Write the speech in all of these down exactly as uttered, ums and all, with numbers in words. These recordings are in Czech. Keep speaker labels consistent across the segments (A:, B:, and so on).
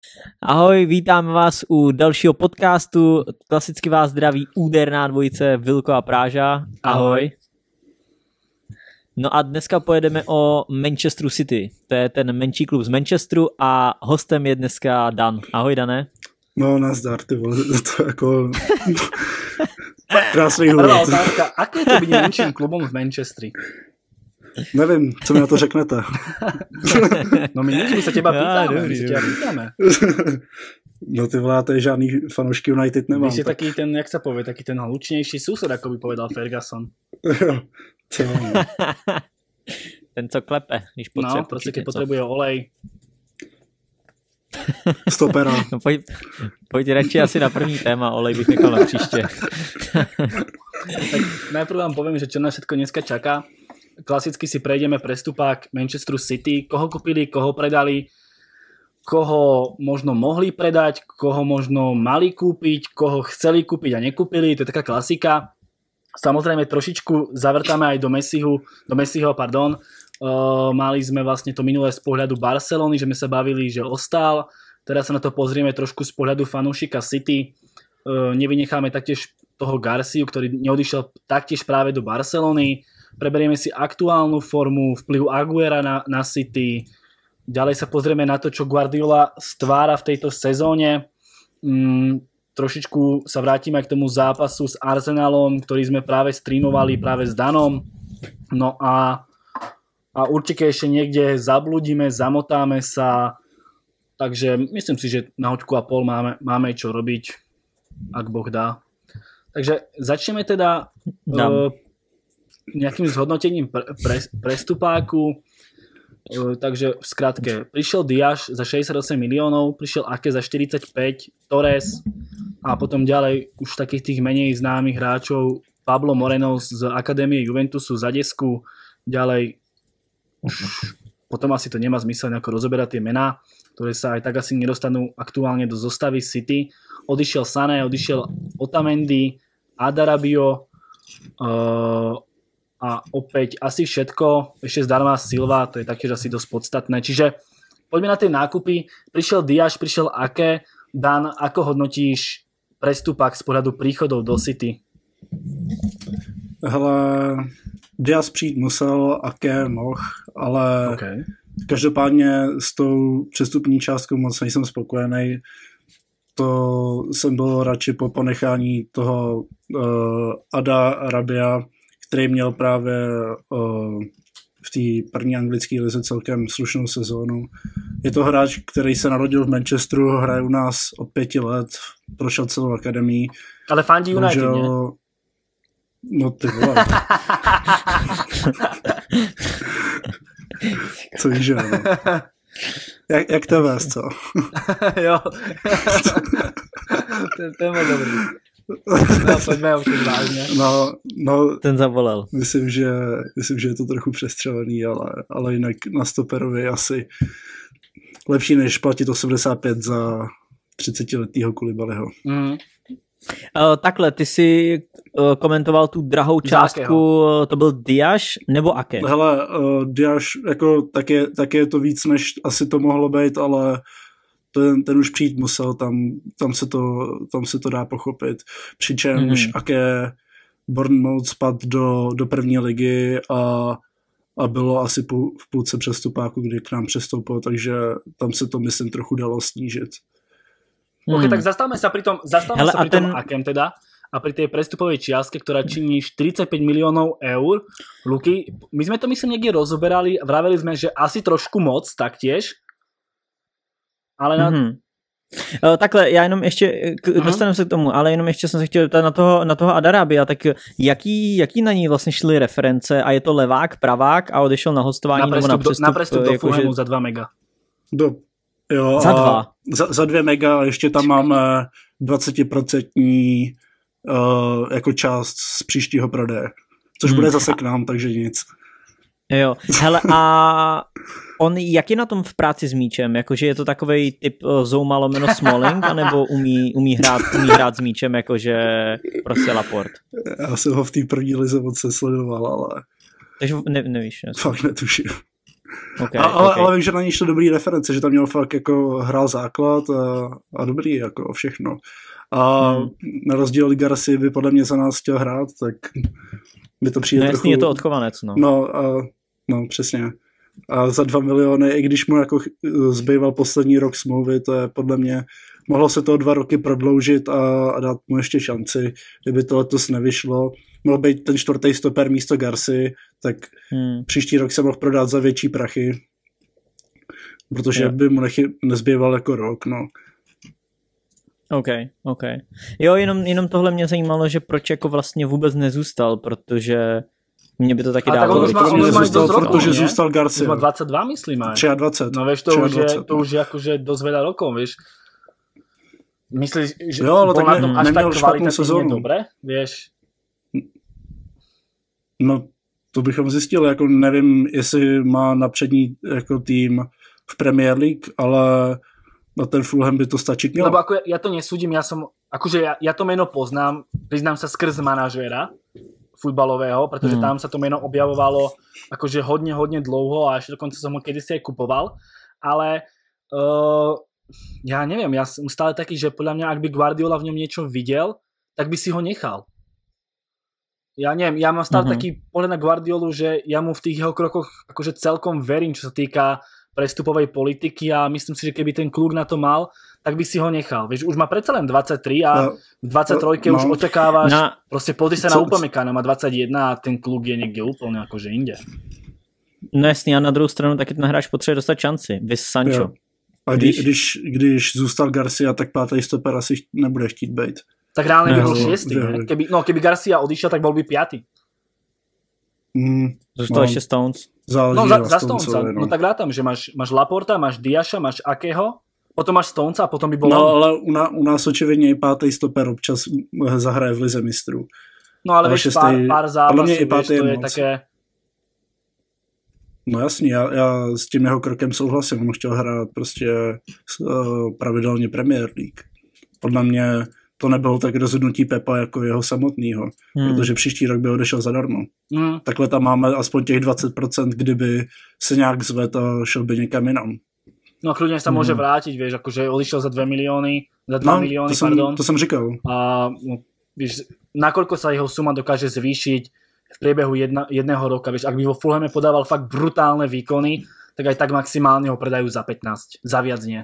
A: Ahoj, vítám vás u dalšího podcastu. Klasicky vás zdraví úderná dvojice Vilko a Práža. Ahoj. No a dneska pojedeme o Manchesteru City. To je ten menší klub z Manchesteru a hostem je dneska Dan. Ahoj, Dané.
B: No, nazdar, ty vole, to jako... Krásný hůl.
C: Prvá otázka, aké je to byť menším klubom v Manchesteri?
B: Nevím, co mi na to řeknete.
C: No my nič, my sa teba pýtame, my sa teba pýtame.
B: No ty vole, to je žádný fanoušky United nemám.
C: Vy si
B: tak...
C: taký ten, jak sa povie, taký ten hlučnejší sused, ako by povedal Ferguson.
B: Jo, co?
A: Ten, co klepe, když potřebuje.
C: No, prostě keď potrebuje olej.
B: Stopera.
A: No, pojď, pojď radši asi na první téma, olej bych nechal na příště.
C: Tak najprv vám poviem, že čo nás všetko dneska čaká. Klasicky si prejdeme prestupák Manchesteru City, koho kúpili, koho predali, koho možno mohli predať, koho možno mali kúpiť, koho chceli kúpiť a nekúpili, to je taká klasika. Samozrejme trošičku zavrtáme aj do Messiho, do Messiho, pardon. Uh, mali sme vlastne to minulé z pohľadu Barcelony, že sme sa bavili, že ostal. Teraz sa na to pozrieme trošku z pohľadu fanúšika City. Uh, nevynecháme taktiež toho Garciu, ktorý neodišiel taktiež práve do Barcelony. Preberieme si aktuálnu formu vplyvu Aguera na, na City. Ďalej sa pozrieme na to, čo Guardiola stvára v tejto sezóne. Mm, trošičku sa vrátime k tomu zápasu s Arsenalom, ktorý sme práve streamovali práve s Danom. No a, a určite ešte niekde zabludíme, zamotáme sa. Takže myslím si, že na hoďku a pol máme, máme čo robiť, ak Boh dá. Takže začneme teda... Uh, nejakým zhodnotením pre, pre, prestupáku. Uh, takže v skratke, prišiel Diaz za šesťdesiatosem miliónov, prišiel Ake za štyridsaťpäť, Torres a potom ďalej už takých tých menej známych hráčov Pablo Moreno z Akadémie Juventusu za desku, ďalej už potom asi to nemá zmysel nejako rozoberať tie mená, ktoré sa aj tak asi nedostanú aktuálne do zostavy City. Odišiel Sané, odišiel Otamendi, Adarabio, uh, a opäť asi všetko, ešte zdarma Silva, to je taktiež asi dosť podstatné. Čiže poďme na tie nákupy. Prišiel Diaz, prišiel Ake. Dan, ako hodnotíš prestupák z pohľadu príchodov do City?
B: Hele, Diaz přijít musel, Ake mohl, ale
C: okay.
B: Každopádně s tou přestupní částkou moc nejsem spokojený. To jsem byl radši po ponechání toho uh, Ada Rabia, který měl právě uh, v té první anglické lize celkem slušnou sezónu. Je to hráč, který se narodil v Manchesteru, hraje u nás od pěti let, prošel celou akademii.
C: Ale fandí United, ne?
B: No ty vole. Co víš, že no? Jak, jak to vést, co?
C: Jo. ten, ten byl dobrý. No, pojďme už vážně.
B: No, no,
A: ten zavolal.
B: Myslím, že, myslím, že je to trochu přestřelený, ale, ale jinak na stoperovi asi lepší, než platit osmdesát pět za třicetiletýho Koulibalyho.
C: Mm.
A: Uh, takhle, ty jsi uh, komentoval tu drahou částku, to byl Diaz nebo Ake?
B: Hele, uh, Diaz, jako, tak, je, tak je to víc, než asi to mohlo být, ale ten, ten už přijít musel, tam, tam, se to, tam se to dá pochopit. Přičemž mm-hmm. Ake Bournemouth spad do, do první ligy a, a bylo asi půl, v půlce přestupáku, kdy k nám přestoupil, takže tam se to, myslím, trochu dalo snížit.
C: Hmm. Ok, tak zastavme sa pri tom, zastavme
A: Hele,
C: sa pri
A: ten...
C: tom Akem teda a pri tej prestupovej čiastke, ktorá činí štyridsaťpäť miliónov eur. Luky, my sme to myslím niekde rozoberali, vraveli sme, že asi trošku moc taktiež, ale na...
A: Mm-hmm. Uh, takhle, já jenom ještě, k, uh-huh. dostaneme se k tomu, ale jenom ještě jsem se chtěl ptát na toho, na toho Adarabia, tak jaký, jaký na ní vlastně šly reference a je to levák, pravák a odešel na hostování
C: na
A: nebo na přestup?
C: Na prestup do
A: jako
C: Fulhamu
A: že...
C: za dva mega.
B: Do, jo,
A: za dva?
B: Za, za dvě mega, ještě tam máme dvacet procent uh, jako část z příštího prodeje, což hmm. bude zase k nám, takže nic.
A: Jo, hele a on jak je na tom v práci s míčem? Jakože je to takovej typ uh, Zouma lomeno Smalling, anebo umí, umí, hrát, umí hrát s míčem, jakože prostě Laporte?
B: Já jsem ho v té první lize moc nesledoval, ale...
A: Takže ne, nevíš. Ne?
B: Fakt netuším.
A: Okay,
B: a, ale,
A: okay.
B: ale vím, že na ní šly dobrý reference, že tam měl fakt jako hrál základ a, a dobrý jako všechno. A hmm. na rozdíl od Garci by podle mě za nás chtěl hrát, tak by to přijde
A: no,
B: trochu...
A: jasný, je to odchovanec, no.
B: No, a, no, přesně. A za dva miliony, i když mu jako zbýval poslední rok smlouvy, to je podle mě, mohlo se to dva roky prodloužit a, a dát mu ještě šanci, kdyby to letos nevyšlo. Mohl být ten čtvrtý stoper místo Garci, tak hmm. příští rok se mohl prodat za větší prachy, protože jo. by mu nechy, nezbýval jako rok, no.
A: OK, OK. Jo, jenom, jenom tohle mě zajímalo, že proč jako vlastně vůbec nezůstal, protože mě by to taky dávalo.
B: Ale tak on už má zůstal, protože zůstal Garcia.
C: Už má dvacet dva, myslím, aj.
B: dvacet tři.
C: No vieš, to už je, to už je akože dosť veľa rokov, vieš. Myslíš, že
B: jo, ale
C: bol
B: tak
C: na tom
B: ne,
C: až tak
B: kvalitatívne
C: dobre, vieš?
B: No, to bychom zjistili, jako nevím, jestli má na přední jako tým v Premier League, ale na ten Fulham by to stačiť mělo.
C: Lebo ako ja, ja to nesúdim, ja som, akože ja, ja to meno poznám, priznám sa skrz manažéra futbalového, pretože mm. tam sa to meno objavovalo akože hodne, hodne dlouho a ešte dokonca som ho kedysi aj kupoval, ale uh, ja neviem, ja som stále taký, že podľa mňa, ak by Guardiola v ňom niečo videl, tak by si ho nechal. Ja neviem, ja mám stále mm-hmm. taký pohľad na Guardiolu, že ja mu v tých jeho krokoch akože celkom verím, čo sa týka prestupovej politiky a myslím si, že keby ten kluk na to mal, tak by si ho nechal. Vieš, už má predsa len dvadsaťtri a no, v dvadsaťtrojke no, už očakávaš, no, proste pozri sa na Upamecana, má dvadsaťjeden a ten kluk je niekde úplne akože inde.
A: No jasný, a na druhou stranu taky ten hráč potřebuje dostat šanci. Vys Sancho.
B: Jo. A když, když, když zůstal Garcia, tak pátý stoper asi nebude chtít být.
C: Tak reálne by bol šiestý. Keby, no, keby Garcia odišiel, tak bol by piatý.
B: Mm,
A: Zostal no, ešte Stones.
C: No za, za Stonesa. No. no tak rátam, že máš, máš Laporta, máš Diasha, máš Akeho, potom máš Stonesa a potom by bol...
B: No ale u, na, u nás očividně i pátý stoper občas zahraje v lize mistrů.
C: No ale, ale vieš, pár, pár zápasů, vieš, to je
B: moc.
C: také...
B: No jasný, já, já s tím jeho krokem souhlasím, on chtěl hrát prostě uh, pravidelně Premier League. Podle mě to nebylo tak rozhodnutí Pepa jako jeho samotného, hmm. protože příští rok by odešel zadarmo. Hmm. Takhle tam máme aspoň těch dvacet procent, kdyby se nějak zvedl a šel by někam jinam.
C: No kľudne sa hmm. môže vrátiť, vieš, akože odišiel za dva milióny, za dva
B: no,
C: milióny,
B: to som,
C: pardon.
B: To som říkal.
C: A vieš, nakoľko sa jeho suma dokáže zvýšiť v priebehu jedna, jedného roka, vieš, ak by vo Fulhame podával fakt brutálne výkony, tak aj tak maximálne ho predajú za pätnásť, za viac nie.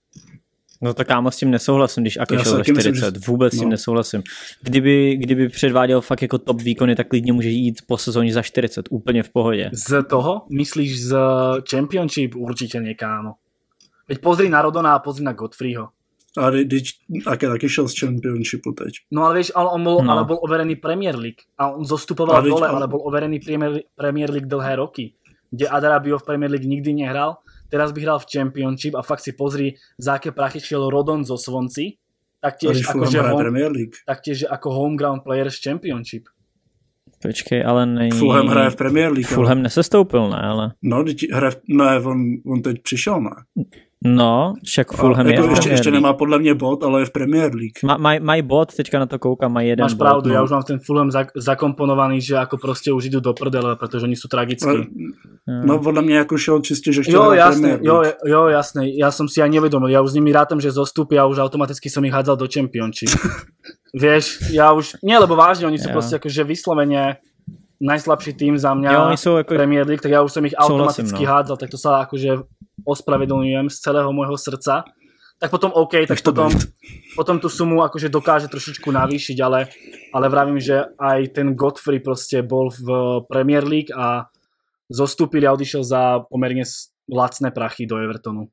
A: No tak kámo, s tím nesouhlasím, když Ake šel za čtyřicet, myslím, že... vůbec no. s tím nesouhlasím. Kdyby, kdyby předváděl fakt jako top výkony, tak klidně může jít po sezóně za čtyřicet, úplně v pohodě.
C: Z toho? Myslíš z Championship? Určitě nie, kámo. Veď pozri na Rodona a pozri na Godfreyho.
B: A Ake taky šel z Championshipu teď.
C: No ale vieš, ale on bol, no. ale bol overený Premier League a on zostupoval dole, ale bol overený Premier, Premier League dlhé roky, kde Adarabio v Premier League nikdy nehral. Teraz by hral v Championship a fakt si pozri, za aké prachy šiel Rodon zo Swansea, taktiež akože home, taktiež ako home ground player z Championship.
A: Počkej, ale nej...
B: Fulham hraje v Premier League.
A: Fulham nesestoupil, ne, ale...
B: No, hraje, ne, on, on teď přišel, ne?
A: No, však Fulham je
B: jako ještě, ještě nemá podle mě bod, ale je v Premier League.
A: Mají maj bod, teďka na to koukám, mají jeden
C: Máš
A: bod.
C: Máš pravdu, no. Ja už mám ten Fulham zak- zakomponovaný, že ako proste už idú do prdele, pretože oni sú tragickí.
B: No, podľa mňa ako šel čiste, že ešte
C: jo, jasné, jo, jo, jasné, ja som si aj nevedomil, ja už s nimi rátam, že zostúpia a už automaticky som ich hádzal do Championship. Vieš, ja už, nie, lebo vážne, oni sú jo. proste akože vyslovene najslabší tým za mňa
A: jo, sú ako...
C: Premier League, tak ja už som ich automaticky no. hádzal, tak to sa akože ospravedlňujem z celého môjho srdca. Tak potom OK, tak potom, potom tú sumu akože dokáže trošičku navýšiť, ale, ale vravím, že aj ten Godfrey proste bol v Premier League a zostúpil a odišiel za pomerne lacné prachy do Evertonu.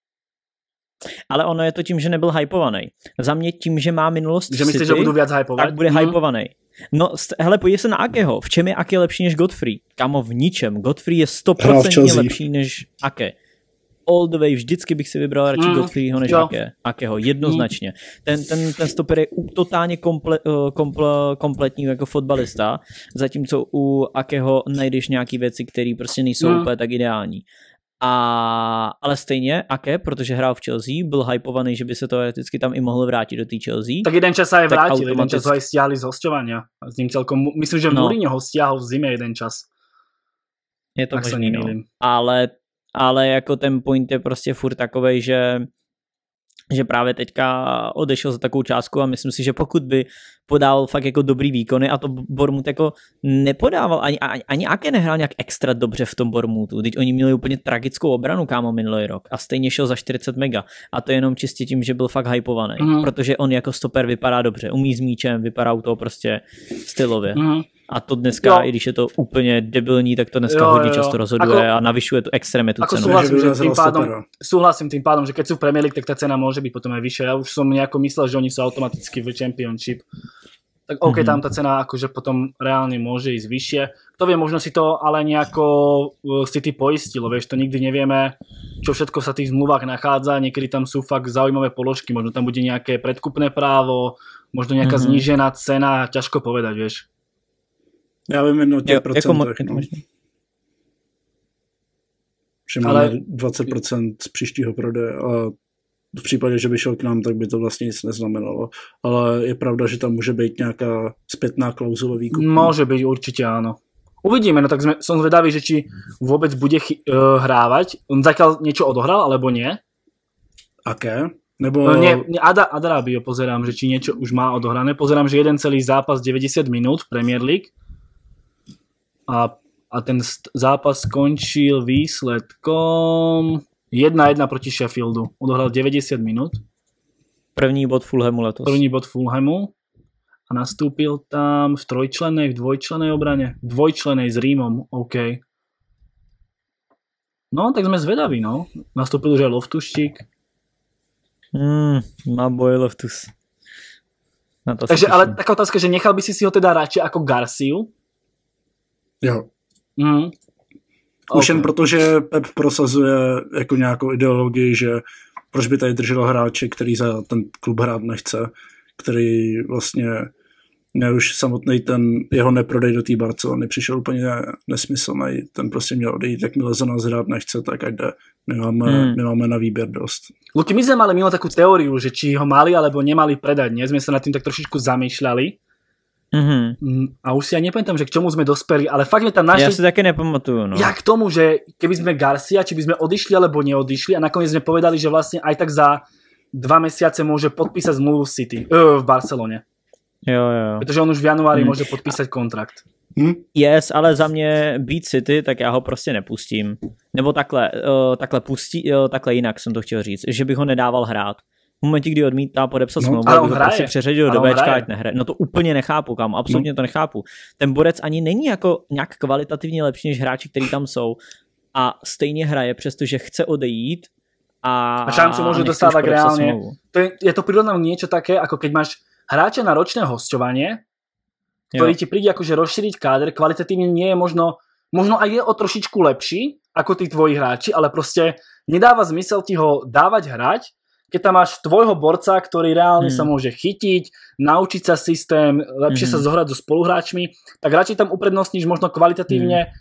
A: Ale ono je to tím, že nebyl hypovaný. Za mě tím, že má minulost
C: že myslíš, že budú viac hypovať?
A: Tak bude hmm. hypovaný. No, hele, podívej se na Akeho. V čem je Ake lepší než Godfrey? Kamo, v ničem. Godfrey je sto procent lepší než Ake. All the way, vždycky bych si vybral radši mm, Godfreyho než Ake, Akeho, jednoznačně. Mm. Ten, ten, ten stoper je totálně komple, komple, kompletní jako fotbalista, zatímco u Akeho najdeš nějaký věci, které prostě nejsou mm. úplně tak ideální. A, ale stejně Ake, protože hrál v Chelsea, byl hypovaný, že by se teoreticky tam i mohl vrátit do té Chelsea.
C: Tak jeden čas sa aj vrátil, jeden čas ho aj stiahli z hosťovania. S ním celkom, myslím, že v no. Mourinho ho stiahol v zime jeden čas.
A: Je to možný, no. Ale ale jako ten point je prostě furt takovej, že že právě teďka odešel za takovou částku a myslím si, že pokud by podával fakt jako dobrý výkony a to Bournemouth jako nepodával, ani, ani, ani Ake nehrál nějak extra dobře v tom Bournemouthu, teď oni měli úplně tragickou obranu, kámo, minulý rok a stejně šel za čtyřicet mega a to je jenom čistě tím, že byl fakt hypovaný, mm. protože on jako stoper vypadá dobře, umí s míčem, vypadá u toho prostě stylově. Mm. A to dneska, jo. i když je to úplně debilní, tak to dneska jo, hodně jo. často rozhoduje ako, a navyšuje tu extrémně tu cenu.
C: Súhlasím, že tým pádom, súhlasím tým pádom, že keď sú v Premier League, tak tá cena môže byť potom aj vyššia. Ja už som nejako myslel, že oni sú automaticky v Championship. Tak OK, mm-hmm. tam tá cena akože potom reálne môže ísť vyššie. Kto vie, možno si to ale nejako City poistilo, vieš, to nikdy nevieme, čo všetko sa v tých zmluvách nachádza. Niekedy tam sú fakt zaujímavé položky, možno tam bude nejaké predkupné právo, možno nejaká mm-hmm. znížená cena, ťažko povedať, vieš.
B: Já vím jen o těch jo, procentech, jako no. Že máme ale... dvacet procent z příštího prodeje a v případě, že by šel k nám, tak by to vlastně nic neznamenalo. Ale je pravda, že tam může být nějaká zpětná klauzula výkupu.
C: Môže byť, určite áno. Uvidíme, no tak sme, som zvedavý, že či vôbec bude chy- uh, hrávať. On zatiaľ niečo odohral, alebo nie?
B: Aké? Nebo...
C: No, nie, nie Ada, Adarabio pozerám, že či niečo už má odohrané. Pozerám, že jeden celý zápas deväťdesiat minút v Premier League. A, a ten zápas skončil výsledkom jedna jedna proti Sheffieldu. Odohral deväťdesiat minút.
A: První bod Fulhamu letos.
C: První bod Fulhamu. A nastúpil tam v trojčlennej, v dvojčlennej obrane. V dvojčlennej s Rímom. OK. No, tak sme zvedaví, no. Nastúpil už aj Loftus-Cheek.
A: Hmm, má boj Loftus.
C: Takže, ale taká otázka, že nechal by si si ho teda radšej ako Garciu?
B: Jo.
C: Mm.
B: Už
C: okay.
B: jen proto, že Pep prosazuje jako nějakou ideologii, že proč by tady držel hráče, který za ten klub hrát nechce, který vlastně ne už samotný ten jeho neprodej do té Barcelony přišel úplně nesmyslný, ten prostě měl odejít, jakmile za nás hrát nechce, tak ať jde. My máme, hmm. my máme na výběr dost.
C: Luky, my sme mali mimo takú teóriu, že či ho mali alebo nemali predať, nie? Sme sa nad tým tak trošičku zamýšľali. Mm-hmm. A už si ja nepamätám, že k čomu sme dospeli, ale fakt sme tam našli...
A: Ja si také nepamatujú, no.
C: Ja k tomu, že keby sme Garcia, či by sme odišli alebo neodišli a nakoniec sme povedali, že vlastne aj tak za dva mesiace môže podpísať zmluvu v City, uh, v Barcelone.
A: Jo, jo.
C: Protože on už v januári mm. môže podpísať kontrakt.
B: Hmm?
A: Yes, ale za mě být City, tak já ho prostě nepustím. Nebo takhle, uh, takhle pustí, uh, takhle jinak jsem to chtěl říct, že bych ho nedával hrát. V momentě, kdy odmítá podepsat smlouvu,
C: no,
A: bych ho prostě přeřadil do Bčka, ať nehraje. No to úplně nechápu, kam, absolutně no. to nechápu. Ten borec ani není jako nějak kvalitativně lepší než hráči, kteří tam jsou a stejně hraje, přestože chce odejít a,
C: a šancu môže dostávať reálne. To je, je to prirodzené niečo také, ako keď máš hráča na ročné hosťovanie, ktorý jo. ti príde akože rozšíriť káder, kvalitatívne nie je možno, možno aj je o trošičku lepší ako tí tvoji hráči, ale proste nedáva zmysel ti ho dávať hrať, keď tam máš tvojho borca, ktorý reálne hmm. sa môže chytiť, naučiť sa systém, lepšie hmm. sa zohrať so spoluhráčmi, tak radšej tam uprednostníš možno kvalitatívne hmm.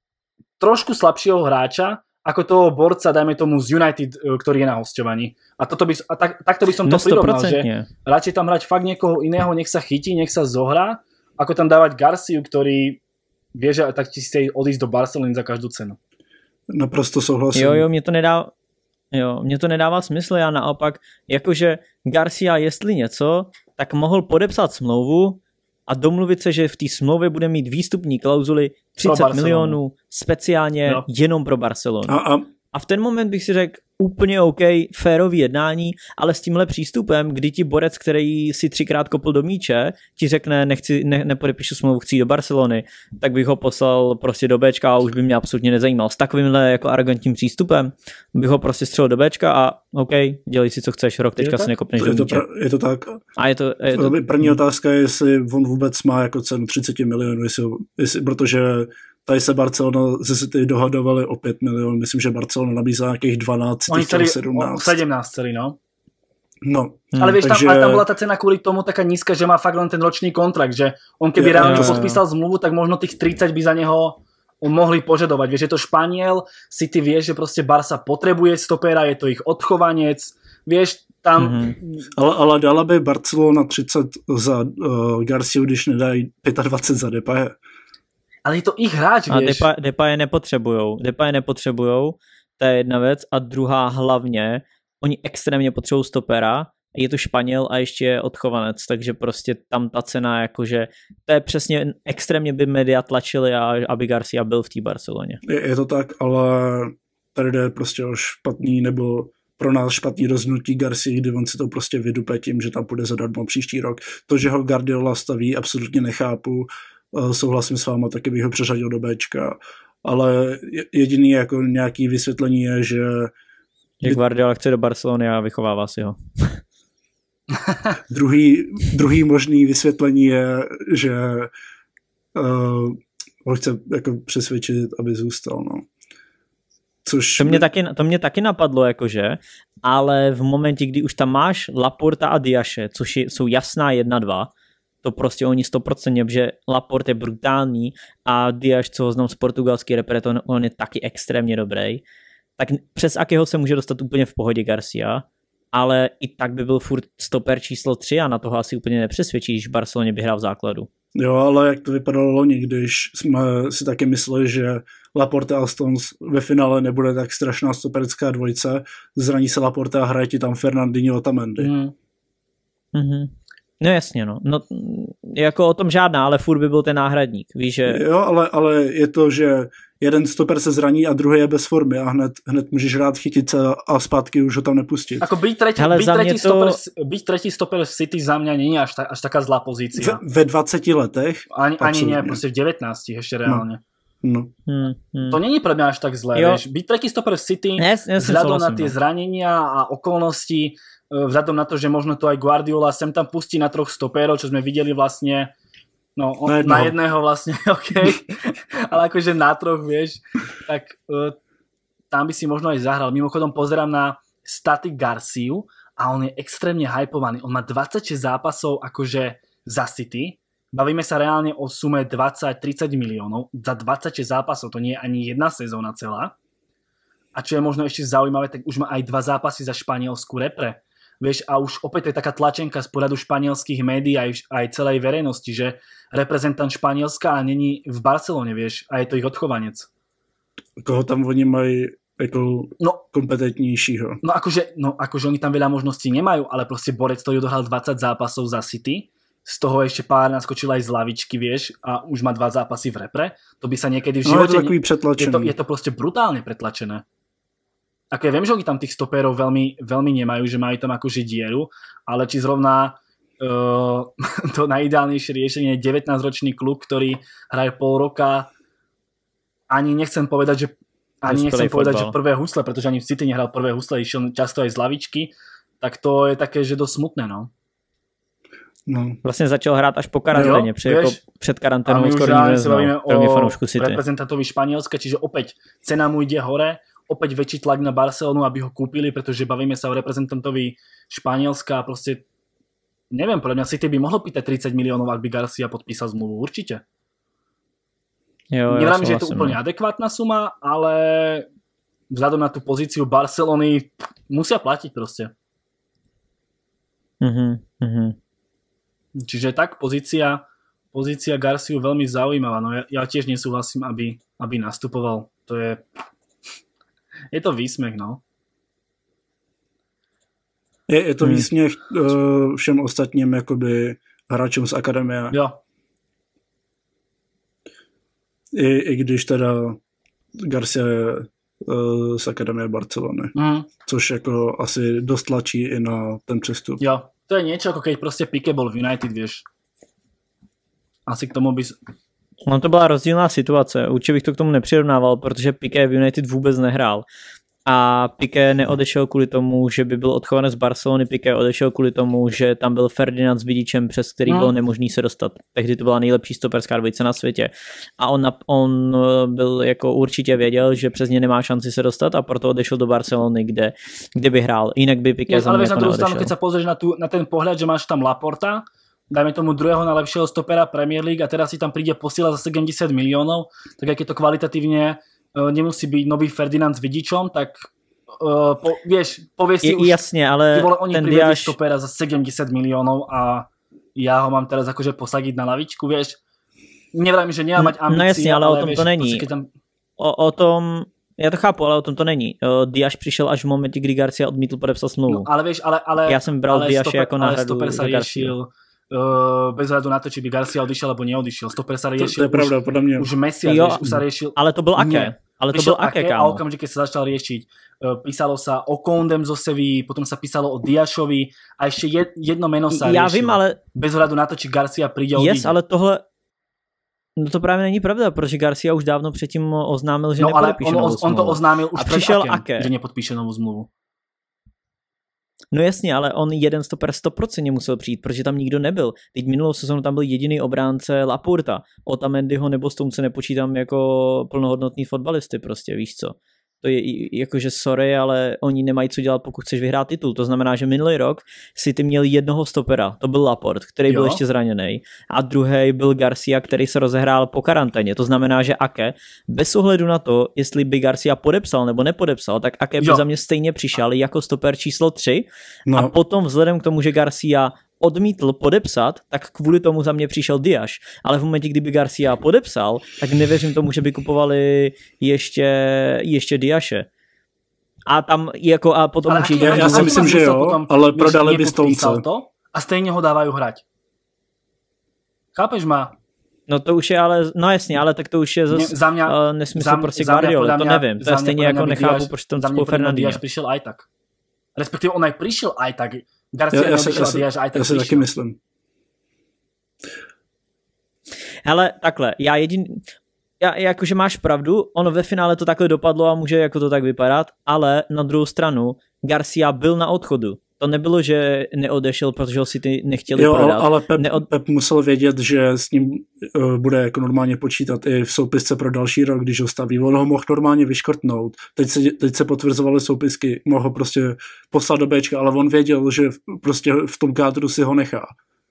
C: trošku slabšieho hráča, ako toho borca, dajme tomu z United, ktorý je na hosťovaní. A, toto by, a tak, takto by som to no prirovnal, že radšej tam hrať fakt niekoho iného, nech sa chytí, nech sa zohrá, ako tam dávať Garciu, ktorý vie, že tak ti chce odísť do Barcelony za každú cenu.
B: Naprosto souhlasím.
A: Jo, jo, mě to nedá... Jo, mně to nedává smysl, já naopak, jakože Garcia, jestli něco, tak mohl podepsat smlouvu a domluvit se, že v té smlouvě bude mít výstupní klauzuly třicet milionů speciálně no. jenom pro Barcelonu.
B: A, a...
A: a v ten moment bych si řekl, úplně OK, férový jednání, ale s tímhle přístupem, kdy ti borec, který si třikrát kopl do míče, ti řekne, nechci, ne, nepodepíšu smlouvu, chci do Barcelony, tak bych ho poslal prostě do Bčka a už by mě absolutně nezajímal. S takovýmhle jako arrogantním přístupem bych ho prostě střelil do Bčka a OK, dělej si, co chceš, rok teďka si nekopneš do míče.
B: Je to, je to tak.
A: A je to, je to...
B: První otázka je, jestli on vůbec má jako cenu třicet milionů, jestli, jestli, protože tady se Barcelona ze City dohadovali o pět milionů. Myslím, že Barcelona nabízá nějakých dvanáct, sedmnáct.
C: sedemnásť celý, no.
B: No.
C: Hmm, ale vieš, takže... tam, ale tam bola tá cena kvôli tomu taká nízka, že má fakt len ten ročný kontrakt, že on keby je, reálne je, podpísal zmluvu, tak možno tých tridsať by za neho mohli požadovať. Vieš, je to Španiel, City vie, že proste Barca potrebuje stopera, je to ich odchovanec, vieš, tam...
B: Mm-hmm. Ale, ale dala by Barcelona třicet za uh, Garciu, když nedají dvacet pět za Depaye.
C: Ale je to ich hráč,
A: a
C: vieš.
A: A Depaye nepotřebujou. Depaye nepotřebujou. to je jedna věc. A druhá hlavně, oni extrémně potřebují stopera, je to Španěl a ještě je odchovanec, takže prostě tam ta cena, jakože to je přesně, extrémně by média tlačili, aby Garcia byl v té Barceloně.
B: Je, je to tak, ale tady jde prostě o špatný, nebo pro nás špatný rozhodnutí Garcia, kdy on si to prostě vydupe tím, že tam půjde zadarmo příští rok. To, že ho Guardiola staví, absolutně nechápu, souhlasím s váma, taky bych ho přeřadil do Bčka, ale jediný jako nějaký vysvětlení je, že
A: že Guardiola chce do Barcelony a vychovává si ho.
B: druhý, druhý možný vysvětlení je, že uh, ho chce jako přesvědčit, aby zůstal. No. Což...
A: To mě, taky, to mě taky napadlo, jakože, ale v momentě, kdy už tam máš Laporta a Diaše, což je, jsou jasná jedna dva, to prostě oni sto procent, že Laporte je brutální a Diaš, co ho znám z portugalský repre, to on je taky extrémně dobrý, tak přes akého se může dostat úplně v pohodě Garcia, ale i tak by byl furt stoper číslo tři a na toho asi úplně nepřesvědčí, když v Barceloně by hrál v základu.
B: Jo, ale jak to vypadalo loni, když jsme si taky mysleli, že Laporte a Stones ve finále nebude tak strašná stoperská dvojce, zraní se Laporte a hraje ti tam Fernandinho Otamendi.
A: Mm. Mm-hmm. No jasně, no. no. Jako o tom žádná, ale furt by byl ten náhradník, víš, že...
B: Jo, ale, ale je to, že jeden stoper se zraní a druhý je bez formy a hned, hned můžeš rád chytit se a zpátky už ho tam nepustit.
C: Ako byť tretí, byť tretí, to... stoper, byť tretí stoper v City za mňa nie je až, ta, až taká zlá pozícia.
B: Ve, ve dvaceti letech?
C: Ani, ani nie, proste v devätnástich ešte reálne.
B: No.
A: Hmm, hmm.
C: To není pre mňa až tak zlé, vieš. Byť tretí stoper v City,
A: yes, yes,
C: vzhľadom na tie zranenia a okolnosti, vzhľadom na to, že možno to aj Guardiola sem tam pustí na troch stoperov, čo sme videli vlastne. No, on, na, na jedného vlastne, ok, ale akože na troch, vieš, tak uh, tam by si možno aj zahral. Mimochodom pozerám na staty Garciu a on je extrémne hypovaný. On má dvadsaťšesť zápasov akože za City. Bavíme sa reálne o sume dvadsať tridsať miliónov. Za dvadsaťšesť zápasov, to nie je ani jedna sezóna celá. A čo je možno ešte zaujímavé, tak už má aj dva zápasy za španielsku repre. Vieš, a už opäť je taká tlačenka z pohľadu španielských médií aj, aj celej verejnosti, že reprezentant Španielska a není v Barcelone, vieš, a je to ich odchovanec.
B: Koho tam oni mají jako no, kompetentnějšího?
C: No akože, no akože oni tam veľa možností nemajú, ale proste borec, ktorý odohral dvadsať zápasov za City, z toho ešte pár naskočil aj z lavičky, vieš, a už má dva zápasy v repre, to by sa niekedy v živote...
B: No je to takový pretlačený.
C: Je to, je to proste brutálne pretlačené. Ako ja viem, že oni tam tých stoperov veľmi, veľmi nemajú, že majú tam akože dieru, ale či zrovna uh, to najideálnejšie riešenie je devätnásťročný klub, ktorý hraje pol roka, ani nechcem povedať, že ani nechcem povedať, že prvé husle, pretože ani v City nehral prvé husle, išiel často aj z lavičky, tak to je také, že dosť smutné, no.
B: No.
A: Vlastně začal hrát až po karanténě,
C: no,
A: před, jako před karanténou skoro nikdo neznal, kromě fanoušku City.
C: Reprezentantovi Španielska, čiže opäť cena mu ide hore, opäť väčší tlak na Barcelonu, aby ho kúpili, pretože bavíme sa o reprezentantovi Španielska a proste neviem, podľa mňa City by mohlo pýtať tridsať miliónov, ak by Garcia podpísal zmluvu, určite.
A: Jo,
C: Neviem, že je to úplne adekvátna suma, ale vzhľadom na tú pozíciu Barcelony musia platiť proste.
A: Mhm, mhm.
C: Čiže tak, pozícia, pozícia Garciu veľmi zaujímavá. No ja, ja tiež nesúhlasím, aby, aby nastupoval. To je... Je to výsměch, no.
B: Je, je to hmm. výsměch uh, všem ostatním jakoby hráčům z akademie.
C: Jo.
B: I, I když teda Garcia je uh, z akademie Barcelony. Hmm. Což jako asi dost tlačí i na ten přestup.
C: Jo. To je niečo, ako keď proste Piqué bol v United, vieš. Asi k tomu by...
A: No to byla rozdílná situace, určitě bych to k tomu nepřirovnával, protože Piqué v United vůbec nehrál. A Piqué neodešel kvůli tomu, že by byl odchovaný z Barcelony, Piqué odešel kvůli tomu, že tam byl Ferdinand s Vidičem, přes který hmm. bylo nemožný se dostat. Tehdy to byla nejlepší stoperská dvojice na světě. A on, on byl jako určitě věděl, že přes ně nemá šanci se dostat a proto odešel do Barcelony, kde, kde by hrál. Jinak by Piqué za mě jako neodešel. Ale keď
C: sa pozrieš na, tu, na ten pohľad, že máš tam Laporta, dajme tomu druhého najlepšieho stopera Premier League a teraz si tam príde posila za sedemdesiat miliónov, tak ak je to kvalitatívne uh, nemusí byť nový Ferdinand s Vidičom, tak uh, po, vieš, povie si
A: je,
C: už,
A: jasne, ale
C: vole, oni
A: ten
C: privedli
A: Diaš...
C: stopera za sedemdesiat miliónov a ja ho mám teraz akože posadiť na lavičku, vieš. Nevrajím, že nemá mať ambície,
A: no jasne, ale, ale o tom
C: vieš,
A: to není.
C: Tam...
A: O, o tom Já to chápu, ale o tom to není. Uh, Diaz přišel až v momentě, kdy Garcia odmítl podepsat smlouvu.
C: No, ale vieš, ale, ale,
A: Já jsem bral Diaše jako náhradu
C: ale stoper sa riešil uh, bez hľadu na to, či by Garcia odišiel alebo neodišiel. Stoper sa riešil
B: to, to je pravda, podľa mňa.
C: Už mesiac
A: jo,
C: už sa riešil.
A: Ale to byl Ake. Ale to byl Ake, kámo.
C: A okamžite sa začal riešiť. Uh, písalo sa o Kondem zo Sevilly, potom sa písalo o Diašovi a ešte jedno meno sa riešilo.
A: Já vím, ale...
C: Bez hľadu na to, či Garcia príde odíde.
A: Yes, ale tohle... No to právě není pravda, protože Garcia už dávno předtím oznámil, že
C: no,
A: nepodepíše
C: on,
A: novou
C: on,
A: smlouvu.
C: on to oznámil už
A: a
C: před
A: přišel
C: Akem,
A: Ake.
C: že nepodpíše novou zmluvu.
A: No jasně, ale on jeden stoper sto procent musel přijít, protože tam nikdo nebyl. Teď minulou sezonu tam byl jediný obránce Laporta. Otamendiho nebo Stounce nepočítám jako plnohodnotný fotbalisty prostě, víš co. To je jakože sorry, ale oni nemají co dělat, pokud chceš vyhrát titul. To znamená, že minulý rok si ty měl jednoho stopera, to byl Laport, který jo. byl ještě zraněný, a druhý byl Garcia, který se rozehrál po karanténě. To znamená, že Ake, bez ohledu na to, jestli by Garcia podepsal nebo nepodepsal, tak Ake by jo. za mě stejně přišel jako stoper číslo tři no. A potom vzhledem k tomu, že Garcia odmítl podepsat, tak kvůli tomu za mě přišel Diaz. Ale v momentě, kdyby Garcia podepsal, tak nevěřím tomu, že by kupovali ještě, ještě Diaše. A tam jako a potom...
B: Ale už já, já si myslím, že jo, potom, ale prodali by Stounce.
C: A stejně ho dávají hrať. Chápeš ma?
A: No to už je ale, no jasně, ale tak to už je zase za mě, uh, nesmysl za mě, prostě Guardiola, to nevím. To je stejně jako nechápu, proč tam spolu Fernandinho.
C: Diaz přišel aj tak. Respektive on aj přišel aj tak. Garcia
B: já, já, se, já, se,
C: Diaz, aj tak
B: já si taky myslím.
A: Hele, takhle, já jedin... Já, jakože máš pravdu, ono ve finále to takhle dopadlo a může jako to tak vypadat, ale na druhou stranu Garcia byl na odchodu. To nebylo, že neodešel, protože ho si ty nechtěli
B: jo,
A: prodat.
B: ale Pep,
A: Neod...
B: Pep musel vědět, že s ním uh, bude jako normálně počítat i v soupisce pro další rok, když ho staví. On ho mohl normálně vyškrtnout. Teď se, teď se potvrzovaly soupisky, mohl ho prostě poslat do Bčka, ale on věděl, že prostě v tom kádru si ho nechá.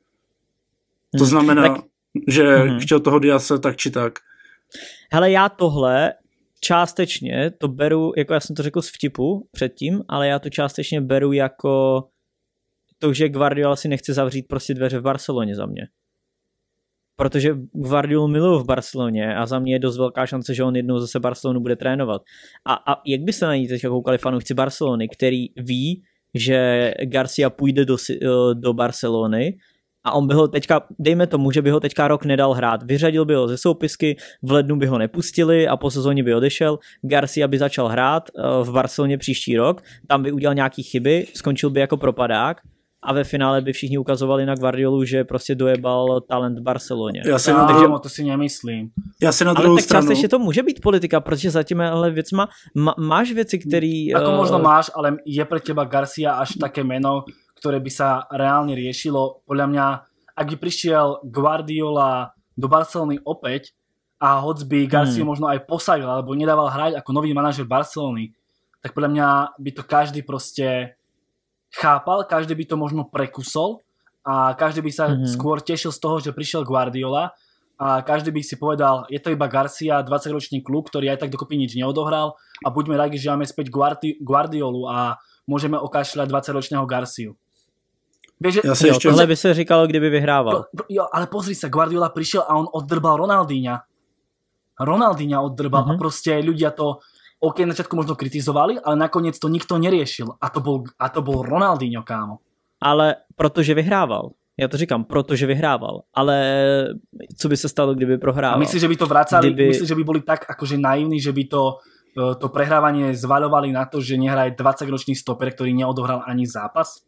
B: To znamená, hmm, tak... že hmm. chtěl toho Diaze tak či tak.
A: Hele, já tohle částečně to beru, jako já jsem to řekl z vtipu předtím, ale já to částečně beru jako to, že Guardiola si nechce zavřít prostě dveře v Barceloně za mě. Protože Guardiola miluju v Barceloně a za mě je dost velká šance, že on jednou zase Barcelonu bude trénovat. A, a jak byste na ní teď koukali fanoušci Barcelony, který ví, že Garcia půjde do, do Barcelony, a on by ho teďka, dejme tomu, že by ho teďka rok nedal hrát, vyřadil by ho ze soupisky, v lednu by ho nepustili a po sezóně by odešel, Garcia by začal hrát v Barceloně příští rok, tam by udělal nějaký chyby, skončil by jako propadák a ve finále by všichni ukazovali na Guardiolu, že prostě dojebal talent v Barceloně.
C: Já si na druhou, to si nemyslím.
B: Já si na druhou
A: ale tak
B: stranu...
A: částečně to může být politika, protože za těmihle věcma má, máš věci, které...
C: Ako uh... možno máš, ale je pre teba Garcia až také meno, ktoré by sa reálne riešilo. Podľa mňa, ak by prišiel Guardiola do Barcelony opäť a hoď by Garcia hmm. možno aj posadil, alebo nedával hrať ako nový manažer Barcelony, tak podľa mňa by to každý proste chápal, každý by to možno prekusol a každý by sa hmm. skôr tešil z toho, že prišiel Guardiola a každý by si povedal, je to iba Garcia, dvadsaťročný klub, ktorý aj tak dokopy nič neodohral a buďme radi, že máme späť Guardi- Guardiolu a môžeme okašľať dvadsaťročného Garciu. Vieš,
A: ja jo, ešte... Tohle by sa říkalo, kdyby vyhrával.
C: To, jo, ale pozri sa, Guardiola prišiel a on oddrbal Ronaldinha. Ronaldinha oddrbal uh-huh. a proste ľudia to OK, na začiatku možno kritizovali, ale nakoniec to nikto neriešil. A to bol, a to bol Ronaldinho, kámo.
A: Ale protože vyhrával. Já to říkám, protože vyhrával. Ale co by se stalo, kdyby prohrával?
C: A myslíš, že by to vracali? Kdyby... Myslíš, že by boli tak akože naivní, že by to, to prehrávanie zvaľovali na to, že nehraje dvadsaťročný stoper, ktorý neodohral ani zápas?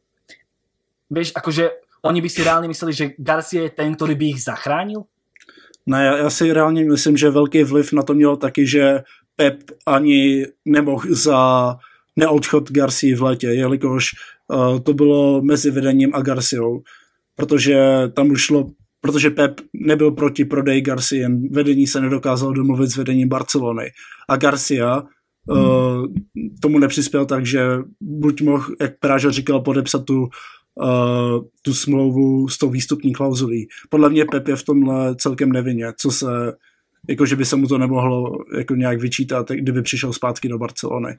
C: Vieš, akože oni by si reálne mysleli, že Garcia je ten, ktorý by ich zachránil?
B: Ne, já, já si reálně myslím, že velký vliv na to mělo taky, že Pep ani nemohl za neodchod Garcia v létě, jelikož uh, to bylo mezi vedením a Garciou, protože tam už šlo, protože Pep nebyl proti prodeji Garcia, jen vedení se nedokázalo domluvit s vedením Barcelony. A Garcia uh, hmm. tomu nepřispěl tak, že buď mohl, jak Práža říkal, podepsat tu Uh, tu smlouvu s tou výstupní klauzulí. Podle mě Pep je v tomhle celkem nevinně, co se, jako že by se mu to nemohlo jako nějak vyčítat, kdyby přišel zpátky do Barcelony.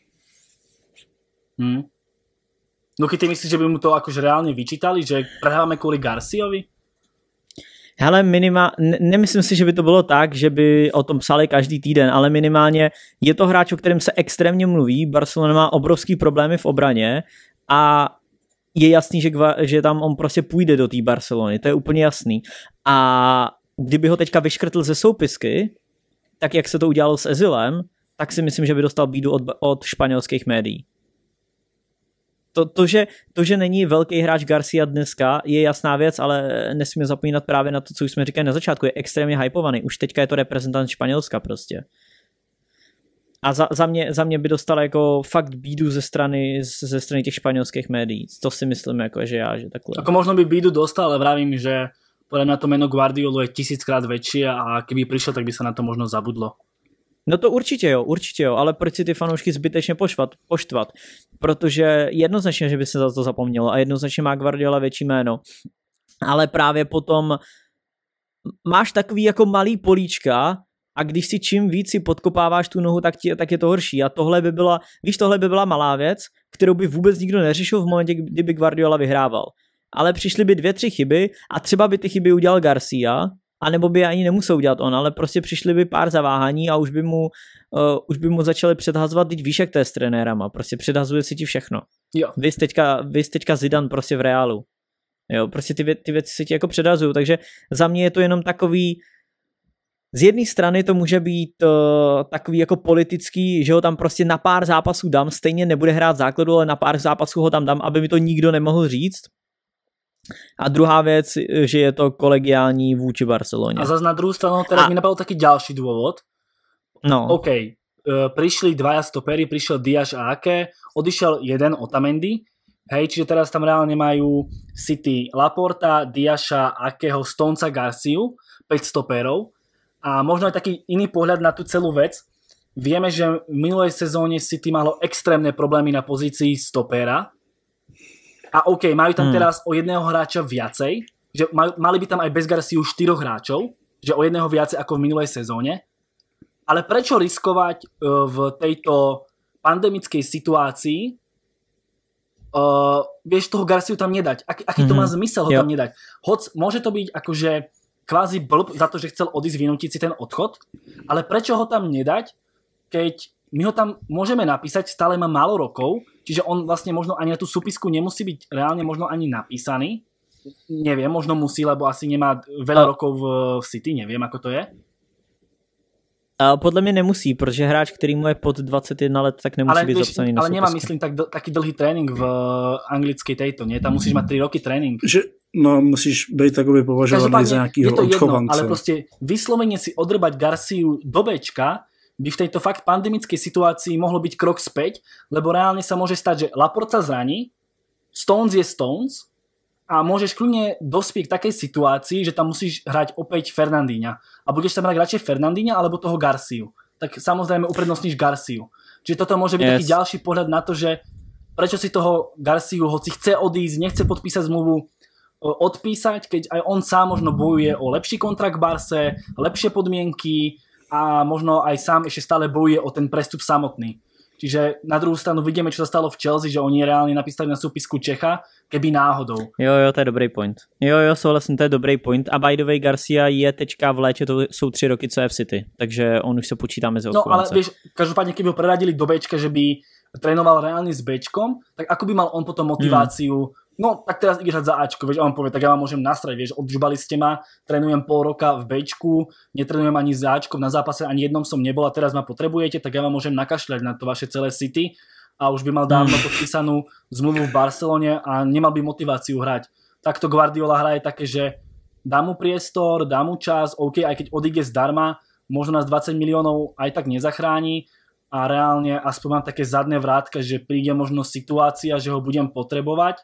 C: Hmm. No keď ty myslíš, že by mu to akože reálne vyčítali, že prehrávame kvôli Garciovi?
A: Hele, minima, ne, nemyslím si, že by to bylo tak, že by o tom psali každý týden, ale minimálně je to hráč, o kterém se extrémně mluví. Barcelona má obrovský problémy v obraně a je jasný, že, že tam on prostě půjde do té Barcelony, to je úplně jasný. A kdyby ho teďka vyškrtl ze soupisky, tak jak se to udělalo s Ezilem, tak si myslím, že by dostal bídu od, od španělských médií. To, to, že, to, že není velký hráč Garcia dneska, je jasná věc, ale nesmíme zapomínat právě na to, co už jsme říkali na začátku. Je extrémně hypovaný. Už teďka je to reprezentant Španělska prostě. A za, za, mě, za mě by dostal jako fakt bídu ze strany, ze strany těch španělských médií. To si myslím, jako, že já, že takhle.
C: Ako možno by bídu dostal, ale vravím, že podľa mňa to meno Guardiolu je tisíckrát väčšie a keby prišiel, tak by sa na to možno zabudlo.
A: No to určitě jo, určitě jo, ale proč si ty fanoušky zbytečně poštvat, poštvat? Protože jednoznačně, že by se za to zapomnělo a jednoznačně má Guardiola větší jméno. Ale právě potom máš takový jako malý políčka a když si čím víc si podkopáváš tu nohu, tak, ti, tak je to horší. A tohle by byla, víš, tohle by byla malá věc, kterou by vůbec nikdo neřešil v momentě, kdyby Guardiola vyhrával. Ale přišly by dvě, tři chyby a třeba by ty chyby udělal Garcia, a nebo by ani nemusel udělat on, ale prostě přišly by pár zaváhání a už by mu, uh, už by mu začali předhazovat, teď víš, jak to je s trenérama, prostě předhazuje si ti všechno.
C: Jo.
A: Vy jste teďka, vy jste teďka Zidane prostě v Reálu. Jo, prostě ty, ty věci si ti jako předhazují, takže za mě je to jenom takový, z jedné strany to může být uh, takový jako politický, že ho tam prostě na pár zápasů dám, stejně nebude hrát základu, ale na pár zápasů ho tam dám, aby mi to nikdo nemohl říct. A druhá věc, že je to kolegiální vůči Barceloně.
C: A zase na druhou stranu teraz a... mi napadol taký ďalší dôvod.
A: No.
C: OK, uh, prišli dvaja stopery, prišiel Diaz a Ake, odišiel jeden Otamendi, hej, čiže teraz tam reálne majú City Laporta, Diaša, Akeho, Stonesa, Garciu, päť stoperov a možno aj taký iný pohľad na tú celú vec. Vieme, že v minulej sezóne City malo extrémne problémy na pozícii stopera. A OK, majú tam hmm. teraz o jedného hráča viacej, že mali by tam aj bez Garciu štyroch hráčov, že o jedného viacej ako v minulej sezóne. Ale prečo riskovať uh, v tejto pandemickej situácii, uh, vieš, toho Garciu tam nedať? Ak, aký to má zmysel ho tam nedať? Hoc môže to byť akože kvázi blb za to, že chcel odísť, vynútiť si ten odchod, ale prečo ho tam nedať, keď my ho tam môžeme napísať, stále má málo rokov, čiže on vlastne možno ani na tú súpisku nemusí byť reálne možno ani napísaný. Neviem, možno musí, lebo asi nemá veľa a... rokov v, v City, neviem, ako to je.
A: A podle mě nemusí, protože hráč, který mu je pod dvacet jedna let, tak nemusí
C: ale,
A: být
C: vieš,
A: zapsaný na
C: ale
A: súpisku.
C: nemá, myslím, tak, taký dlhý trénink v anglickej tejto, nie? Tam musíš mať tri roky trénink.
B: Že, no, musíš být takový považovaný za nějakýho odchovance.
C: Ale prostě vyslovene si odrbať Garciu do Bčka by v tejto fakt pandemickej situácii mohlo byť krok späť, lebo reálne sa môže stať, že Laporte sa zraní, Stones je Stones a môžeš kľudne dospieť k takej situácii, že tam musíš hrať opäť Fernandinha. A budeš tam hrať radšej Fernandinha alebo toho Garciu. Tak samozrejme uprednostníš Garciu. Čiže toto môže byť yes. taký ďalší pohľad na to, že prečo si toho Garciu, hoci chce odísť, nechce podpísať zmluvu, odpísať, keď aj on sám možno bojuje o lepší kontrakt v Barse, lepšie podmienky, a možno aj sám ešte stále bojuje o ten prestup samotný. Čiže na druhou stranu vidíme, čo sa stalo v Chelsea, že oni reálne napísali na súpisku Čecha, keby náhodou.
A: Jo, jo, to je dobrý point. Jo, jo, souhlasím, to je dobrý point. A by the way, Garcia je teďka v léče, to jsou tři roky, co je v City. Takže on už se počítá mezi odchovance.
C: No, ale vieš, každopádne, keby ho preradili do Bčka, že by trénoval reálne s Bčkom, tak ako by mal on potom motiváciu, hmm. no, tak teraz ideš hrať za Ačko, vieš, a on povie, tak ja vám môžem nastrať, vieš, odžubali ste ma, trénujem pol roka v Bčku, netrénujem ani za Ačkom, na zápase ani jednom som nebol a teraz ma potrebujete, tak ja vám môžem nakašľať na to vaše celé City a už by mal dávno podpísanú zmluvu v Barcelone a nemal by motiváciu hrať. Takto Guardiola hraje také, že dá mu priestor, dá mu čas, OK, aj keď odíde zdarma, možno nás dvadsať miliónov aj tak nezachráni a reálne aspoň mám také zadné vrátka, že príde možno situácia, že ho budem potrebovať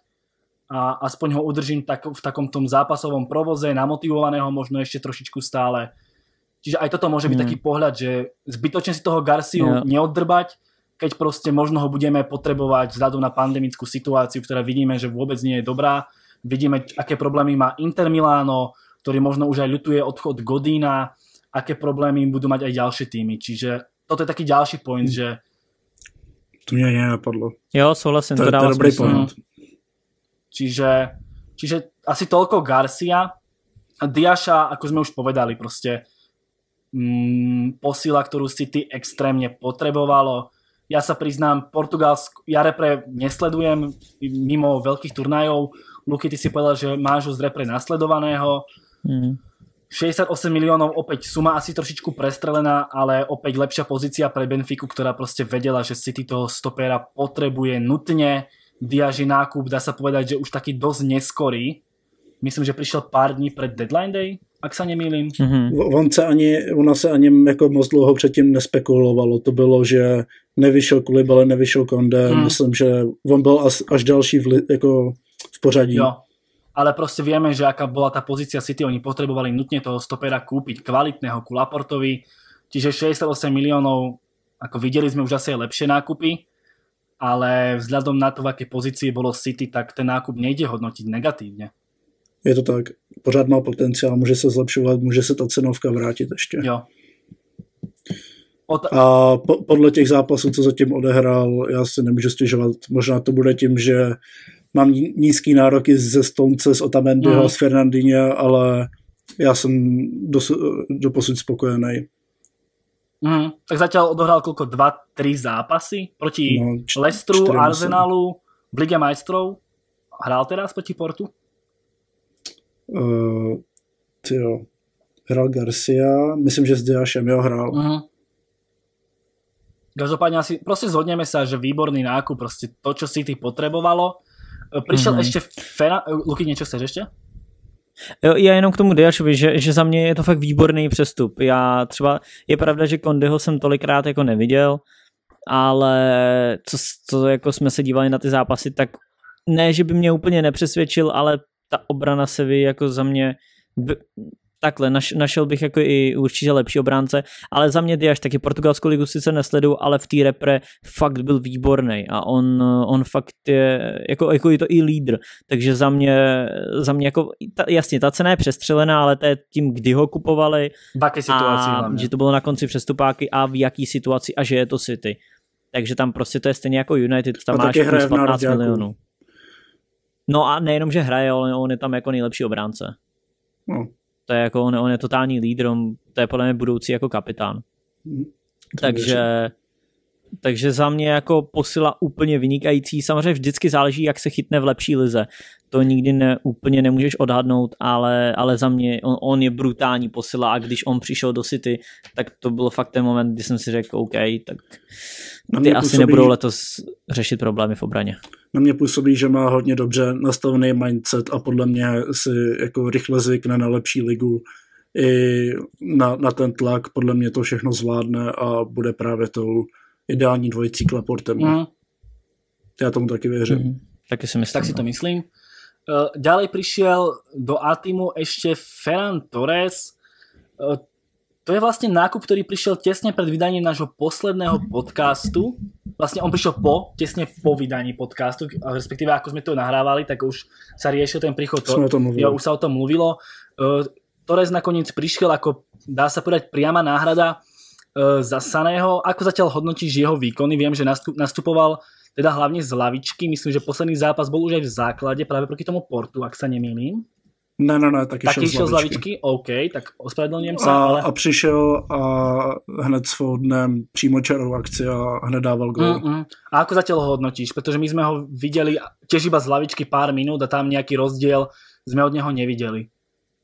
C: a aspoň ho udržím tak, v takom tom zápasovom provoze, namotivovaného možno ešte trošičku stále. Čiže aj toto môže byť mm. taký pohľad, že zbytočne si toho Garciu yeah. neoddrbať, keď proste možno ho budeme potrebovať vzhľadom na pandemickú situáciu, ktorá vidíme, že vôbec nie je dobrá. Vidíme, aké problémy má Inter Milano, ktorý možno už aj ľutuje odchod Godina, aké problémy budú mať aj ďalšie týmy. Čiže toto je taký ďalší point, že...
B: To mňa nenapadlo.
A: Jo, souhlasím, to,
B: to
A: dáva
B: dobrý
A: smysl.
B: point.
C: Čiže, čiže asi toľko Garcia. Diasha, ako sme už povedali, proste mm, posila, ktorú City extrémne potrebovalo. Ja sa priznám, Portugalsku, ja repre nesledujem mimo veľkých turnajov. Luky, ty si povedal, že máš ho z repre nasledovaného. Mm. šesťdesiatosem miliónov, opäť suma asi trošičku prestrelená, ale opäť lepšia pozícia pre Benfiku, ktorá proste vedela, že City toho stopera potrebuje nutne. Diaži nákup, dá sa povedať, že už taký dosť neskorý. Myslím, že prišiel pár dní pred deadline day, ak sa nemýlim.
B: Mm-hmm. On se ani, ona se ani jako moc dlouho předtím nespekulovalo. To bylo, že nevyšel Koulibaly, nevyšel Condé. Mm. Myslím, že on byl až, až další v, jako v pořadí.
C: Jo. Ale proste vieme, že aká bola tá pozícia City, oni potrebovali nutne toho stopera kúpiť, kvalitného ku Laportovi, čiže šesťdesiatosem miliónov, ako videli sme už asi aj lepšie nákupy, ale vzhľadom na to, v akej pozícii bolo City, tak ten nákup nejde hodnotiť negatívne.
B: Je to tak, pořád má potenciál, může se zlepšovat, může se ta cenovka vrátit ještě.
C: Jo. Ot-
B: A po, podle těch zápasů, co zatím odehrál, já si nemůžu stěžovat, možná to bude tím, že mám nízký nároky ze Stonce, z Otamendiho, mm. z Fernandinha, ale já jsem dosu, doposud spokojený.
C: Mm. Tak zatiaľ odohral koľko? dva tri zápasy proti no, č- Leicesteru, Arsenalu, v Lige majstrov. Hral teraz proti Portu?
B: Uh, tyjo. Hral Garcia, myslím, že s Diašem, jo, hral.
C: Mm. Každopádne asi proste zhodneme sa, že výborný nákup, proste to, čo City potrebovalo. Prišiel mm-hmm. ešte Fera... Luky, niečo chceš ešte?
A: Jo, já jenom k tomu Diashovi, že, že za mě je to fakt výborný přestup. Já třeba, je pravda, že Condeho jsem tolikrát jako neviděl, ale co, co jako jsme se dívali na ty zápasy, tak ne, že by mě úplně nepřesvědčil, ale ta obrana Sevy jako za mě by, takhle, naš, našel bych jako i určitě lepší obránce, ale za mě Dias taky portugalskou ligu sice nesleduju, ale v té repre fakt byl výborný a on, on fakt je, jako, jako je to i lídr, takže za mě, za mě jako, ta, jasně, ta cena je přestřelená, ale to je tím, kdy ho kupovali
C: v jaké situaci
A: a
C: hlavně.
A: Že to bylo na konci přestupáky a v jaký situaci a že je to City. Takže tam prostě to je stejně jako United, tam
B: a
A: máš plus patnáct milionů. No a nejenom, že hraje, ale on je tam jako nejlepší obránce.
B: No.
A: To je jako, on, on je totální lídr, on, to je podle mě budoucí jako kapitán. Mm, takže, takže za mě jako posila úplně vynikající. Samozřejmě vždycky záleží, jak se chytne v lepší lize. To nikdy ne, úplně nemůžeš odhadnout, ale, ale za mě on, on je brutální posila a když on přišel do City, tak to byl fakt ten moment, kdy jsem si řekl OK, tak ty asi působí, nebudou letos řešit problémy v obraně.
B: Na mě působí, že má hodně dobře nastavený mindset a podle mě si jako rychle zvykne na lepší ligu i na, na ten tlak. Podle mě to všechno zvládne a bude právě tou ideální dvojicí k Laportemu. Mm. Já tomu taky věřím. Mm.
A: Taky si myslím.
C: Tak si to myslím. Uh, ďalej prišiel do A-týmu ešte Ferran Torres. Uh, to je vlastne nákup, ktorý prišiel tesne pred vydaním nášho posledného podcastu. Vlastne on prišiel po, tesne po vydaní podcastu, respektíve ako sme to nahrávali, tak už sa riešil ten príchod. To, jo, už sa o tom mluvilo. Uh, Torres nakoniec prišiel ako, dá sa povedať, priama náhrada uh, za Saného. Ako zatiaľ hodnotíš jeho výkony? Viem, že nastup, nastupoval teda hlavne z lavičky. Myslím, že posledný zápas bol už aj v základe práve proti tomu Portu, ak sa nemýlim.
B: Ne, ne, ne, taky,
C: taky
B: šel
C: z lavičky. OK, tak ospravedlňujem sa.
B: A,
C: ale...
B: a přišel a hned svou dnem přímo čarovou akci a hned dával gól.
C: Mm-mm. A ako zatiaľ ho hodnotíš? Pretože my sme ho videli tiež iba z lavičky pár minút a tam nejaký rozdiel sme od neho nevideli.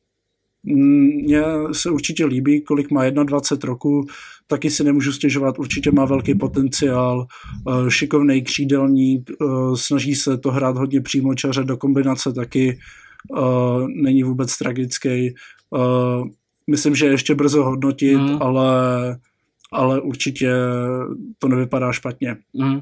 B: Mně se určitě líbí, kolik má dvacet jedna roku, taky si nemůžu stěžovat, určitě má velký potenciál, šikovnej křídelník, snaží se to hrát hodně přímočaře, do kombinace taky není vůbec tragický. Myslím, že ještě brzo hodnotit, mm. ale, ale určitě to nevypadá špatně.
C: Mm.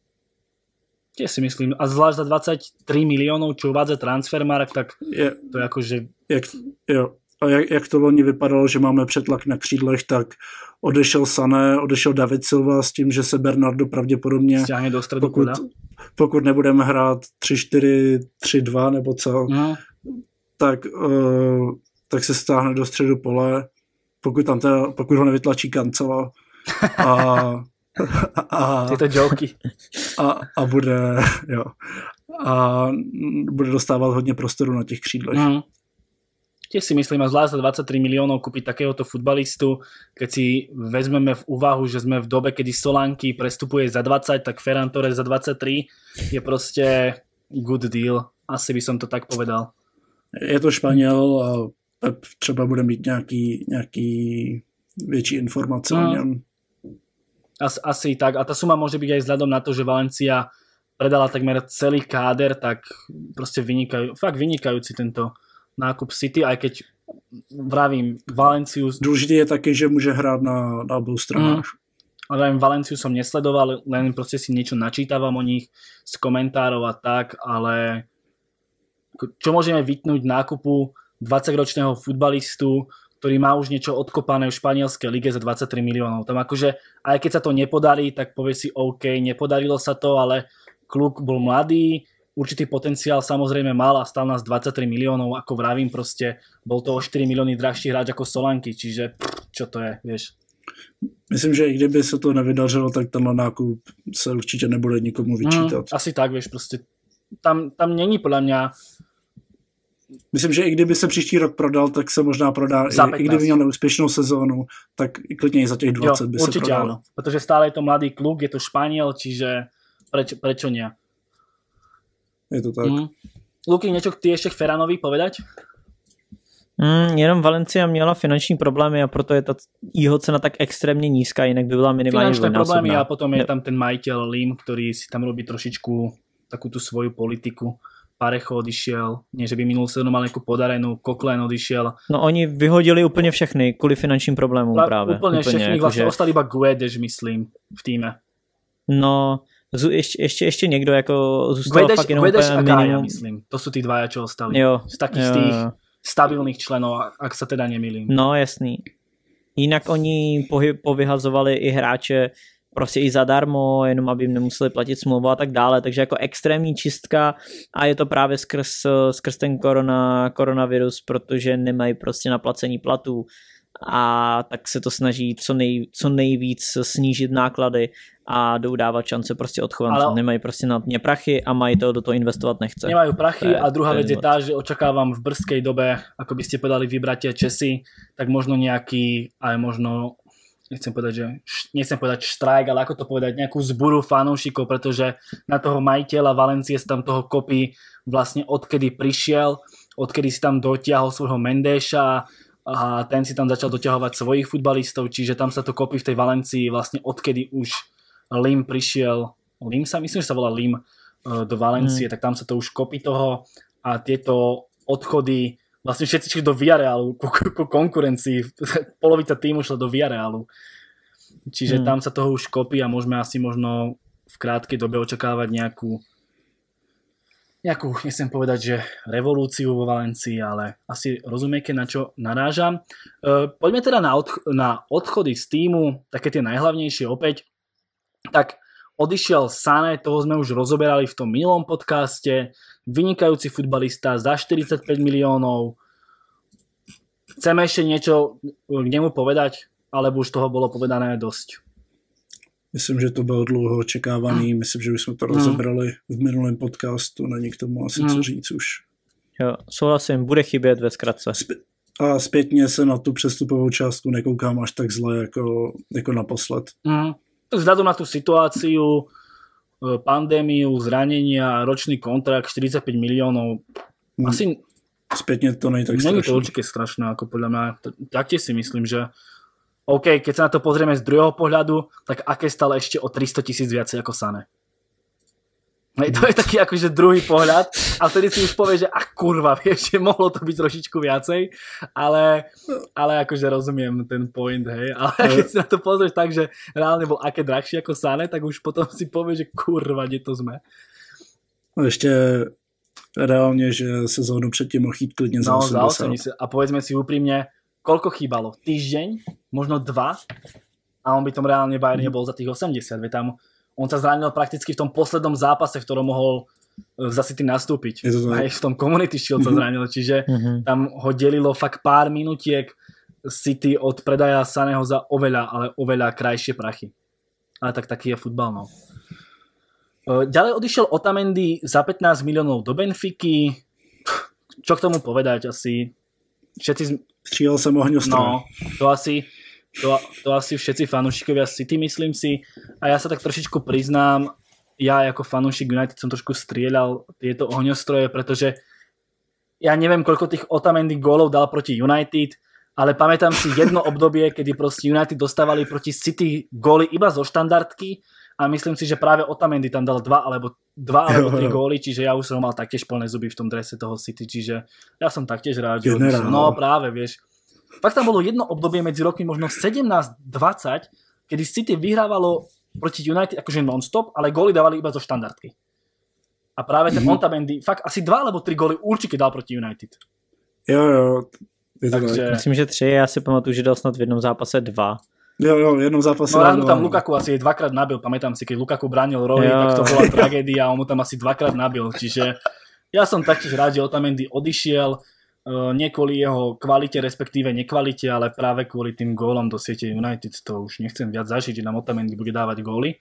C: Tiež si myslím. A zvlášť za dvadsaťtri miliónov, čo uvádza Transfermarkt, tak je, to je akože...
B: Jak, jo. A jak, jak to loni vypadalo, že máme přetlak na křídlech, tak odešel Sané, odešel David Silva s tím, že se Bernardo pravděpodobně...
C: Sťahne do středu,
B: pokud, pokud nebudeme hrát tři čtyři tři dva nebo co, mm. tak, uh, tak se stáhne do středu pole, pokud, tam teda, pokud ho nevytlačí Cancelo. A... A,
C: Tyto joky.
B: A, a bude, jo, a bude dostávat hodně prostoru na těch křídlech. Mm.
C: tiež si myslím, a zvlášť za dvadsaťtri miliónov kúpiť takéhoto futbalistu, keď si vezmeme v úvahu, že sme v dobe, kedy Solanke prestupuje za dvadsať, tak Ferran Torres za dvadsaťtri je proste good deal. Asi by som to tak povedal.
B: Je to Španěl a Pep třeba bude mít nějaký, nějaký větší informace no. o něm.
C: As, asi tak. A tá suma môže byť aj vzhľadom na to, že Valencia predala takmer celý káder, tak proste vynikajú, fakt vynikajúci tento nákup City, aj keď vravím Valenciu...
B: Důležité je taky, že může hrát na, na obou stranách. Mm.
C: Ale Valenciu som nesledoval, len proste si niečo načítavam o nich z komentárov a tak, ale čo môžeme vytnúť nákupu dvadsaťročného futbalistu, ktorý má už niečo odkopané v španielskej lige za dvadsaťtri miliónov. Tam akože, aj keď sa to nepodarí, tak povieš si OK, nepodarilo sa to, ale kluk bol mladý, určitý potenciál samozrejme mal a stal nás dvadsaťtri miliónov, ako vravím, proste bol to o štyri milióny drahší hráč ako Solanke, čiže pff, čo to je, vieš.
B: Myslím, že i kdyby se to nevydařilo, tak tenhle nákup se určitě nebude nikomu vyčítat.
C: Mm, asi tak, vieš, proste tam, tam není podľa mňa.
B: Myslím, že i kdyby se příští rok prodal, tak se možná prodá, i, i kdyby měl neúspěšnou sezónu, tak klidně i za těch dvacet jo, by se prodal. Áno,
C: protože stále je to mladý kluk, je to Španiel, čiže preč, prečo nie?
B: Je to tak. Mm.
C: Luky, niečo ty ešte k Ferranovi povedať?
A: Mm, jenom Valencia měla finanční problémy a proto je ta jeho cena tak extrémně nízká, jinak by byla minimálně
C: finančné problémy a potom je tam ten majiteľ Lim, ktorý si tam robí trošičku takú tú svoju politiku. Parejo odišiel, nie že by minulú sezónu mal nejakú podarenú, Coquelin odišiel.
A: No oni vyhodili úplně všechny kvůli finančním problémům
C: La,
A: právě.
C: Úplně, úplně všechny, vlastne že... ostali iba Guedes, myslím, v týme.
A: No, ještě, ještě, ještě někdo jako zůstal
C: Guedes,
A: fakt jenom
C: Guedes a Gaia,
A: minimum.
C: myslím. To sú tí dvaja, čo ostali.
A: Jo,
C: z takých
A: jo,
C: z tých
A: jo.
C: stabilných členov, ak sa teda nemýlim.
A: No, jasný. Jinak oni pohy, povyhazovali i hráče prostě i zadarmo, jenom aby jim nemuseli platit smlouvu a tak dále, takže jako extrémní čistka a je to právě skrz, skrz ten korona, koronavirus, protože nemají prostě na placení platů a tak se to snaží co, nej, co nejvíc snížit náklady a jdou dávat šance prostě odchovancům. Nemají prostě na dně prachy a mají to do toho investovat nechce.
C: Nemajú prachy je, a druhá vec je tá, že očakávam v brzkej dobe, ako by ste povedali vy bratia Česi, tak možno nejaký, aj možno nechcem povedať, že nechcem povedať štrajk, ale ako to povedať, nejakú zburu fanúšikov, pretože na toho majiteľa Valencie sa tam toho kopí vlastne odkedy prišiel, odkedy si tam dotiahol svojho Mendéša a ten si tam začal doťahovať svojich futbalistov, čiže tam sa to kopí v tej Valencii vlastne odkedy už Lim prišiel, Lim sa, myslím, že sa volá Lim do Valencie, hmm. tak tam sa to už kopí toho a tieto odchody vlastne všetci šli do Villarealu ku, ku konkurencii. Polovica týmu šla do Villarealu. Čiže hmm. tam sa toho už kopí a môžeme asi možno v krátkej dobe očakávať nejakú nejakú, nechcem povedať, že revolúciu vo Valencii, ale asi rozumiete, na čo narážam. E, poďme teda na, odch- na odchody z týmu, také tie najhlavnejšie opäť. Tak odišiel Sané, toho sme už rozoberali v tom minulom podcaste, vynikajúci futbalista za štyridsaťpäť miliónov. Chceme ešte niečo k nemu povedať, alebo už toho bolo povedané dosť?
B: Myslím, že to bylo dlouho očekávaný, myslím, že už jsme to hmm. rozebrali v minulém podcastu, není k tomu asi hmm. co říct už.
A: Jo, souhlasím, bude chybět ve zkratce.
B: A zpětně se na tu přestupovou částku nekoukám až tak zle jako, jako naposled.
C: Hmm. Vzhľadom na tú situáciu, pandémiu, zranenia, ročný kontrakt, štyridsaťpäť miliónov, hmm. asi
B: spätne to nie je tak strašné.
C: Nie je to určite strašné, ako podľa mňa. Taktiež si myslím, že OK, keď sa na to pozrieme z druhého pohľadu, tak aké stále ešte o tristo tisíc viacej ako Sané. Hej, to je taký akože druhý pohľad a vtedy si už povie, že ach kurva, vieš, že mohlo to byť trošičku viacej, ale, ale akože rozumiem ten point, hej, ale keď si na to pozrieš tak, že reálne bol aké drahšie ako Sané, tak už potom si povie, že kurva, kde to sme.
B: No ešte reálne, že sezónu predtým mohl jít klidne za
C: no,
B: osemdesiat.
C: Za osemdesiat. A povedzme si úprimne, koľko chýbalo? Týždeň? Možno dva? A on by tom reálne Bayern nebol za tých osemdesiat, veď tam on sa zranil prakticky v tom poslednom zápase, v ktorom mohol za City nastúpiť. Aj v tom Community Shield sa zranil, čiže mm-hmm. tam ho delilo fakt pár minutiek City od predaja Saného za oveľa, ale oveľa krajšie prachy. Ale tak taký je futbal, no. Ďalej odišiel Otamendi za pätnásť miliónov do Benfiky. Čo k tomu povedať? Asi všetci...
B: Střílel jsem ohňostroj.
C: No, to asi, to, to asi všetci fanúšikovia City, myslím si. A ja sa tak trošičku priznám, ja ako fanúšik United som trošku strieľal tieto ohňostroje, pretože ja neviem, koľko tých Otamendi gólov dal proti United, ale pamätám si jedno obdobie, kedy proste United dostávali proti City góly iba zo štandardky a myslím si, že práve Otamendi tam dal dva alebo dva alebo tri góly, čiže ja už som mal taktiež plné zuby v tom drese toho City, čiže ja som taktiež rád, že odišiel. No práve, vieš. Fakt tam bolo jedno obdobie medzi rokmi možno sedemnásť dvadsať, kedy City vyhrávalo proti United akože non-stop, ale góly dávali iba zo štandardky. A práve ten mm-hmm. Otamendi fakt asi dva alebo tri góly určite dal proti United.
B: Jo, jo.
A: Takže... Myslím, že tři, já si pamatuju, že dal snad v jednom zápase dva.
B: Jo, jo, v jednom zápase.
C: No ráno tam Lukaku asi dvakrát nabil, pamätám si, keď Lukaku bránil Roy, tak to bola tragédia a on mu tam asi dvakrát nabil, čiže ja som taktiež rád, že Otamendi odišiel, nie kvôli jeho kvalite, respektíve nekvalite, ale práve kvôli tým gólom do siete United, to už nechcem viac zažiť, že nám Otamendi bude dávať góly.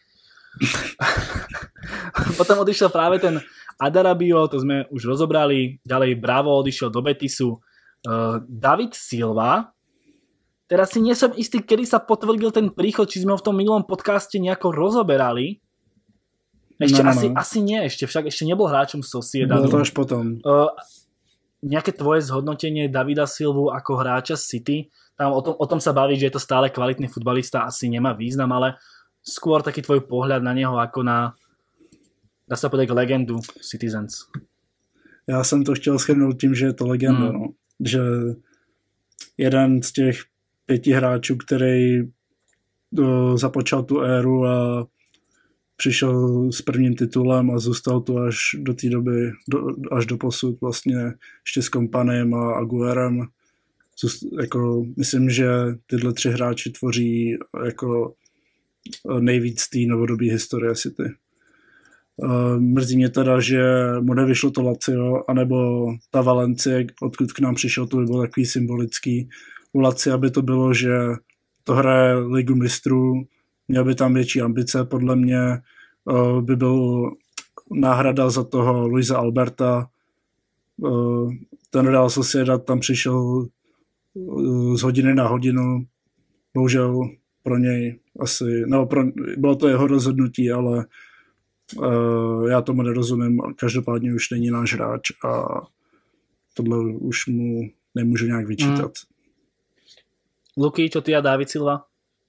C: Potom odišiel práve ten Adarabio, to sme už rozobrali, ďalej Bravo odišiel do Betisu, Uh, David Silva, teraz si nie som istý, kedy sa potvrdil ten príchod, či sme ho v tom minulom podcaste nejako rozoberali. Ešte no, no, asi, no. asi nie, ešte však ešte nebol hráčom Sociedadu.
B: Bolo to až potom.
C: Uh, nejaké tvoje zhodnotenie Davida Silvu ako hráča City, tam o tom, o tom sa baví, že je to stále kvalitný futbalista, asi nemá význam, ale skôr taký tvoj pohľad na neho ako na, dá sa povedať, legendu Citizens.
B: Já jsem to chtěl shrnout tím, že je to legenda, hmm. no. Že jeden z těch pěti hráčů, který do, započal tu éru a přišel s prvním titulem a zůstal tu až do té doby, do, až do posud vlastně ještě s Kompanem a Aguerem. Zůst, jako, myslím, že tyhle tři hráči tvoří jako nejvíc té novodobé historie City. Uh, mrzí mě teda, že mu nevyšlo to Lazio, anebo ta Valencie, odkud k nám přišel, to by bylo takový symbolický. U Lazia by to bylo, že to hraje Ligu mistrů, měl by tam větší ambice, podle mě uh, by byl náhrada za toho Luisa Alberta. Uh, ten Real Sociedad tam přišel uh, z hodiny na hodinu, bohužel pro něj asi, no pro, bylo to jeho rozhodnutí, ale Uh, já tomu nerozumím, každopádně už není náš hráč a tohle už mu nemůžu nějak vyčítat.
C: Mm. Luky, čo ty a David Silva?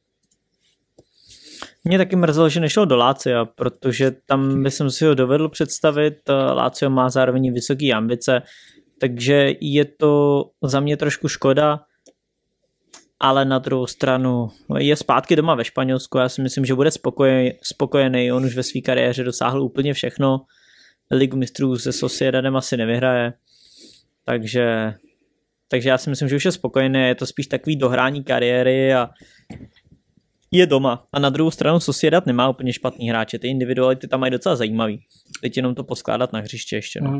A: Mě taky mrzelo, že nešel do Lazia, protože tam bych si ho dovedl představit. Lazio má zároveň vysoké ambice, takže je to za mě trošku škoda, ale na druhou stranu je zpátky doma ve Španělsku. Já si myslím, že bude spokojený, spokojený. On už ve své kariéře dosáhl úplně všechno. Ligu mistrů se Sociedadem asi nevyhraje. Takže, takže já si myslím, že už je spokojený. Je to spíš takový dohrání kariéry a je doma. A na druhou stranu Sociedad nemá úplně špatný hráče. Ty individuality tam mají docela zajímavý. Teď jenom to poskládat na hřiště ještě. No. Mm.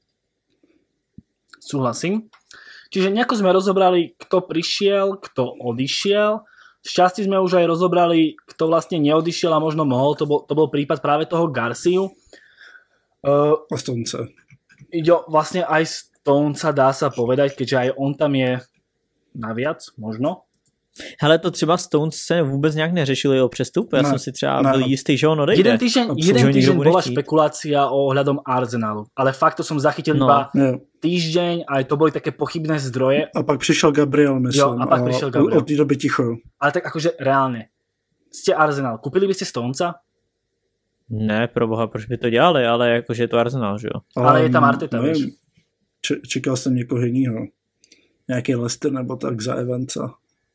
C: Súhlasím. Čiže nejako sme rozobrali, kto prišiel, kto odišiel. V časti sme už aj rozobrali, kto vlastne neodišiel a možno mohol. To bol, to bol prípad práve toho Garciu. Uh,
B: a Stonce.
C: Ide vlastne aj Stonca, dá sa povedať, keďže aj on tam je naviac, možno.
A: Hele, to třeba Stones se vůbec nějak neřešil jeho přestup. Já ne, jsem si třeba ne. byl jistý, že on odejde.
C: Jeden týždeň, jeden týždeň bola špekulácia o ohľadom Arsenalu, ale fakt to som zachytil no. iba ne. týždeň, aj to boli také pochybné zdroje.
B: A pak přišel Gabriel, myslím.
C: Jo, a pak prišiel Gabriel.
B: Od té doby ticho.
C: Ale tak akože reálne. Ste Arsenal, kúpili by ste Stonca?
A: Ne, proboha, proč by to dělali, ale jakože je to Arsenal, že jo.
C: Ale, ale je tam Arteta,
B: nevím, víš. Č- čekal jsem někoho jinýho. Nějaký Leicester nebo tak za Evansa.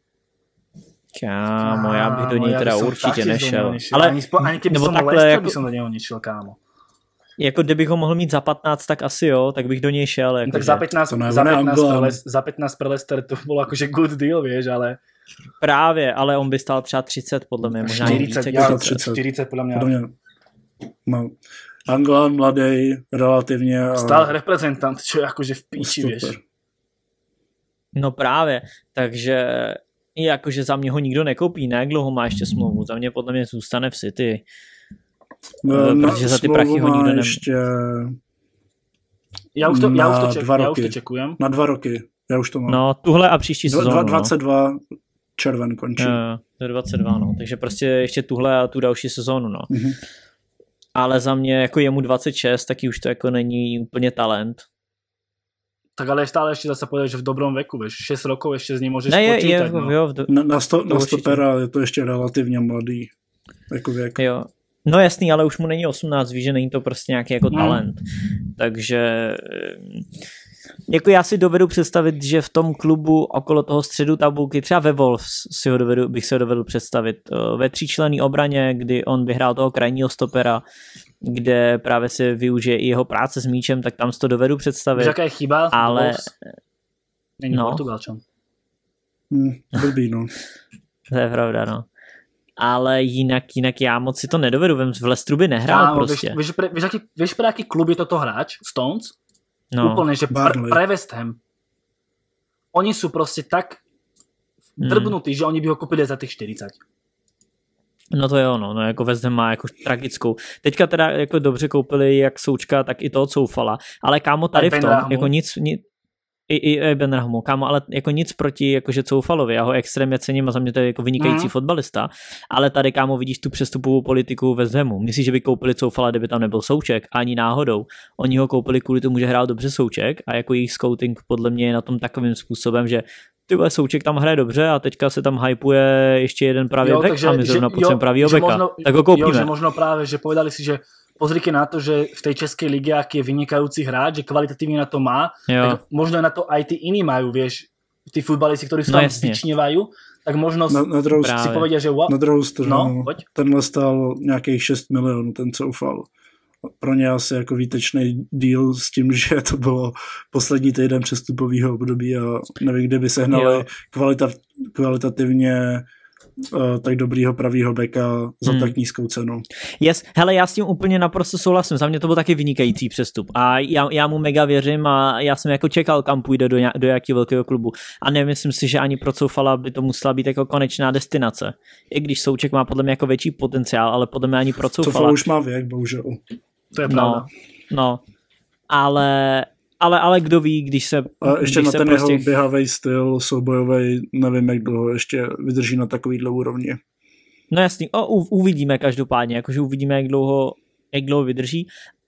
A: Kámo, já bych do něj teda určitě nešel.
C: nešel. Ale ani, spo, ani keby som takhle, Leicester, jako, by som do něho nešel, kámo.
A: Jako kdybych ho mohl mít za patnáct, tak asi jo, tak bych do něj šel. Jako
C: no, tak za pätnásť, za, pätnásť pre Les, za pätnásť pre Leicester to bylo jakože good deal, vieš, ale...
A: Právě, ale on by stál třeba třicet, podle mě, možná
C: čtyřicet,
A: více.
C: Ja, třicet, čtyřicet, podle mě.
B: Podle mě. No. Anglán, mladý, relativně. A...
C: Stál reprezentant, čo je jakože v píči, vieš.
A: No právě, takže... jakože za mě ho nikdo nekoupí, ne? Jak dlouho má ještě smlouvu? Za mě podle mě zůstane v City.
B: No, protože za ty prachy ho nikdo nem... ještě...
C: Já už to, já už to, ček, já už to čekujem.
B: Na dva roky. Já už to mám.
A: No, tuhle a příští sezónu.
B: dvacet dva no. červen končí.
A: Jo, to je dvacet dva, no. Takže prostě ještě tuhle a tu další sezónu, no. Mm-hmm. Ale za mě, jako je mu dvacet šest, taky už to jako není úplně talent.
C: Tak ale stále ještě zase povedať, že v dobrom veku, vieš, šesť rokov ešte z ním môžeš
A: ne, je,
C: počítať.
A: Je,
C: no.
A: jo, do...
B: Na, na, sto, na stopera je to ještě relativně mladý jako věk.
A: Jo. No jasný, ale už mu není osmnáct, víš, že není to prostě nějaký jako talent. Mm. Takže jako já si dovedu představit, že v tom klubu okolo toho středu tabulky, třeba ve Wolves si ho dovedu, bych si ho dovedl představit, ve tříčlenné obraně, kdy on vyhrál toho krajního stopera, kde právě se využije i jeho práce s míčem, tak tam si to dovedu představit.
C: Víš, jaká je chyba?
A: Ale...
C: Není no. Portugalčan.
B: Hmm, blbý, no.
A: To je pravda, no. Ale jinak, jinak já moc si to nedovedu, v Leicesteru by nehrál Kámo, prostě.
C: Víš, víš, pre, víš, aký, víš pre aký klub je toto hráč? Stones?
A: No.
C: Úplne, že pr- pre West Ham. Oni sú proste tak drbnutí, hmm. že oni by ho kúpili za tých štyridsať.
A: No to jo, no, no jako West Ham má jako tragickou. Teďka teda jako dobře koupili jak Součka, tak i toho Coufala, ale kámo tady v tom, jako nic, nic i, i Ben Rahmu, kámo, ale jako nic proti jakože Coufalovi, já ho extrémně cením a za mě to je jako vynikající mm. fotbalista, ale tady kámo vidíš tu přestupovou politiku West Hamu. Myslíš, že by koupili Coufala, kdyby tam nebyl Souček? Ani náhodou. Oni ho koupili kvůli tomu, že hrál dobře Souček a jako jejich scouting podle mě je na tom takovým způsobem, že tyhle Souček tam hraje dobře a teďka se tam hypuje ještě jeden pravý bek a my zrovna potřebujeme pravýho beka. Možno, tak ho koupíme.
C: Jo, že možno práve, že povedali si, že pozrite na to, že v tej českej lige, aký je vynikajúci hráč, že kvalitatívne na to má, tak možno na to aj tí iní majú, vieš, tí futbalisti, ktorí sa no, tam vyčnievajú, tak možno na, na druhou, si povedia, že wow.
B: Na druhou stranu, no, tenhle stál nějakých šest milionů, ten Coufal. Pro ně asi jako výtečný deal s tím, že to bylo poslední týden přestupového období a nevím, kde by sehnali kvalita, kvalitativně uh, tak dobrýho pravýho beka za hmm. tak nízkou cenu.
A: Yes, hele, já s tím úplně naprosto souhlasím, za mě to byl taky vynikající přestup a já, já mu mega věřím a já jsem jako čekal, kam půjde do, nějak, do jakého velkého klubu a nemyslím si, že ani pro Coufala by to musela být jako konečná destinace, i když Souček má podle mě jako větší potenciál, ale podle mě ani pro Coufala.
B: Coufal už má věk, bohužel.
C: To je pravda.
A: No, no. Ale, ale, ale kdo ví, když se...
B: A ještě
A: když
B: na
A: se
B: ten
A: prostě...
B: jeho běhavej styl, soubojovej, nevím, jak dlouho ještě vydrží na takovýhle úrovni.
A: No jasný, o, u, uvidíme každopádně, jakože uvidíme, jak dlouho, jak dlouho vydrží,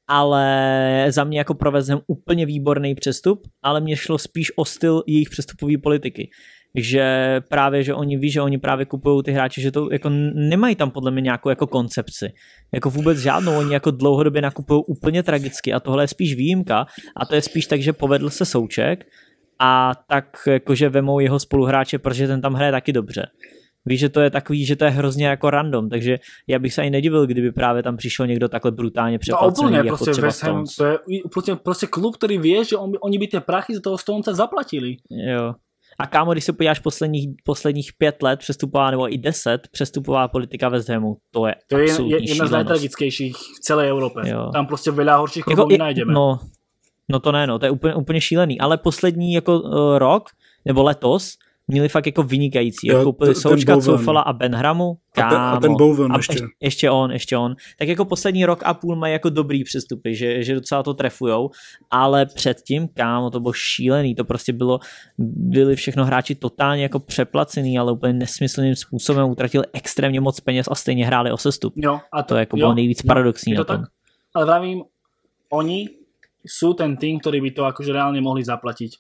A: ale za mě jako provezem úplně výborný přestup, ale mě šlo spíš o styl jejich přestupové politiky. Že právě, že oni ví, že oni právě kupují ty hráče, že to jako nemají tam podle mě nějakou jako koncepci. Jako vůbec žádnou, oni jako dlouhodobě nakupují úplně tragicky a tohle je spíš výjimka a to je spíš tak, že povedl se Souček a tak jakože vemou jeho spoluhráče, protože ten tam hraje taky dobře. Víš, že to je takový, že to je hrozně jako random, takže já bych se ani nedivil, kdyby právě tam přišel někdo takhle brutálně přeplacený,
C: no,
A: jako třeba
C: Ham, to je prostě, prostě klub, který ví, že on, oni by ty prachy za toho Stonesa zaplatili.
A: Jo. A kámo, když se podíváš posledních, posledních pět let přestupová, nebo i deset přestupová politika West Hamu, to je
C: to
A: absolutní
C: je jedna
A: šílenost.
C: z najtragickejších v celé Evropě.
A: Jo.
C: Tam prostě veľa horších klubů
A: jako,
C: nenajdeme.
A: No, no to ne, no, to je úplně, úplně šílený, ale poslední jako uh, rok, nebo letos, měli fakt jako vynikající. Jo, koupili Součka, Coufala a Benhramu. Kámo.
B: A ten, a ten Bowen
A: a
B: ještě.
A: ještě on, ještě on. Tak jako poslední rok a půl mají jako dobrý přestupy, že, že docela to trefujou, ale předtím, kámo, to bylo šílený, to prostě bylo, byli všechno hráči totálně jako přeplacený, ale úplně nesmyslným způsobem utratili extrémně moc peněz a stejně hráli o sestup.
C: Jo, a
A: to, to jako jo, bylo nejvíc jo, paradoxní na tom. Tak?
C: Ale vravím, oni sú ten tým, ktorí by to akože reálne mohli zaplatiť.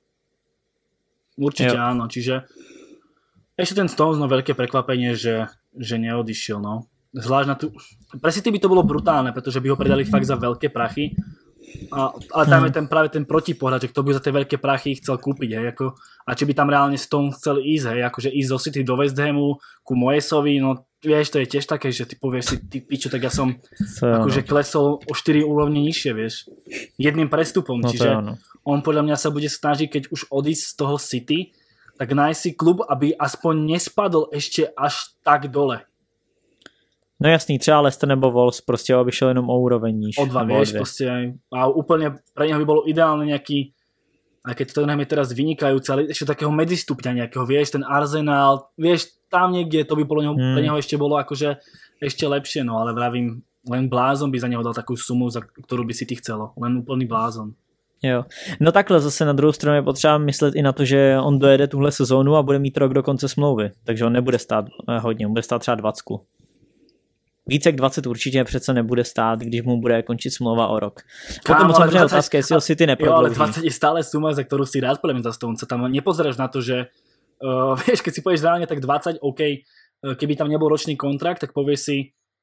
C: Určite jo. Áno, čiže ešte ten Stones, no veľké prekvapenie, že, že neodišiel, no. Zvlášť na tú... Pre City by to bolo brutálne, pretože by ho predali fakt za veľké prachy, a, ale tam hmm. je ten, práve ten protipohľad, že kto by za tie veľké prachy chcel kúpiť, hej, ako, a či by tam reálne Stones chcel ísť, hej, akože ísť zo City do West Hamu, ku Moesovi, no vieš, to je tiež také, že ty povieš si, ty pičo, tak ja som so, akože klesol o štyri úrovne nižšie, vieš, jedným prestupom, no, čiže on podľa mňa sa bude snažiť, keď už odísť z toho City, tak nájsť si klub, aby aspoň nespadol ešte až tak dole.
A: No jasný, třeba Leicester nebo Wolves, prostě aby šel jenom o úroveň níž.
C: O dva, vieš, proste aj, a úplne pre neho by bolo ideálne nejaký, aj keď to je teraz vynikajúce, ale ešte takého medzistupňa nejakého, vieš, ten Arsenal, vieš, tam niekde to by bolo neho, hmm. pre neho ešte bolo akože ešte lepšie, no ale vravím, len blázon by za neho dal takú sumu, za ktorú by si ty chcelo, len úplný blázon.
A: Jo. No takhle zase na druhou stranu je potřeba myslet i na to, že on dojede tuhle sezónu a bude mít rok do konce smlouvy, takže on nebude stát hodně, on bude stát třeba dvacet. Více jak dvacet určitě přece nebude stát, když mu bude končit smlouva o rok. Potom
C: Kámo,
A: samozřejmě
C: dvacet,
A: otázka, jestli ho City neprodlouží.
C: Jo, ale dvacet je stále suma, za ktorú si rád podľa mňa za Stonesa. Tam nepozeráš na to, že uh, vieš, keď si povieš reálne tak dvadsať, OK, keby tam nebol ročný kontrakt, tak povieš si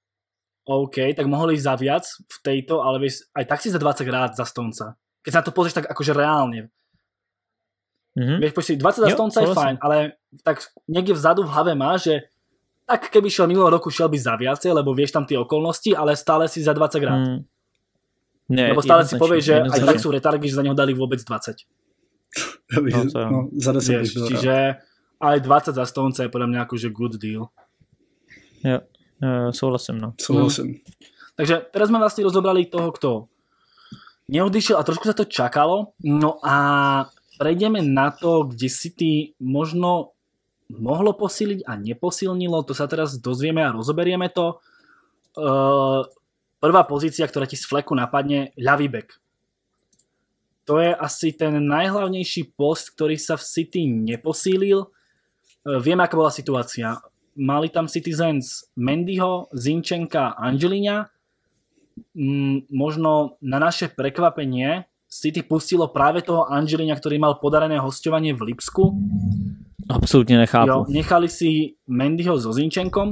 C: OK, tak mohli ísť za viac v tejto, ale vieš, aj tak si za dvadsať rád za Stonesa. Keď sa na to pozrieš tak akože reálne. Mm-hmm. Vieš, povieš si dvadsať za Stonesa je fajn, ale tak niekde vzadu v hlave má, že tak keby šiel minulého roku, šiel by za viacej, lebo vieš tam tie okolnosti, ale stále si za dvadsať rád. Mm. Nie, lebo stále si povieš, že aj tak sú retargy, že za neho dali vôbec dvadsať.
B: No, no, za deset vieš,
C: čiže aj dvadsať za Stonesa je podľa mňa akože good deal.
A: Jo, jo souhlasím. No.
B: Souhlasím.
C: Mm. Takže teraz sme vlastne rozobrali toho, kto neodišiel a trošku sa to čakalo. No a prejdeme na to, kde City možno mohlo posíliť a neposilnilo, to sa teraz dozvieme a rozoberieme to. Uh, prvá pozícia, ktorá ti z fleku napadne, ľavý back. To je asi ten najhlavnejší post, ktorý sa v City neposílil. Uh, vieme, aká bola situácia. Mali tam Citizens Mendyho, Zinchenka, Angelina. Mm, možno na naše prekvapenie City pustilo práve toho Angelina, ktorý mal podarené hosťovanie v Lipsku.
A: Absolutně nechápu.
C: Jo, nechali si Mendyho so Zinchenkom,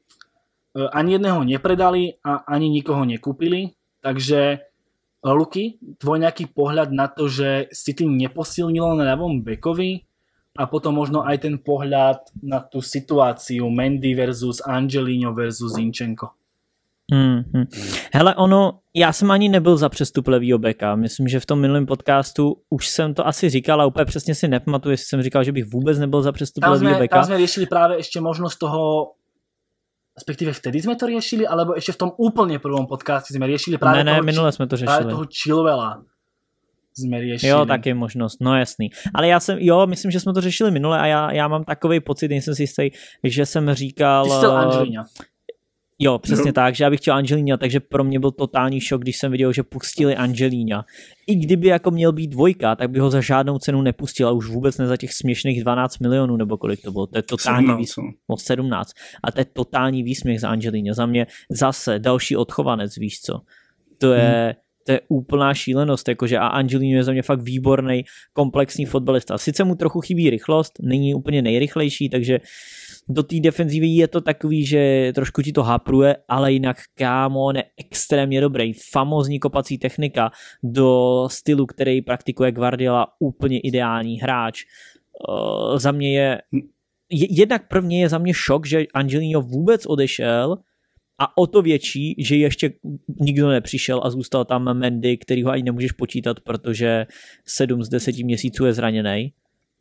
C: ani jedného nepredali a ani nikoho nekúpili, takže Luky, tvoj nejaký pohľad na to, že City neposilnilo na ľavom backovi a potom možno aj ten pohľad na tú situáciu Mendy versus Angelino versus Zinchenko.
A: Hmm, hmm. Hele, ono, já jsem ani nebyl za přestup levýho beka. Myslím, že v tom minulém podcastu už jsem to asi říkal a úplně přesně si nepamatuju, jestli jsem říkal, že bych vůbec nebyl za přestup
C: tam
A: levýho
C: sme,
A: beka.
C: Tam jsme riešili právě ještě možnost toho, respektíve vtedy jsme to riešili, alebo ještě v tom úplně prvom podcastu jsme riešili právě
A: ne, ne,
C: toho,
A: minule jsme to řešili.
C: Právě toho Chilwella jsme riešili.
A: Jo, tak je možnost, no jasný. Ale já jsem, jo, myslím, že jsme to řešili minule a já, já mám takovej pocit, nejsem si jistý, že jsem říkal...
C: Ty jsi Angelina.
A: Jo, přesně no. tak, že já bych chtěl Angelina, takže pro mě byl totální šok, když jsem viděl, že pustili Angelina. I kdyby jako měl být dvojka, tak by ho za žádnou cenu nepustil a už vůbec ne za těch směšných dvanáct milionů, nebo kolik to bylo. To je totální výsměch. No, sedmnáct. A to je totální výsměch za Angelina. Za mě zase další odchovanec, víš co. To je... Hmm. To je úplná šílenost, jakože a Angelino je za mě fakt výborný, komplexní fotbalista. Sice mu trochu chybí rychlost, není úplně nejrychlejší, takže do té defenzívy je to takový, že trošku ti to hapruje, ale jinak kámo, on je extrémně dobrý. Famózní kopací technika do stylu, který praktikuje Guardiola, úplně ideální hráč. Uh, za mě je, jednak prvně je za mě šok, že Angelino vůbec odešel, a o to větší, že ještě nikdo nepřišel a zůstal tam Mendy, který ho ani nemůžeš počítat, protože sedm z deseti měsíců je zraněný.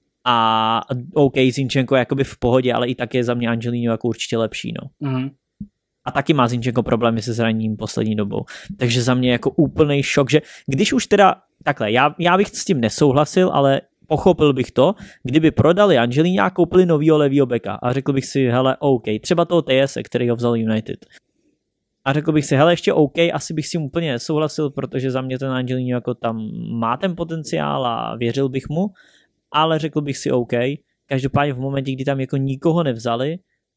A: A OK, Zinchenko je jakoby v pohodě, ale i tak je za mě Angelino jako určitě lepší. No. Mm. A taky má Zinchenko problémy se zraněním poslední dobou. Takže za mě jako úplný šok, že když už teda, takhle, já, já bych s tím nesouhlasil, ale pochopil bych to, kdyby prodali Angelina a koupili novýho levýho beka a řekl bych si, hele, OK, třeba toho T S, který ho vzal United. A řekl bych si, hele, ještě OK, asi bych s tím úplně nesouhlasil, protože za mě ten Angelino jako tam má ten potenciál a věřil bych mu, ale řekl bych si OK. Každopádně v momentě, kdy tam jako nikoho nevzali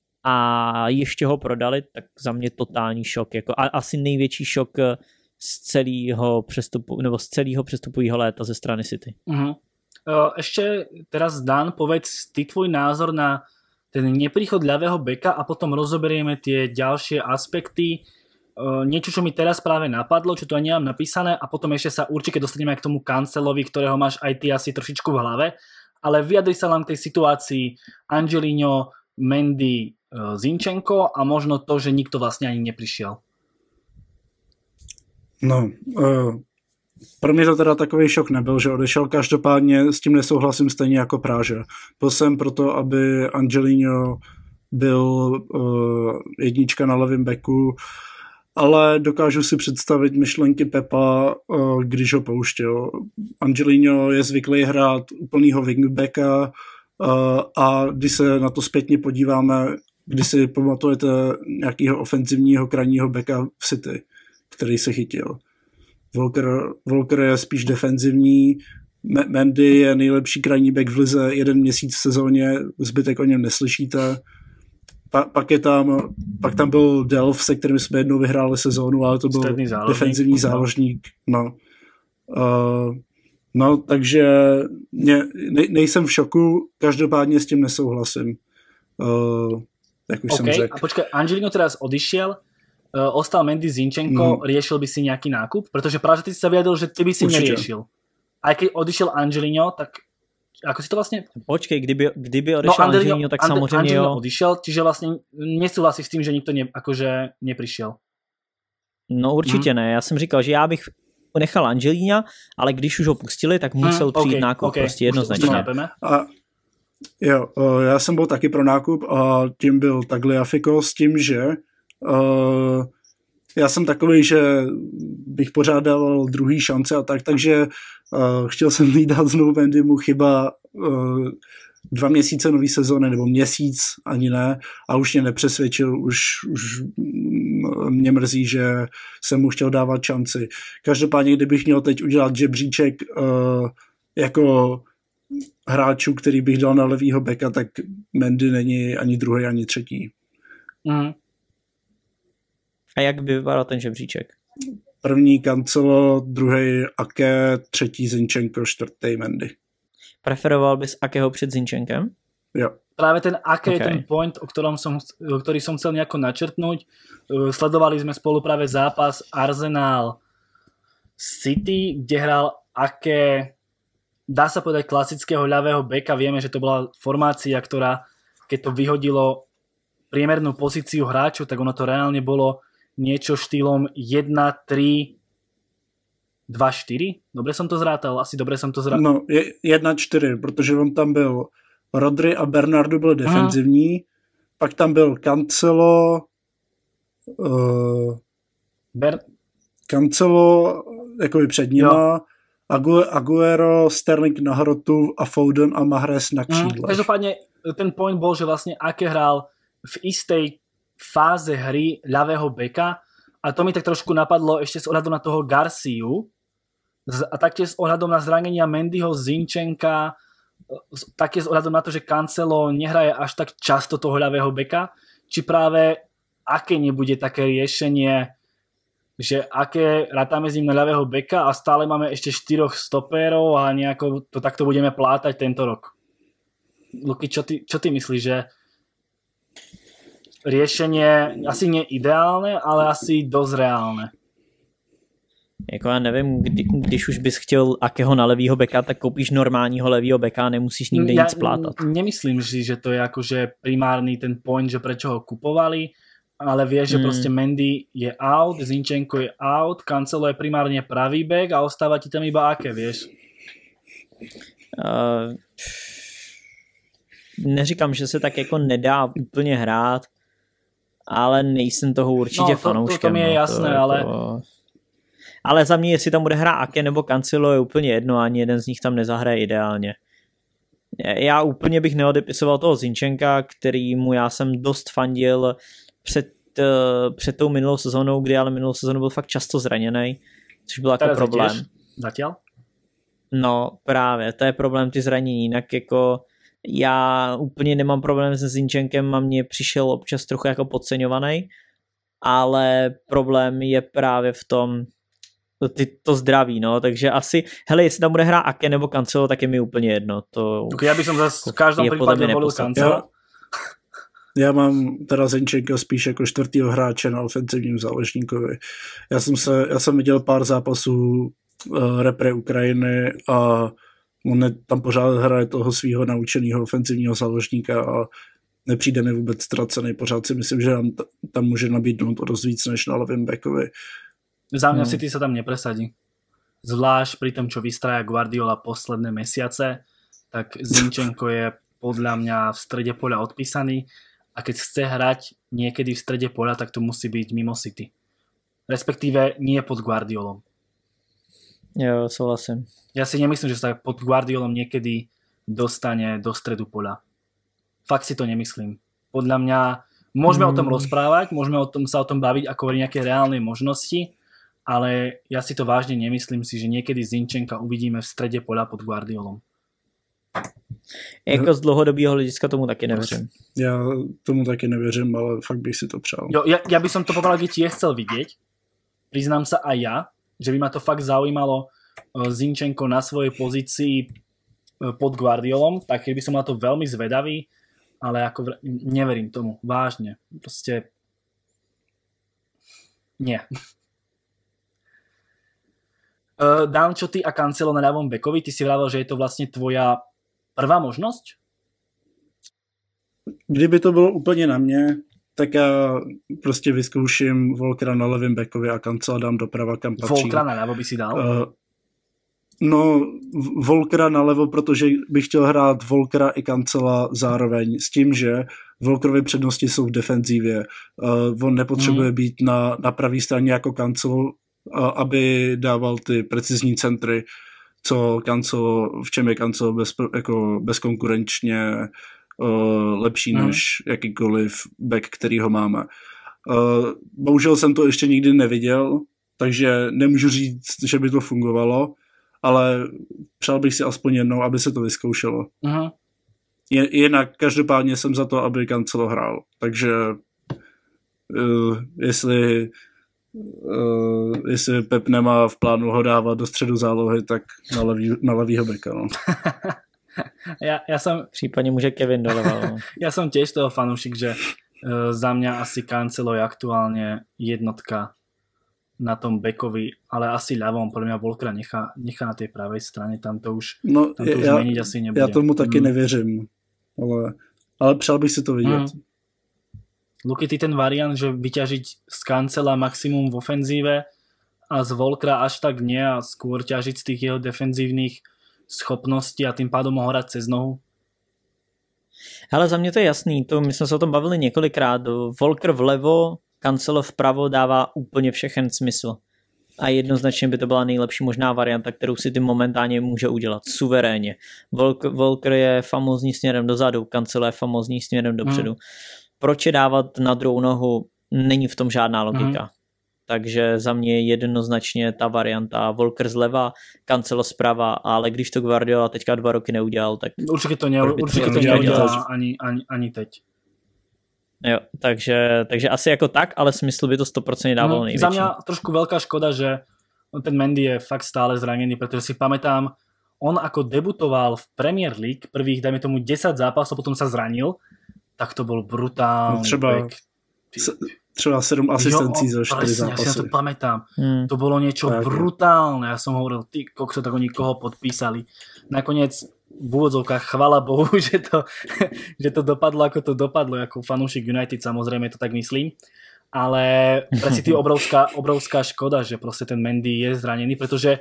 A: a ještě ho prodali, tak za mě totální šok. Jako a asi největší šok z celého přestupu, nebo z celého přestupového léta ze strany City. Uh-huh.
C: Ešte teraz Dan, povedz ty tvoj názor na ten nepríchod ľavého beka a potom rozoberieme tie ďalšie aspekty. Niečo, čo mi teraz práve napadlo, čo tu ani nemám napísané a potom ešte sa určite dostaneme aj k tomu Cancelovi, ktorého máš aj ty asi trošičku v hlave, ale vyjadri sa len tej situácii Angelino, Mendy, Zinchenko a možno to, že nikto vlastne ani neprišiel.
B: No, uh... Pro mě to teda takový šok nebyl, že odešel. Každopádně s tím nesouhlasím stejně jako Práže. Byl jsem proto, aby Angelino byl uh, jednička na levém beku, ale dokážu si představit myšlenky Pepa, uh, když ho pouštěl. Angelino je zvyklý hrát úplnýho wingbacka uh, a když se na to zpětně podíváme, když si pamatujete nějakého ofenzivního krajního beka v City, který se chytil. Volker, Volker je spíš defenzivní, Mendy je nejlepší krajní back v lize jeden měsíc v sezóně, zbytek o něm neslyšíte. Pa, pak je tam, pak tam byl Delf, se kterým jsme jednou vyhráli sezónu, ale to byl záložník, defenzivní záložník. No. Uh, no, takže mě, ne, nejsem v šoku, každopádně s tím nesouhlasím. Uh, jak už
C: okay,
B: jsem řekl.
C: A počkaj, Angelino teraz odišiel, uh, ostal Mendy Zinchenko, mm. riešil by si nejaký nákup? Pretože práve ty si sa vyjadril, že ty by si
B: Určite.
C: neriešil. Aj keď odišiel Angelino, tak ako si to vlastne...
A: Počkej, kdyby, kdyby odešel no, Angelino, tak Ande, samozřejmě
C: Angelino
A: jo.
C: odišiel, čiže vlastne nesúhlasíš s tým, že nikto ne, akože neprišiel.
A: No určitě hmm. ne, já jsem říkal, že já bych nechal Angelina, ale když už ho pustili, tak musel hmm, přijít okay, nákup, okay. prostě jednoznačně.
B: A jo, já jsem byl taky pro nákup a tím byl Tagliafico s tím, že uh, já jsem takový, že bych pořádal druhý šance a tak, takže uh, chtěl jsem jí dát znovu Mendymu chyba uh, dva měsíce nový sezóny, nebo měsíc, ani ne, a už mě nepřesvědčil, už, už mě mrzí, že jsem mu chtěl dávat šanci. Každopádně, kdybych měl teď udělat žebříček uh, jako hráčů, který bych dal na levýho beka, tak Mendy není ani druhý, ani třetí.
C: Mm.
A: A jak by vypadal ten žebříček?
B: První Cancelo, druhý Ake, třetí Zinchenko, čtvrtý Mendy.
A: Preferoval bys Akeho před Zinchenkem?
B: Jo.
C: Práve ten Ake
A: okay.
C: je ten point, o ktorom som, o ktorý som chcel nejako načrtnúť. Sledovali sme spolu práve zápas Arsenal City, kde hral Ake, dá sa povedať, klasického ľavého beka. Vieme, že to bola formácia, ktorá, keď to vyhodilo priemernú pozíciu hráčov, tak ono to reálne bolo niečo štýlom jedna tri dva čtyři? Dobre som to zrátal? Asi dobre som to zrátal.
B: No, jedna čtyři, protože on tam byl Rodri a Bernardo byl defenzivní, hmm. pak tam byl Cancelo uh,
C: Ber...
B: Cancelo jakoby před nima, Agu- Aguero, Sterling na hrotu a Foden a Mahrez na křídle.
C: Hmm. Každopádne ten point bol, že vlastne Ake hral v istej fáze hry ľavého beka a to mi tak trošku napadlo ešte s ohľadom na toho Garciu a taktiež s ohľadom na zranenia Mendyho, Zinchenka, taktiež s ohľadom na to, že Cancelo nehraje až tak často toho ľavého beka, či práve aké nebude také riešenie, že aké rátame s ním na ľavého beka a stále máme ešte štyroch stopérov a nejako to takto budeme plátať tento rok. Luky, čo ty, čo ty myslíš, že riešenie asi nie ideálne, ale asi dosť reálne?
A: Jako já nevím, kdy, když už bys chtěl akého na levýho beka, tak koupíš normálního levýho beka, nemusíš nikde
C: ja
A: nic plátat.
C: Nemyslím si, že to je akože primárny ten point, že prečo ho kupovali, ale vieš, že hmm. proste Mendy je out, Zinchenko je out, Cancelo je primárne pravý bek a ostáva ti tam iba aké, vieš?
A: Uh, neříkám, že se tak jako nedá úplně hrát, ale nejsem toho určitě
C: no, to,
A: fanouškem.
C: To, to mi je jasné,
A: no, to
C: ale...
A: jako... Ale za mě, jestli tam bude hrát Ake nebo Cancelo, je úplně jedno, ani jeden z nich tam nezahraje ideálně. Já úplně bych neodepisoval toho Zinchenka, kterýmu já jsem dost fandil před, uh, před tou minulou sezónou, kdy ale minulou sezónu byl fakt často zraněný, což byl jako problém.
C: Zatiaľ?
A: No právě, to je problém ty zranění, jinak jako já úplně nemám problém se Zinchenkem a mně přišel občas trochu jako podceňovaný, ale problém je právě v tom, Ty, to zdraví, no, takže asi, hele, jestli tam bude hrát Ake nebo Cancelo, tak je mi úplně jedno. To
C: okay, ja by som zase v každom prípade volil Cancelo.
B: Já, já mám teda Zinchenka spíš jako čtvrtýho hráče na ofenzivním záložníkovi. Já jsem, se, já jsem viděl pár zápasů uh, repre Ukrajiny a on ne, tam pořád hraje toho svého naučeného ofenzivního záložníka a nepřijde mi vůbec ztracený. Pořád si myslím, že tam, tam může nabídnout o dost víc než na levém backovi.
C: Za mňa City sa tam nepresadí. Zvlášť pri tom, čo vystrája Guardiola posledné mesiace, tak Zinchenko je podľa mňa v strede poľa odpísaný a keď chce hrať niekedy v strede poľa, tak to musí byť mimo City. Respektíve nie pod Guardiolom.
A: Jo, souhlasím.
C: Ja si nemyslím, že sa pod Guardiolom niekedy dostane do stredu poľa. Fakt si to nemyslím. Podľa mňa môžeme mm. o tom rozprávať, môžeme o tom, sa o tom baviť ako o nejaké reálnej možnosti, ale ja si to vážne nemyslím si, že niekedy Zinchenka uvidíme v strede poľa pod Guardiolom.
A: Jako z dlouhodobého hlediska tomu taky nevěřím.
B: Já tomu taky nevěřím, ale fakt bych si to přál.
C: Jo, ja, ja by som to povedal, keď tiež chcel vidieť. Priznám sa aj ja, že by ma to fakt zaujímalo Zinchenko na svojej pozícii pod Guardiolom, tak by som na to veľmi zvedavý, ale ako vr- neverím tomu, vážne. Proste nie. Uh, dám, čo ty a Cancelo na ľavom bekovi, ty si vravel, že je to vlastne tvoja prvá možnosť?
B: Kdyby to bylo úplně na mě, tak já prostě vyzkouším Volkera na levém bekovi a Cancela dám doprava, kam patří.
C: Volkera na ľavo by si dal?
B: Uh, no, Volkera na levo, protože bych chtěl hrát Volkera i Cancela zároveň s tím, že Volkerovy přednosti jsou v defenzívě. Uh, on nepotřebuje hmm. být na, na pravé straně jako Cancelo, uh, aby dával ty precizní centry, co Cancelo, v čem je Cancelo bez, jako bezkonkurenčně uh, lepší hmm. než jakýkoliv back, který ho máme. Uh, bohužel jsem to ještě nikdy neviděl, takže nemůžu říct, že by to fungovalo, ale přál bych si aspoň jednou, aby se to vyzkoušelo. Uh-huh. Jinak každopádně jsem za to, aby Cancelo hrál. Takže uh, jestli Uh, jestli Pep nemá v plánu ho dávat do středu zálohy, tak na, levý, na levýho beka. No.
C: ja, ja som,
A: případně může Kevin doleva. No.
C: Ja som tiež toho fanúšik, že uh, za mňa asi Cancelo je aktuálne jednotka na tom bekovi, ale asi ľavom, podľa mňa Volkera nechá, nechá na tej pravej strane, tam to už,
B: no,
C: tam to už
B: ja,
C: meniť asi nebude.
B: Ja tomu taky mm. nevěřím, ale, ale přál bych si to vidět. Mm.
C: Luky, ty ten variant, že vyťažiť z Cancela maximum v ofenzíve a z Volkera až tak nie a skôr ťažiť z tých jeho defenzívnych schopností a tým pádom ho hrať cez nohu?
A: Hele, za mě to je jasný, to, my jsme se o tom bavili několikrát. Volker vlevo, Cancelo vpravo dává úplně všechen smysl. A jednoznačně by to byla nejlepší možná varianta, kterou si ty momentálně může udělat. Suverénně. Volker, Volker je famózní směrem dozadu, Cancelo je famózní směrem dopředu. Hmm. Proč je dávat na druhou nohu, není v tom žádná logika. Hmm. Takže za mě je jednoznačně ta varianta Volker zleva, Cancelo zprava, ale když to Guardiola teďka dva roky neudělal, tak...
C: Určitě to, ne, určitě to neudělá ani, ani, ani teď.
A: Jo, takže, takže asi jako tak, ale smysl by to sto procent dávalo
C: no,
A: největší.
C: Za mňa trošku veľká škoda, že ten Mendy je fakt stále zranený, pretože si pamätám, on ako debutoval v Premier League prvých, dajme tomu desať zápasov, potom sa zranil, tak to bol brutálny no,
B: třeba, back. Třeba sedm asistencí za štyri zápasy.
C: Ja si na to pamätám. Hmm. To bolo niečo tak, brutálne. Ja som hovoril, ty kokso, tak oni koho podpísali. Nakoniec v úvodzovkách chvala Bohu, že to, že to dopadlo, ako to dopadlo. Ako fanúšik United samozrejme to tak myslím. Ale pre si ty obrovská, obrovská škoda, že proste ten Mendy je zranený, pretože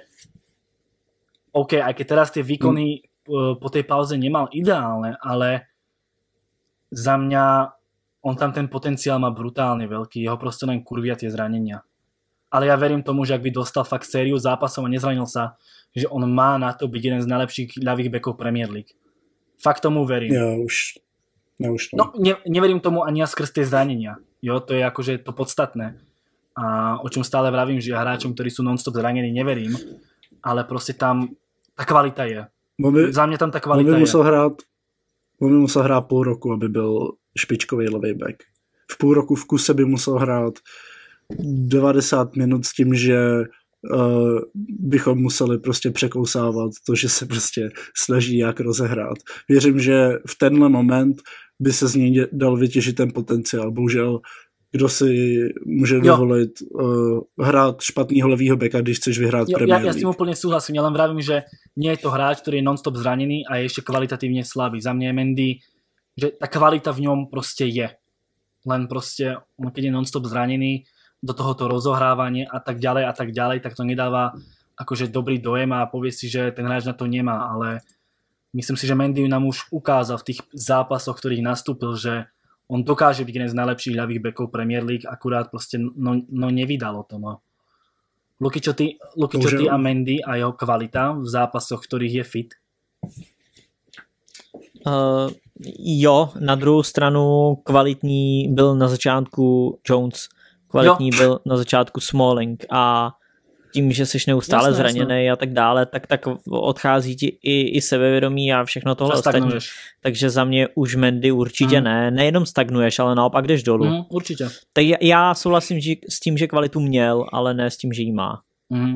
C: OK, aj keď teraz tie výkony hmm. po tej pauze nemal ideálne, ale za mňa on tam ten potenciál má brutálne veľký, jeho proste len kurvia tie zranenia. Ale ja verím tomu, že ak by dostal fakt sériu zápasov a nezranil sa, že on má na to byť jeden z najlepších ľavých bekov Premier League. Fakt tomu verím.
B: Ja už, ja už
C: no, ne, neverím tomu ani ja skrz tie zranenia. Jo, to je akože to podstatné. A o čom stále vravím, že hráčom, ktorí sú non-stop zranení, neverím. Ale proste tam tá kvalita je. By, za mňa tam tá kvalita
B: by
C: je.
B: Musel hrát, on by musel hrát půl roku, aby byl špičkový levý back. V půl roku v kuse by musel hrát devadesát minut s tím, že uh, bychom museli prostě překousávat to, že se prostě snaží jak rozehrát. Věřím, že v tenhle moment by se z něj dal vytěžit ten potenciál. Bohužel, kdo si může jo. dovolit uh, hrát špatnýho levýho backa, když chceš vyhrát jo, Premier League.
C: Ja, ja s tým úplne súhlasím. Ja len vravím, že nie je to hráč, ktorý je non-stop zranený a je ešte kvalitatívne slabý. Za mňa je Mendy, že tá kvalita v ňom proste je. Len proste, on keď je non-stop zranený, do tohoto rozohrávania a tak ďalej a tak ďalej, tak to nedáva akože dobrý dojem a povie si, že ten hráč na to nemá, ale myslím si, že Mendy nám už ukázal v tých zápasoch, ktorých nastúpil, že on dokáže byť jeden z najlepších ľavých backov Premier League, akurát proste no, no nevydalo to. No. Luky, čo ty, Luky, čo ty a Mendy a jeho kvalita v zápasoch, v ktorých je fit?
A: Uh, jo, na druhou stranu kvalitní byl na začátku Jones, kvalitní jo. byl na začátku Smalling a tím, že jsi neustále
C: jasné,
A: zraněný
C: jasné.
A: a tak dále, tak, tak odchází ti i, i sebevědomí a všechno tohle ostatní. Takže za mě už Mendy určitě mm. ne. Nejenom stagnuješ, ale naopak jdeš dolů.
C: Mm, určitě.
A: Tak já souhlasím že, s tím, že kvalitu měl, ale ne s tím, že jí má.
C: Mm.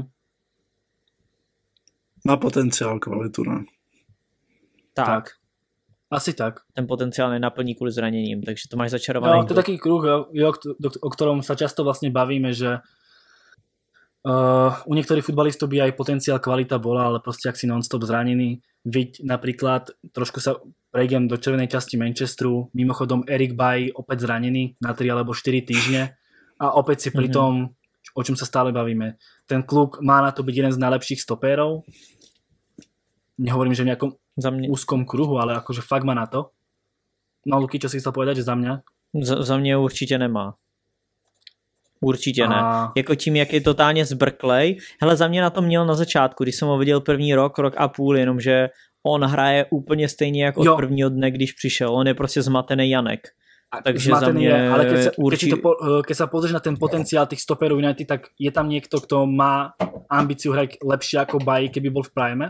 B: Má potenciál kvalitu, ne?
A: Tak.
C: tak. Asi tak.
A: Ten potenciál nenaplní kvůli zraněním, takže to máš začarovaný.
C: No, to je taký kruh, jo, o ktorom sa často vlastne bavíme, že uh, u niektorých futbalistov by aj potenciál kvalita bola, ale proste ak si non-stop zranený, viď napríklad, trošku sa prejdem do červenej časti Manchesteru, mimochodom Eric Bailly opäť zranený na tri alebo štyri týždne a opäť si pri tom, mm-hmm. o čom sa stále bavíme, ten kluk má na to byť jeden z najlepších stopérov. Nehovorím, že v nejakom
A: za mě.
C: úzkom kruhu, ale akože fakt má na to. No Luky, čo si chcel povedať, že za mňa?
A: Za, za mě určitě nemá. Určitě
C: a...
A: ne. Jako tím, jak je totálně zbrklej. Hele, za mě na to měl na začátku, když jsem ho viděl první rok, rok a půl, jenomže on hraje úplně stejně jako od jo. prvního dne, když přišel. On je prostě zmatený Janek.
C: A
A: takže za mě
C: je, ale keď sa,
A: urči...
C: keď, to po, keď sa pozrieš na ten potenciál tých stoperov United, tak je tam niekto, kto má ambíciu hrať lepšie ako Bailly, keby bol v prime?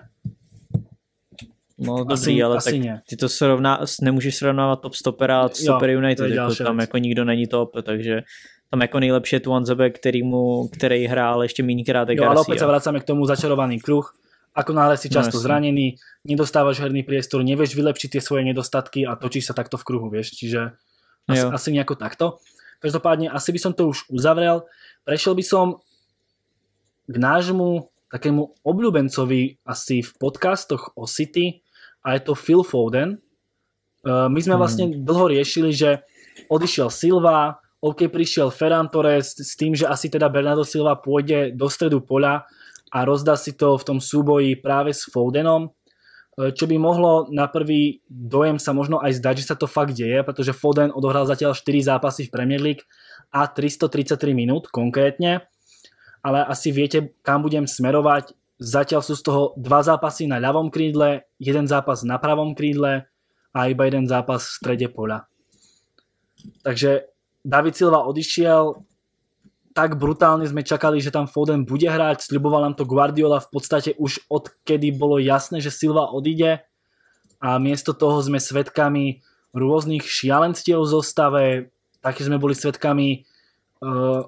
A: No dobrý, asi, ale asi tak ne. Ty to srovná, nemůžeš srovnávat top stopera a stoper United, jako tam jako nikdo není top, takže tam jako nejlepší je tu Wanzebe, kterýmu, který hrál ještě mínkrát je Garcia.
C: Ale opäť sa vracame k tomu začarovaný kruh. Ako náhle si často no, zranený, nedostávaš herný priestor, nevieš vylepšiť tie svoje nedostatky a točíš sa takto v kruhu, vieš, čiže asi, asi nejako takto. Každopádne asi by som to už uzavrel. Prešiel by som k nášmu takému obľúbencovi asi v podcastoch o City a je to Phil Foden. My sme vlastne dlho riešili, že odišiel Silva, OK, prišiel Ferran Torres s tým, že asi teda Bernardo Silva pôjde do stredu poľa a rozdá si to v tom súboji práve s Fodenom, čo by mohlo na prvý dojem sa možno aj zdať, že sa to fakt deje, pretože Foden odohral zatiaľ štyri zápasy v Premier League a tristotridsaťtri minút konkrétne, ale asi viete, kam budem smerovať. Zatiaľ sú z toho dva zápasy na ľavom krídle, jeden zápas na pravom krídle a iba jeden zápas v strede poľa. Takže David Silva odišiel, tak brutálne sme čakali, že tam Foden bude hrať, sľuboval nám to Guardiola v podstate už odkedy bolo jasné, že Silva odíde a miesto toho sme svedkami rôznych šialenstiev v zostave, také sme boli svedkami uh,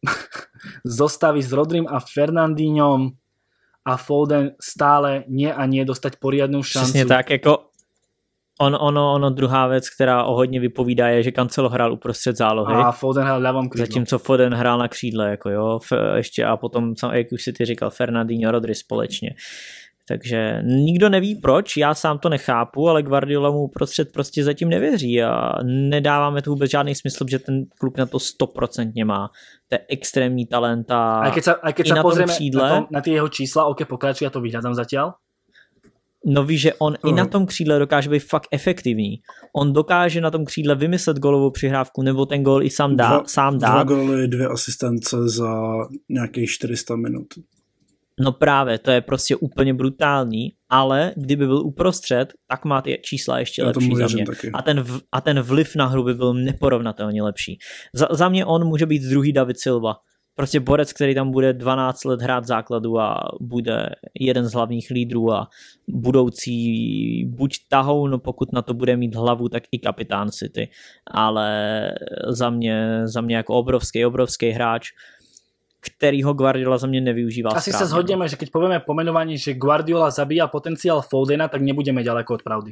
C: zostavy s Rodrym a Fernandíňom a Foden stále nie a nie dostať poriadnu šancu.
A: Přesně tak, jako on, ono, ono druhá věc, která o hodně vypovídá, je, že Cancelo hrál uprostřed zálohy.
C: A Foden hrál ľavom křídlo.
A: Zatímco Foden hrál na křídle, jako jo, ještě a potom, jak už si ty říkal, Fernandinho, Rodri společně. Takže nikdo neví proč, já sám to nechápu, ale Guardiola mu uprostřed prostě zatím nevěří a nedáváme tu vůbec žádný smysl, že ten kluk na to stoprocentně má. To je extrémní talent a
C: aj keď sa, aj keď
A: i
C: sa
A: na
C: pozrieme
A: tom křídle,
C: na, tom, na ty jeho čísla, ok, pokračuj, ja to vyhľadám zatiaľ.
A: No víš, že on uh. i na tom křídle dokáže být fakt efektivní. On dokáže na tom křídle vymyslet golovou přihrávku, nebo ten gól i sám dá.
B: Dva,
A: sám dá.
B: dva góly, dvě asistence za nějakých čtyři sta minut.
A: No právě, to je prostě úplně brutální, ale kdyby byl uprostřed, tak má ty čísla ještě
B: Já
A: lepší za mě. A ten, v, a ten vliv na hru by byl neporovnatelně lepší. Za, za mě on může být druhý David Silva. Prostě borec, který tam bude dvanáct let hrát základu a bude jeden z hlavních lídrů a budoucí buď tahou, no pokud na to bude mít hlavu, tak i kapitán City. Ale za mě, za mě jako obrovský, obrovský hráč, kterýho Guardiola za mě nevyužívá.
C: Asi
A: správně.
C: sa zhodneme, že keď povieme pomenovanie, že Guardiola zabíja potenciál Fodena, tak nebudeme ďaleko od pravdy.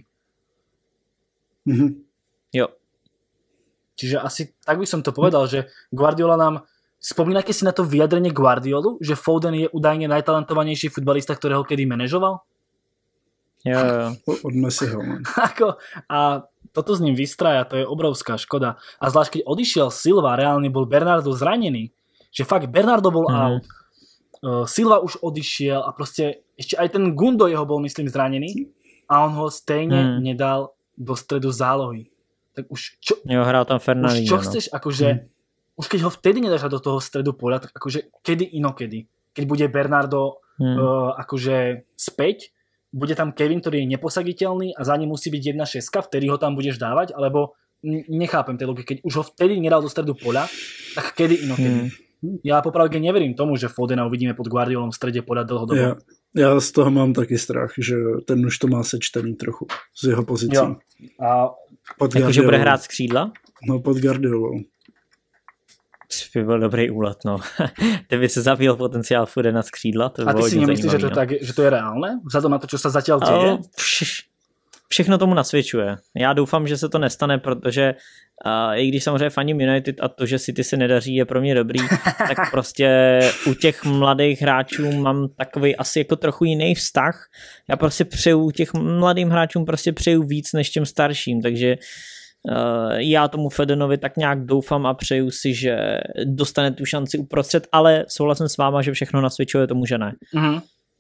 B: Mm-hmm.
A: Jo.
C: Čiže asi tak by som to povedal, že Guardiola nám... Spomínate si na to vyjadrenie Guardiolu, že Foden je údajne najtalentovanejší futbalista, ktorého kedy manažoval?
A: Jo, jo.
B: Od Messiho.
C: Ako, a toto s ním vystraja, to je obrovská škoda. A zvlášť keď odišiel Silva, reálne bol Bernardo zranený. Že fakt Bernardo bol mm. out. Uh, Silva už odišiel a proste ešte aj ten Gundo jeho bol, myslím, zranený a on ho stejne mm. nedal do stredu zálohy. Tak už čo,
A: jo, hrál tam Fernandinho.
C: Už čo chceš, akože mm. už keď ho vtedy nedáš do toho stredu poľa, tak akože kedy inokedy. Keď bude Bernardo mm. uh, akože späť, bude tam Kevin, ktorý je neposaditeľný a za ním musí byť jedna šestka, vtedy ho tam budeš dávať, alebo nechápem tej logiky. Keď už ho vtedy nedal do stredu poľa, tak kedy inokedy. Mm. Ja popravde neverím tomu, že Fodena uvidíme pod Guardiolom v strede poľa dlhodobo.
B: Ja, ja z toho mám taky strach, že ten už to má sečtený trochu z jeho pozicí.
C: Jo. A
A: jakože bude hrát z křídla?
B: No, pod Guardiolou.
A: To by byl dobrý úlet, no. Ty by se zabíjel potenciál Fodena z křídla. To by
C: a ty si nemyslíš, že to,
A: no.
C: tak, že to je reálne? Vzhľadom na to, čo sa zatiaľ deje?
A: Vš- všechno tomu nasvědčuje. Já doufám, že se to nestane, protože uh, i když samozřejmě faním United a to, že City se nedaří, je pro mě dobrý, tak prostě u těch mladých hráčů mám takový asi jako trochu jiný vztah. Já prostě přeju těch mladým hráčům prostě přeju víc než těm starším, takže uh, já tomu Fodenovi tak nějak doufám a přeju si, že dostane tu šanci uprostřed, ale souhlasím s váma, že všechno nasvědčuje tomu, že ne.
C: Mhm.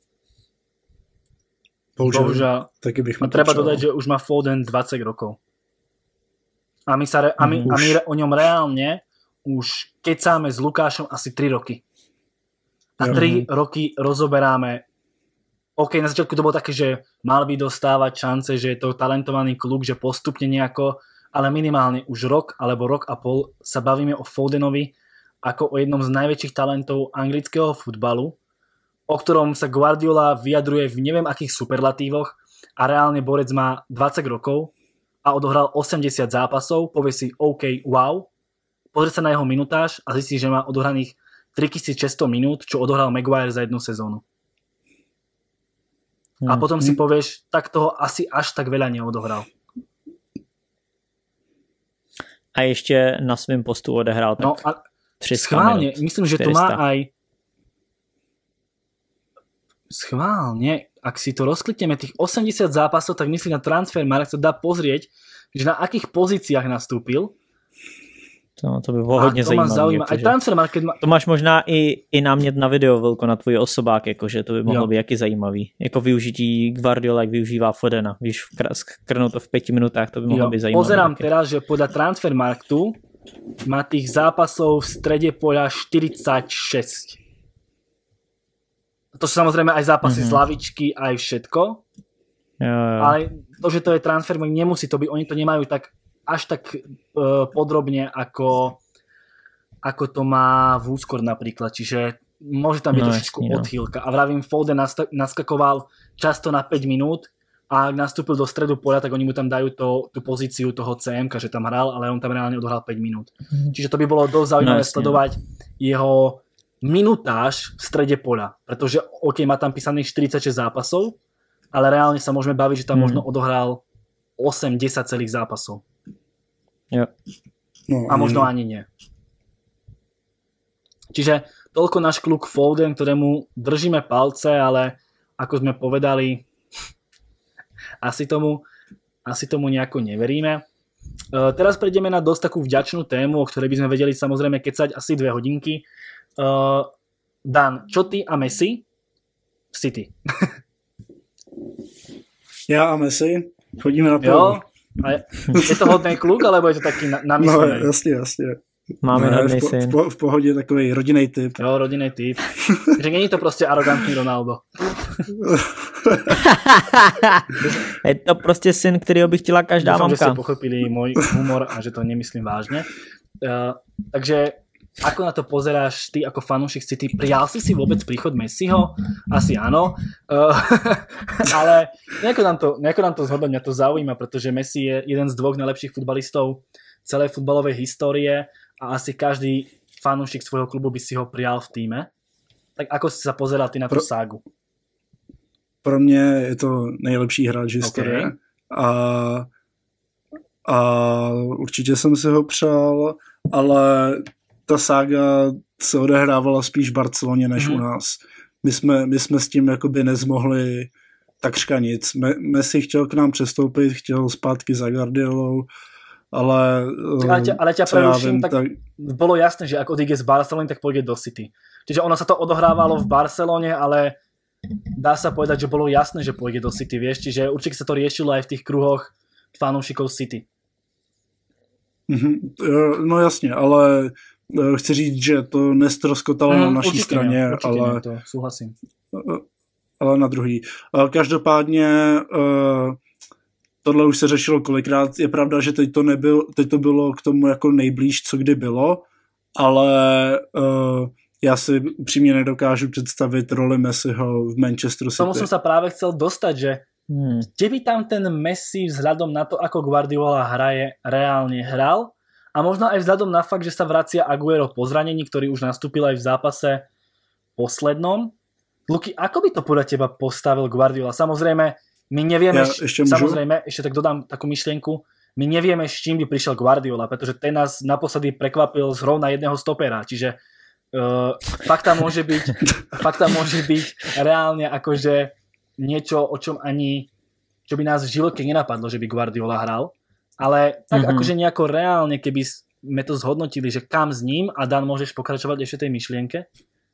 B: Bohužiaľ, taky bych
C: a treba dodať, že už má Foden dvadsať rokov. A my, sa re, a my, mm, a my o ňom reálne už kecáme s Lukášom asi tri roky. A tri mm. roky rozoberáme. OK, na začiatku to bolo také, že mal by dostávať šance, že je to talentovaný kluk, že postupne nejako, ale minimálne už rok alebo rok a pol sa bavíme o Fodenovi ako o jednom z najväčších talentov anglického futbalu, o ktorom sa Guardiola vyjadruje v neviem akých superlatívoch a reálne borec má dvadsať rokov a odohral osemdesiat zápasov, povie si OK, wow, pozrie sa na jeho minutáž a zistí, že má odohraných tritisícšesťsto minút, čo odohral Maguire za jednu sezónu. Hmm. A potom si povieš, tak toho asi až tak veľa neodohral.
A: A ešte na svém postu odehrál tak
C: no a
A: tři sta
C: schválne,
A: minút.
C: myslím, že
A: štyri sta.
C: to má aj schválne, ak si to rozklikneme tých osemdesiat zápasov, tak myslím na Transfermarkt sa dá pozrieť, že na akých pozíciách nastúpil.
A: To, to by bylo hodně zajímavé.
C: Aj Transfermarkt má...
A: To máš možná i, i námět na video, Vilko, na tvůj osobák, jakože to by mohlo jo. být jaký zajímavý. Jako využití Guardiola, jak využívá Fodena. Víš, krnout to v pěti minutách, to by mohlo jo. být zajímavé.
C: Pozerám taky. Teraz, že podľa Transfermarktu má tých zápasov v strede poľa štyridsaťšesť. To sú samozrejme aj zápasy mm-hmm. z lavičky, aj všetko.
A: Jo, jo.
C: Ale to, že to je transfer, nemusí to byť. Oni to nemajú tak až tak uh, podrobne, ako, ako to má Vúskor napríklad. Čiže môže tam byť no, trošičku no. odchýlka. A vravím, Foden nask- naskakoval často na päť minút a ak nastúpil do stredu poľa, tak oni mu tam dajú to, tú pozíciu toho cé emka, že tam hral, ale on tam reálne odohral päť minút. Mm-hmm. Čiže to by bolo dosť zaujímavé no, sledovať jeho minutáž v strede poľa, pretože OK, má tam písaných štyridsaťšesť zápasov, ale reálne sa môžeme baviť, že tam mm. možno odohral osem desať celých zápasov.
A: Jo.
C: No, a možno ani nie. Čiže toľko náš kluk Foden, ktorému držíme palce, ale ako sme povedali, asi tomu, asi tomu nejako neveríme. Uh, teraz prejdeme na dosť takú vďačnú tému, o ktorej by sme vedeli samozrejme kecať asi dve hodinky. Uh, Dan, čo ty a Messi v City?
B: Já a Messi chodíme na
C: pivo. Jo, a je, je to hodný kluk, alebo je to taký namyslený?
B: No jasně, jasně.
A: Máme
B: no,
A: hodný
B: v, po,
A: syn.
B: V, po, v pohodě takový rodinný typ.
C: Jo, rodinný typ. Že není to prostě arrogantní Ronaldo.
A: Je to prostě syn, kterýho by chtěla každá
C: Dúfam,
A: mamka.
C: Dúfam, že ste pochopili môj humor a že to nemyslím vážne. Uh, takže ako na to pozeráš ty ako fanúšik City? Prijal si si vôbec príchod Messiho? Asi áno. Uh, ale nejako nám to, nejako nám to zhodne, mňa to zaujíma, pretože Messi je jeden z dvoch najlepších futbalistov celej futbalovej histórie a asi každý fanúšik svojho klubu by si ho prijal v týme. Tak ako si sa pozeral ty na tú
B: pro,
C: ságu?
B: Pro mě je to nejlepší hráč historie. Okay. A, a určitě jsem si ho přál, ale ta sága se odehrávala spíš v Barceloně než mm. u nás. My jsme, my jsme s tím jakoby nezmohli takřka nic. Messi chtěl k nám přestoupit, chtěl zpátky za Guardiolou, ale...
C: Ale ťa, ale ťa preruším, tak, tak bolo jasné, že ak odíde z Barcelony, tak pôjde do City. Čiže ono sa to odohrávalo v Barcelone, ale dá sa povedať, že bolo jasné, že pôjde do City, vieš? Čiže určite sa to riešilo aj v tých kruhoch fanúšikov City.
B: Mm-hmm. No jasně, ale chci říct, že to nestroskotalo mm, na naší určitě straně,
C: ne, určitě
B: ale,
C: ne, to souhlasím.
B: Ale na druhý. Každopádně tohle už se řešilo kolikrát. Je pravda, že teď to, nebyl, teď to bylo k tomu jako nejblíž, co kdy bylo, ale uh, já si upřímně nedokážu představit roli Messiho v Manchesteru City.
C: Tomu som sa práve chcel dostať, že hmm. kde by tam ten Messi vzhľadom na to, ako Guardiola hraje, reálne hral a možno aj vzhľadom na fakt, že sa vracia Aguero po zranení, ktorý už nastúpil aj v zápase poslednom. Luky, ako by to podľa teba postavil Guardiola? Samozrejme, my nevieme, ja ešte samozrejme, ešte tak dodám takú myšlienku, my nevieme, s čím by prišiel Guardiola, pretože ten nás naposledy prekvapil zrovna jedného stopera, čiže uh, fakt tam môže byť fakt tam môže byť reálne akože niečo, o čom ani čo by nás v živote nenapadlo, že by Guardiola hral, ale tak mm-hmm. akože nejako reálne, keby sme to zhodnotili, že kam s ním, a Dan, môžeš pokračovať ešte tej myšlienke?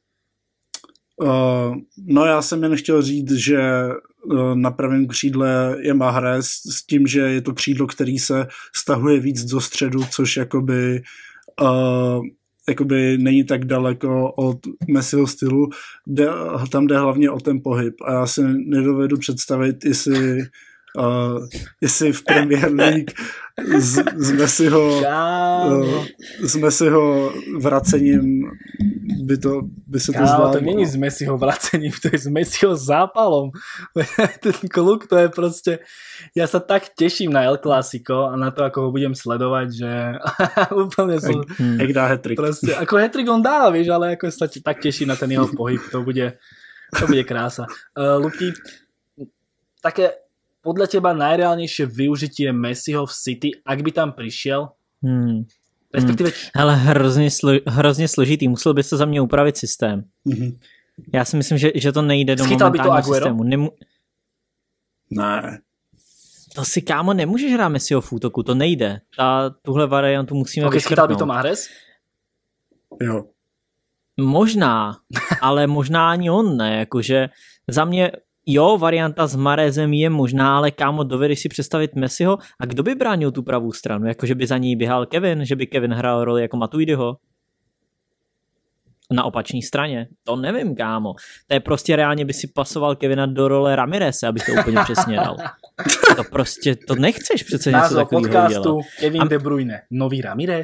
B: Uh, no já jsem jen chtěl říct, že uh, na pravém křídle je Mahrez s tím, že je to křídlo, který se stahuje víc do středu, což jakoby, uh, jakoby není tak daleko od Messiho stylu. De, tam jde hlavně o ten pohyb a já si nedovedu představit, jestli Uh, jestli v Premier League z, z Messiho uh, z Messiho vracením by, to, by se to zvládlo.
C: To není s Messiho vracením, to je s Messiho zápalom. Ten kluk, to je proste... Ja sa tak teším na El Clásico a na to, ako ho budem sledovať, že úplne som...
B: Jak dá hat-trick.
C: Proste, ako hat-trick on dá, vieš, ale ako sa tak teším na ten jeho pohyb, to bude, to bude krása. Uh, Luky, také podľa teba najreálnejšie využitie Messiho v City, ak by tam prišiel?
A: Hmm.
C: Respektíve...
A: Hmm. Hele, hrozně, slo, hrozně složitý. Musel by se za mě upravit systém. Mm-hmm. Já si myslím, že, že to nejde do
C: Schytal
A: momentálního systému. Nemu...
B: Ne.
A: To si, kámo, nemůžeš hrát Messiho v útoku, to nejde. A tuhle variantu musíme
C: okay,
A: vyškrtnout.
C: Schytal by to Mahrez?
B: Jo.
A: Možná, ale možná ani on ne. Jakože za mě... Jo, varianta s Mahrezem je možná, ale kámo, dovedeš si představit Messiho a kdo by bránil tu pravou stranu? Jakože by za ní běhal Kevin, že by Kevin hrál roli jako Matuidiho? Na opačné straně? To nevím, kámo. To je prostě reálně by si pasoval Kevina do role Ramirese, aby to úplně přesně dal. To prostě, to nechceš přece něco takového dělat.
C: Názov podcastu Kevin a... De Bruyne. Nový Ramirez?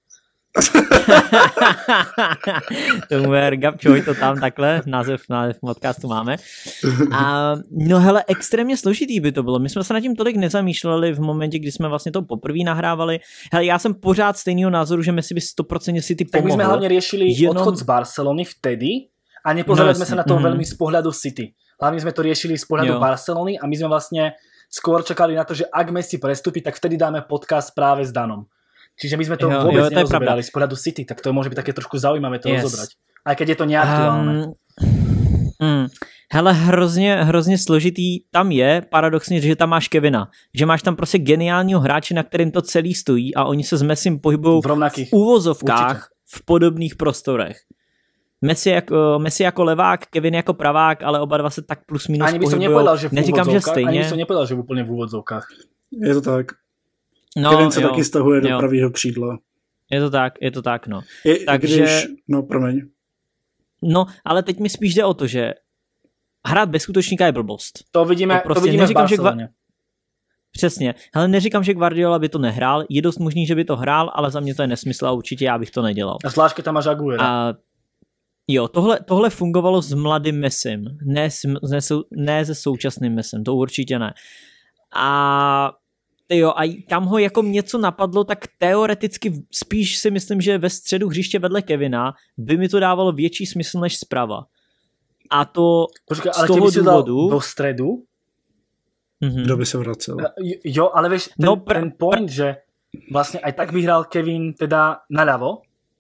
C: Tomu je Gabčoj, to tam takhle, název, název podcastu máme. A no hele, extrémně složitý by to bylo. My jsme se nad tím tolik nezamýšleli v momentě, kdy jsme vlastně to poprvé nahrávali. Hele, já jsem pořád stejného názoru, že Messi by sto procent City pomohl. Tak my jsme hlavně riešili jenom... odchod z Barcelony vtedy a nepozerali no, jsme se na to mm. veľmi z pohľadu City. Hlavně jsme to riešili z pohľadu jo. Barcelony a my jsme vlastně skôr čakali na to, že ak Messi prestupí, tak vtedy dáme podcast práve s Danom. Čiže my sme to jo, vôbec jo, to nerozoberali z pohľadu City, tak to môže byť také trošku zaujímavé to yes. rozobrať. Aj keď je to neaktuálne. Um,
A: mm, hele, hrozně, hrozně složitý tam je, paradoxně, že tam máš Kevina. Že máš tam prostě geniálního hráče, na kterým to celý stojí a oni se s Messim pohybují v, v úvozovkách určitě. V podobných prostorech. Messi jako, Messi jako levák, Kevin jako pravák, ale oba dva se tak plus minus
C: ani by som nepovedal, že v
A: Neříkám, že stejně.
C: Ani by som nepovedal, že úplne v úvodzovkách.
B: Je to tak.
A: No,
B: Kevin se
A: jo,
B: taky stahuje do
A: jo.
B: pravýho křídla.
A: Je to tak, je to tak, no.
B: Je,
A: Takže...
B: Když, no, promiň.
A: No, ale teď mi spíš jde o to, že hrát bez útočníka je blbost.
C: To vidíme, to, prostě to vidíme neříkám, v Barceloně.
A: Že Gva... Přesně. Ale neříkám, že Guardiola by to nehrál. Je dost možný, že by to hrál, ale za mě to je nesmysl a určitě já bych to nedělal.
C: A zvlášť, keď tam máš Aguera.
A: A jo, tohle, tohle fungovalo s mladým Messim. Ne, ne, ne se současným Messim, to určitě ne. A jo, a kam ho jako něco napadlo, tak teoreticky spíš si myslím, že ve středu hřiště vedle Kevina by mi to dávalo větší smysl než zprava. A to
C: Počkej,
A: z toho důvodu...
C: do středu?
B: Mm-hmm. Kdo by se vracel?
C: Jo, ale vieš, ten, no, pr- ten point, pr- že vlastně aj tak by hrál Kevin teda naľavo?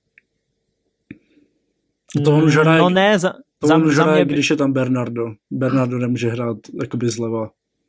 B: To on už hraje,
A: no ne, za,
B: to
A: za,
B: on už
A: za
B: hraje
A: mě...
B: když je tam Bernardo. Bernardo nemůže hrát jakoby zleva.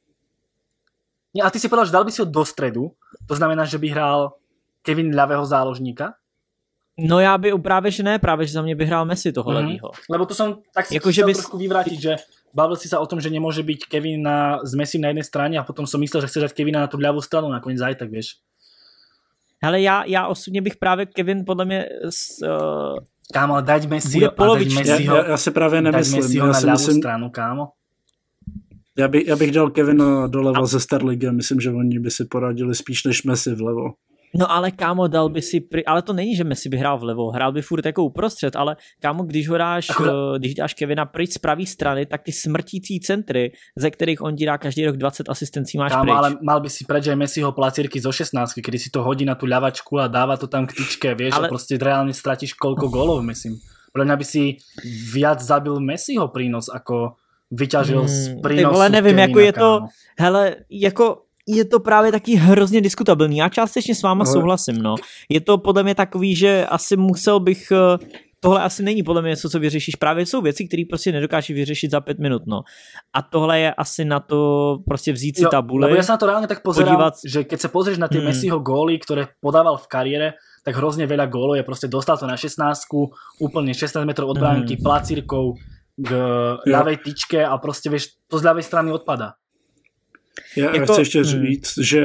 C: A ty si povedal, že dal by si ho do stredu, to znamená, že by hrál Kevin ľavého záložníka?
A: No já by právě, že ne, právě, že za mě by hrál Messi toho mm-hmm. levýho.
C: Lebo to som tak si jako, chcel bys... trošku vyvrátiť, že bavil si sa o tom, že nemôže byť Kevin na, s Messim na jednej strane a potom som myslel, že chceš dať Kevina na tú ľavú stranu, nakoniec aj tak, vieš.
A: Hele, já, já osobně bych právě Kevin podle mě... S, uh...
C: Kámo, dať Messiho a dať Messiho,
B: já, já si právě nemyslím.
C: Dať Messiho
B: já
C: na
B: si
C: ľavú
B: myslím...
C: stranu, kámo.
B: Já, by, já bych dal Kevina doleva a... ze Sterlingem, myslím, že oni by si poradili spíš než Messi vlevo.
A: No ale kámo, dal by si, pri... ale to není, že Messi by hrál vlevo, hrál by furt jako uprostřed, ale kámo, když ho dáš, Akorát... když dáš Kevina pryč z pravé strany, tak ty smrtící centry, ze kterých on ti dá každý rok dvacet asistencí, máš
C: kámo,
A: pryč.
C: Ale mal by si preč aj Messiho placírky zo šestnáctky, kedy si to hodí na tú ľavačku a dáva to tam k tyčke, vieš, ale... a proste reálne stratíš koľko gólov, myslím. Pre mňa by si viac zabil Messiho prínos, ako vyťažil hmm, z prínosu
A: vole, nevím,
C: Kevina,
A: jako je to,
C: kámo.
A: hele, jako je to právě taky hrozně diskutabilní. Já částečně s váma souhlasím, no. Je to podle mě takový, že asi musel bych, tohle asi není podle mě něco, co vyřešíš. Právě jsou věci, které prostě nedokážeš vyřešit za pět minut, no. A tohle je asi na to prostě vzít si tabule.
C: Jo, ja sa na to reálne tak pozerám, podívat... že keď sa pozrieš na tie hmm. Messiho góly, ktoré podával v kariére, tak hrozne veľa gólov je proste dostal to na šestnáctku, úplne šestnásť metrov od bránky, hmm. placírkou k ľavej tyčke a proste vieš, to z ľavej strany odpadá.
B: Já jako, chci ještě říct, hmm. že,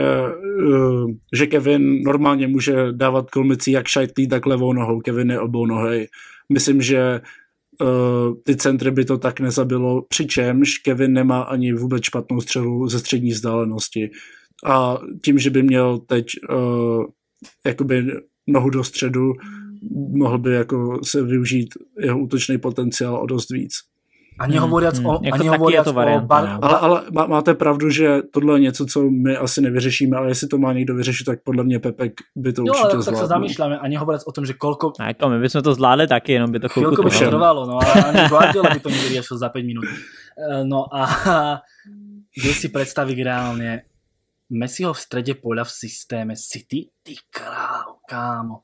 B: že Kevin normálně může dávat kolmicí jak šajtlí, tak levou nohou. Kevin je obou nohej. Myslím, že uh, ty centry by to tak nezabilo, přičemž Kevin nemá ani vůbec špatnou střelu ze střední vzdálenosti. A tím, že by měl teď uh, jakoby nohu do středu, mohl by jako se využít jeho útočný potenciál o dost víc.
C: A nehovoriac hmm, o,
A: jako
C: a nehovoriac o bar...
B: Ale, ale máte pravdu, že tohle je něco, co my asi nevyřešíme, ale jestli to má někdo vyřešit, tak podle mě Pepek by to jo, určitě zvládl. Jo, ale tak sa zamýšľame a nehovoriac o tom, že koľko...
A: A jako my bychom to zvládli taky, jenom by to chvilku
C: by to trvalo, no ale ani Guardiola by to nevyriešil za päť minút. No a kde si predstaviť reálne Messiho v strede poľa v systéme City? Ty král, kámo.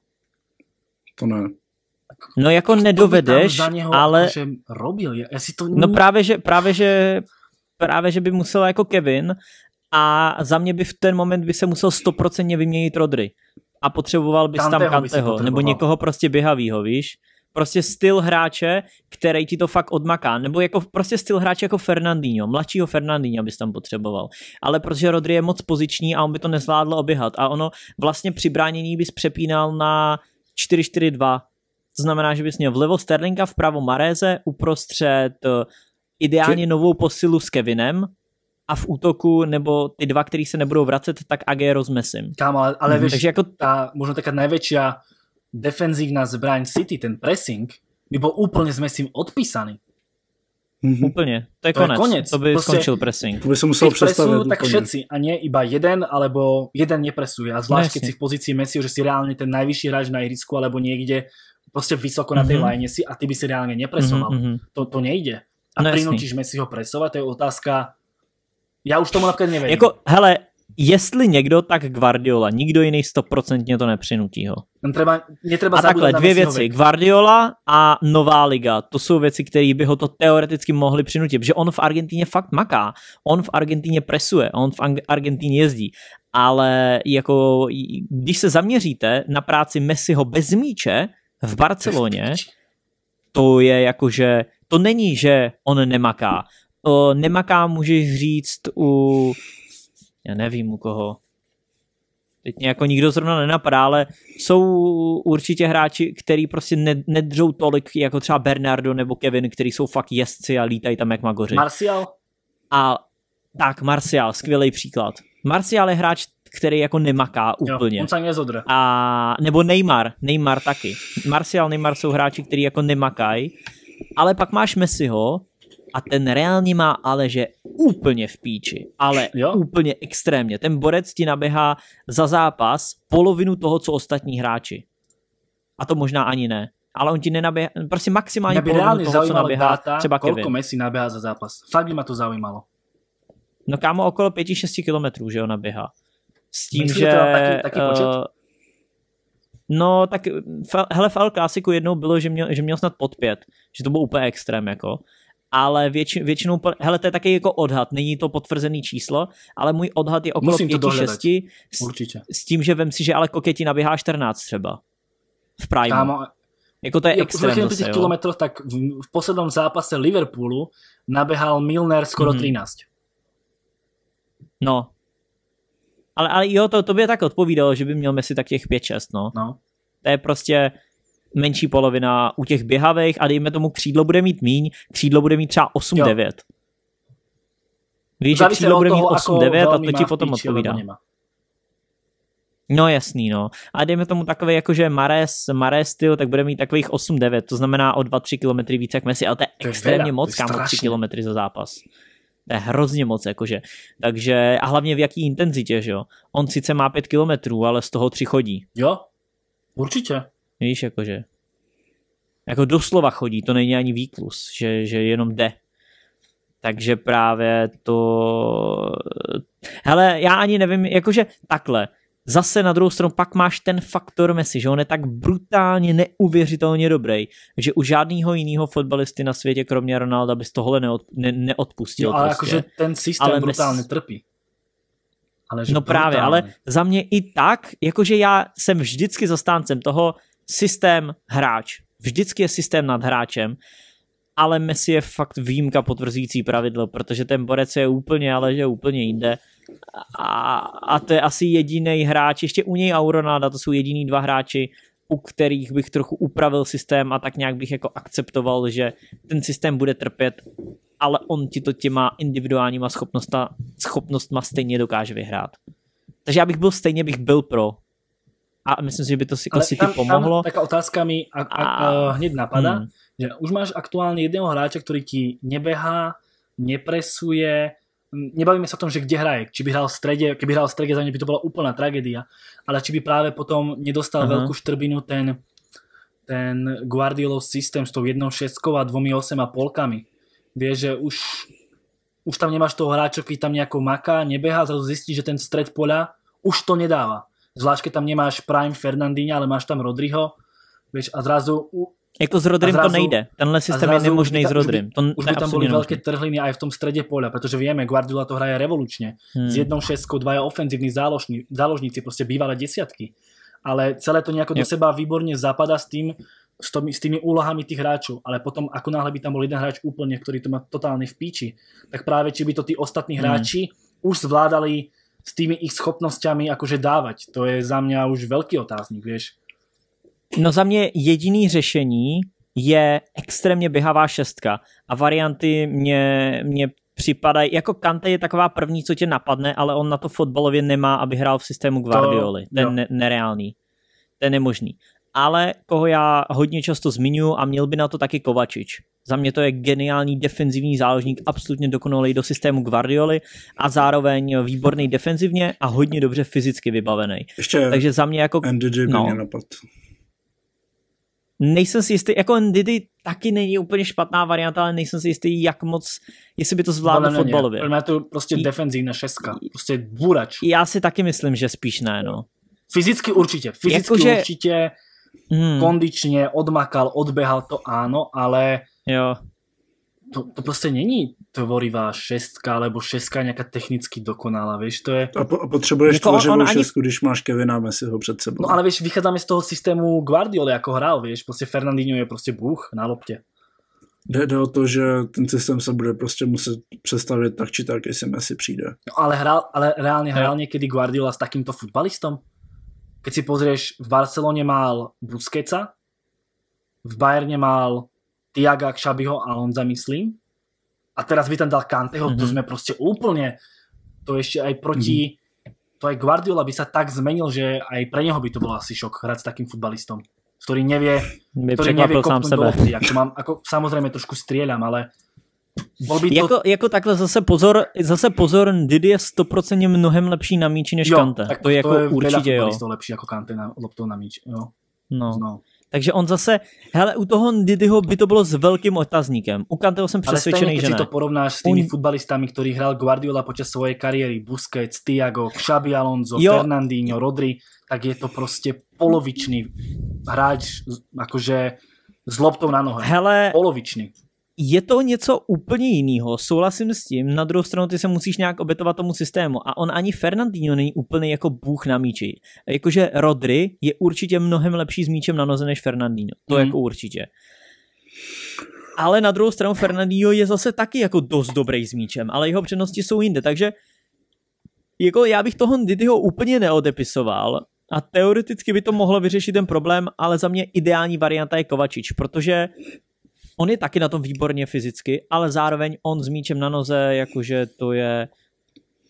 B: To ne.
A: No jako nedovedeš, ale...
C: Robil? Já si to...
A: No právě že, právě, že, právě, že by musel jako Kevin a za mě by v ten moment by se musel stoprocentně vyměnit Rodri. A potřeboval bys
C: Kanteho
A: tam Kanteho, by nebo někoho prostě běhavýho, víš? Prostě styl hráče, který ti to fakt odmaká. Nebo jako prostě styl hráče jako Fernandinho, mladšího Fernandinha bys tam potřeboval. Ale protože Rodri je moc poziční a on by to nezvládl oběhat. A ono vlastně při bránění bys přepínal na čtyři čtyři dva. To znamená, že bys měl vlevo Sterlinga, vpravo Maréze, uprostřed ideálně novou posilu s Kevinem a v útoku, nebo ty dva, který se nebudou vracet, tak Aguero s Messim.
C: Kámo, ale, ale mm-hmm. vieš, Takže jako... tá, možno taká najväčšia defenzívna zbraň City, ten pressing, by bol úplne s Messim odpísaný.
A: Mm-hmm. Úplně, to je to konec. konec. To by Proste, skončil pressing.
B: To by som musel predstaviť.
C: Tak všetci, a nie iba jeden, alebo jeden nepresuje. A zvlášť, keď si v pozícii Messiho, že si reálne ten najvyšší hráč na ihrisku, alebo niekde proste vysoko na tej mm-hmm. line si a ty by si reálne nepresoval. Mm-hmm. To, to nejde. A no prinútiš Messiho presovať, to je otázka. Já už tomu například nevěřím.
A: Jako, hele, jestli někdo, tak Guardiola. Nikdo jiný stoprocentně to nepřinutí ho.
C: Netreba, netreba
A: a takhle, dvě věci. Věk. Guardiola a nová liga. To jsou věci, které by ho to teoreticky mohly přinutit. Protože on v Argentíně fakt maká. On v Argentíně presuje. On v Argentíně jezdí. Ale jako, když se zaměříte na práci Messiho bez míče v Barceloně, to je jakože, to není, že on nemaká. O, nemaká, můžeš říct u, já nevím u koho, teď mě jako nikdo zrovna nenapadá, ale jsou určitě hráči, který prostě nedržou tolik jako třeba Bernardo nebo Kevin, který jsou fakt jezdci a lítají tam jak magoři.
C: Martial?
A: A tak, Martial, skvělý příklad. Martial je hráč, který jako nemaká úplně.
C: Jo, on se nezodre.
A: A nebo Neymar, Neymar taky. Martial, Neymar jsou hráči, který jako nemakají, ale pak máš Messiho, a ten reálně má ale že úplně v píči, ale jo? úplně extrémně. Ten borec ti naběhá za zápas polovinu toho, co ostatní hráči. A to možná ani ne. Ale on ti nenaběhá, prostě maximálně polovinu toho, co naběhá dáta, třeba Kevin.
C: Koľko Messi naběhá za zápas? Fakt by ma to zaujímalo.
A: No kámo, okolo pět až šest kilometrů, že ho naběhá. S tím, Myslíte, že... Taký, taký počet? Uh, no, tak hele, v El Clásiku jednou bylo, že měl, že měl snad pod pět. Že to byl úplně extrém, jako. Ale větši, většinou, hele, to je taky jako odhad, není to potvrzený číslo, ale můj odhad je okolo pět šest s, s tím, že vem si, že ale Koketi naběhá čtrnáct třeba v Prime. Kámo, jako to je extrém zase, jo.
C: Kilometrov, tak v, v poslednom zápase Liverpoolu naběhal Milner skoro mm-hmm. třináct.
A: No. Ale, ale jo, to, to by tak odpovídalo, že by měl Messi tak těch pět šest, no.
C: no.
A: To je prostě menší polovina u těch běhavých a dejme tomu křídlo bude mít míň, křídlo bude mít třeba osm devět. Víš, že křídlo bude mít osm devět a to ti potom odpovídá. No jasný, no. A dejme tomu takový jakože Mahrez, Mahrez styl, tak bude mít takových osm devět, to znamená o dva tři kilometry víc jak Messi, ale to je
C: To je
A: extrémně
C: veľa,
A: moc,
C: to je
A: kámo, tři
C: strašně.
A: kilometry za zápas. To je hrozně moc, jakože. Takže, a hlavně v jaký intenzitě, že jo. On sice má pět kilometrů, ale z toho tři chodí.
C: Jo, určitě.
A: Víš, jakože. Jako doslova chodí, to není ani výklus, že, že jenom jde. Takže právě to... Hele, já ani nevím, jakože takhle. Zase na druhou stranu pak máš ten faktor Messi, že on je tak brutálně neuvěřitelně dobrý, že u žádného jiného fotbalisty na světě, kromě Ronalda, bys tohle neod, ne, neodpustil.
C: Jo, ale
A: prostě.
C: jakože ten systém
A: Ale
C: brutálně
A: Messi-
C: trpí. Ale že
A: No právě,
C: brutálně.
A: ale za mě i tak, jakože já jsem vždycky zastáncem toho systém hráč. Vždycky je systém nad hráčem, ale Messi je fakt výjimka potvrzující pravidlo, protože ten borec je úplně, ale že úplně jinde. A, a to je asi jediný hráč, ještě u něj a u Ronalda, to jsou jediný dva hráči, u kterých bych trochu upravil systém a tak nějak bych jako akceptoval, že ten systém bude trpět, ale on ti to těma individuálníma schopnostma, schopnostma stejně dokáže vyhrát. Takže já bych byl stejně, bych byl pro. A myslím si, že by to jako City
C: tam,
A: pomohlo.
C: Tam taká otázka mi a, a, a,
A: A-
C: hneď napadá,
A: Hmm.
C: že už máš aktuálne jedného hráča, ktorý ti nebehá, nepresuje, nebavíme sa o tom, že kde hraje, či by hral v strede, keby hral v strede, za mňa by to bola úplná tragédia, ale či by práve potom nedostal
A: Aha.
C: veľkú štrbinu ten, ten Guardiolov systém s tou jednou šestkou a dvomi osem a polkami. Vieš, že už, už tam nemáš toho hráča, keď tam nejako maká, nebeha, zrazu zistí, že ten stred poľa už to nedáva. Zvlášť, keď tam nemáš Prime Fernandinha, ale máš tam Rodriho, vieš, a zrazu...
A: Jako s Rodrym
C: a zrazu-
A: to nejde. Tenhle systém je
C: zrazu
A: nemožný
C: už by
A: s
C: ta- už by-
A: Rodrym. To
C: Už
A: je
C: by tam boli
A: absolutně
C: veľké
A: nemožný.
C: trhliny aj v tom strede poľa, pretože vieme, Guardiola to hraje revolučne.
A: Hmm.
C: S jednou šestkou, dvaja ofenzívni záložní, záložníci, proste bývalé desiatky. Ale celé to nejako do
A: Jo.
C: seba výborne zapadá s tým, s, tými, s tými úlohami tých hráčov. Ale potom, ako náhle by tam bol jeden hráč úplne, ktorý to má totálne v píči, tak práve či by to tí ostatní
A: Hmm.
C: hráči už zvládali s tými ich schopnosťami akože dávať. To je za mňa už veľký otáznik, vieš.
A: No za mě jediný řešení je extrémně běhavá šestka a varianty mě, mě připadají, jako Kante je taková první, co tě napadne, ale on na to fotbalově nemá, aby hrál v systému Guardioli. To je
C: jo.
A: ne- nereálný. To je nemožný. Ale koho já hodně často zmiňuji a měl by na to taky Kovačič. Za mě to je geniální defenzivní záložník, absolutně dokonalý do systému Guardioli a zároveň výborný defenzivně a hodně dobře fyzicky vybavený.
B: Ještě
A: Takže za mě jako...
B: N D D by
A: no.
B: mě napad.
A: Nejsem si jistý, jako Ndidi taky není úplně špatná varianta, ale nejsem si jistý, jak moc, jestli by to zvládl
C: Podľa mňa nie.
A: fotbalově.
C: Podľa mňa to je proste
A: I-
C: defenzívna šestka. Proste búrač.
A: Já si taky myslím, že spíš ne, no.
C: Fyzicky určite. Fyzicky
A: Jakože-
C: určite.
A: Hmm,
C: Kondične odmakal, odbehal, to áno, ale
A: jo.
C: to, to proste není tvorivá šestka, alebo šestka nejaká technicky dokonalá, vieš, to je...
B: A, po, a potřebuješ
A: Jako on-
B: tvořivou
A: on ani-
B: šestku, když máš Kevina Messiho před sebou.
C: No ale vieš, vychádzame z toho systému Guardiola, ako hral, vieš, proste Fernandinho je proste bůh na lopte.
B: Jde, jde o to, že ten systém se bude prostě muset přestavit tak či tak, jestli Messi přijde.
C: No ale, hral, ale reálne hral niekedy Guardiola s takýmto futbalistom? Keď si pozrieš, v Barcelone mal Busquetsa, v Bayerne mal Thiaga, Xabiho a Alonza, myslím. A teraz by tam dal Kanteho, mm-hmm. to
A: Mhm.
C: sme proste úplne, to ešte aj proti, mm-hmm. to aj Guardiola by sa tak zmenil, že aj pre neho by to bol asi šok hrať s takým futbalistom, ktorý nevie,
A: By
C: ktorý nevie
A: překvapil sám
C: kopnúť do
A: sebe.
C: lopty. Ako mám, ako, samozrejme trošku strieľam, ale bol by to...
A: Jako, jako takhle zase pozor, zase pozor, Ndidi je stoprocentně mnohem lepší na míči než
C: jo,
A: Kante.
C: tak
A: To je jako
C: veľa
A: určitě jo.
C: futbalistov lepší ako Kante na loptou na míč. Jo.
A: No.
C: No.
A: Takže on zase, hele, u toho Ndidiho by to bylo s velkým otazníkem. U Kanteho jsem
C: Ale
A: přesvědčený,
C: stejne, keď
A: že
C: si
A: ne.
C: to porovnáš s tými
A: Un-
C: futbalistami, ktorí hral Guardiola počas svojej kariéry, Busquets, Thiago, Xabi Alonso,
A: Jo.
C: Fernandinho, Rodri, tak je to proste polovičný hráč, z- akože s loptou na nohe.
A: Hele,
C: Polovičný.
A: je to něco úplně jiného, souhlasím s tím, na druhou stranu ty se musíš nějak obětovat tomu systému a on ani Fernandinho není úplně jako bůh na míči. Jakože Rodri je určitě mnohem lepší s míčem na noze než Fernandinho, to
C: Mhm.
A: jako určitě. Ale na druhou stranu Fernandinho je zase taky jako dost dobrý s míčem, ale jeho přednosti jsou jinde, takže jako já bych toho Ndidiho úplně neodepisoval a teoreticky by to mohlo vyřešit ten problém, ale za mě ideální varianta je Kovačič, protože on je taky na tom výborně fyzicky, ale zároveň on s míčem na noze, jakože to je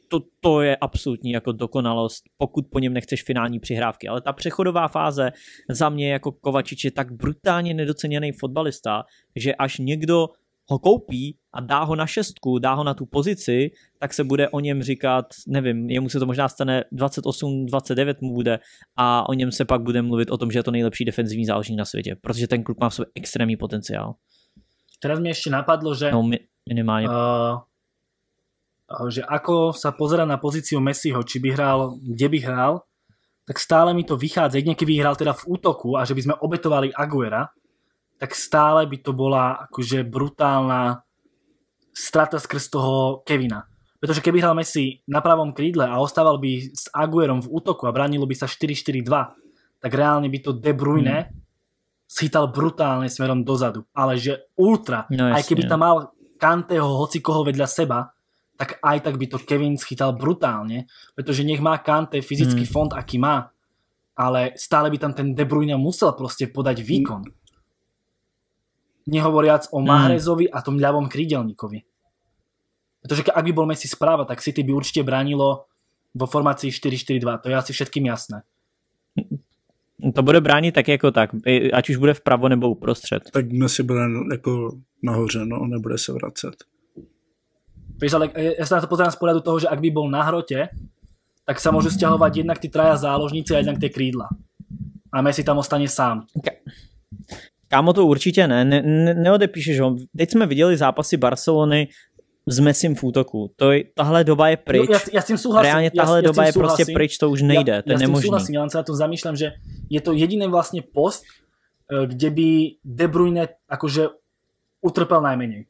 A: to, to je absolutní jako dokonalost, pokud po něm nechceš finální přihrávky. Ale ta přechodová fáze za mě jako Kovačič je tak brutálně nedoceněný fotbalista, že až někdo ho koupí a dá ho na šestku, dá ho na tu pozici, tak se bude o něm říkat, nevím, jemu se to možná stane dvacet osm dvacet devět mu bude a o něm se pak bude mluvit o tom, že je to nejlepší defenzivní záložník na světě, protože ten kluk má v sobě extrémní potenciál.
C: Teraz mi ešte napadlo, že,
A: no, minimálně.
C: Uh, že ako sa pozerá na pozíciu Messiho, či by hral, kde by hral, tak stále mi to vychádza, jedne keby hral teda v útoku a že by sme obetovali Aguera, tak stále by to bola akože brutálna strata skrz toho Kevina. Pretože keby hral Messi na pravom krídle a ostával by s Aguerom v útoku a bránilo by sa štyri štyri dva, tak reálne by to De Bruyne hmm. schytal brutálne smerom dozadu. Ale že ultra, no, aj keby tam mal Kanteho hoci koho vedľa seba, tak aj tak by to Kevin schytal brutálne, pretože nech má Kante fyzický hmm. fond, aký má, ale stále by tam ten De Bruyne musel proste podať výkon. Hmm. Nehovoriac o Mahrezovi a tom ľavom krídelníkovi. Pretože ak by bol Messi správa, tak City by určite bránilo vo formácii štyri štyri dva. To je asi všetkým jasné.
A: To bude bránit tak jako tak, ať už bude vpravo nebo uprostřed.
B: Tak Messi bude jako nahoře, no, nebude se vracet.
C: Vieš, ale ja sa na to pozerám z pohľadu toho, že ak by bol na hrote, tak sa môžu stiahovať jednak tí traja záložníci a jednak tie krídla. A Messi tam ostane sám.
A: Okay. Kámo, to určitě ne, ne, ne neodepíšeš ho. Teď jsme viděli zápasy Barcelony s Messim v útoku. To je, tahle doba je pryč.
C: Ja, ja s tým súhlasím.
A: Reálně tahle
C: ja,
A: doba
C: ja
A: je prostě pryč, to už nejde,
C: ja,
A: to je
C: ja
A: nemožný.
C: Ja s tým súhlasím, ja len sa na to zamýšľam, že je to jediný vlastne post, kde by De Bruyne akože utrpel najmenej.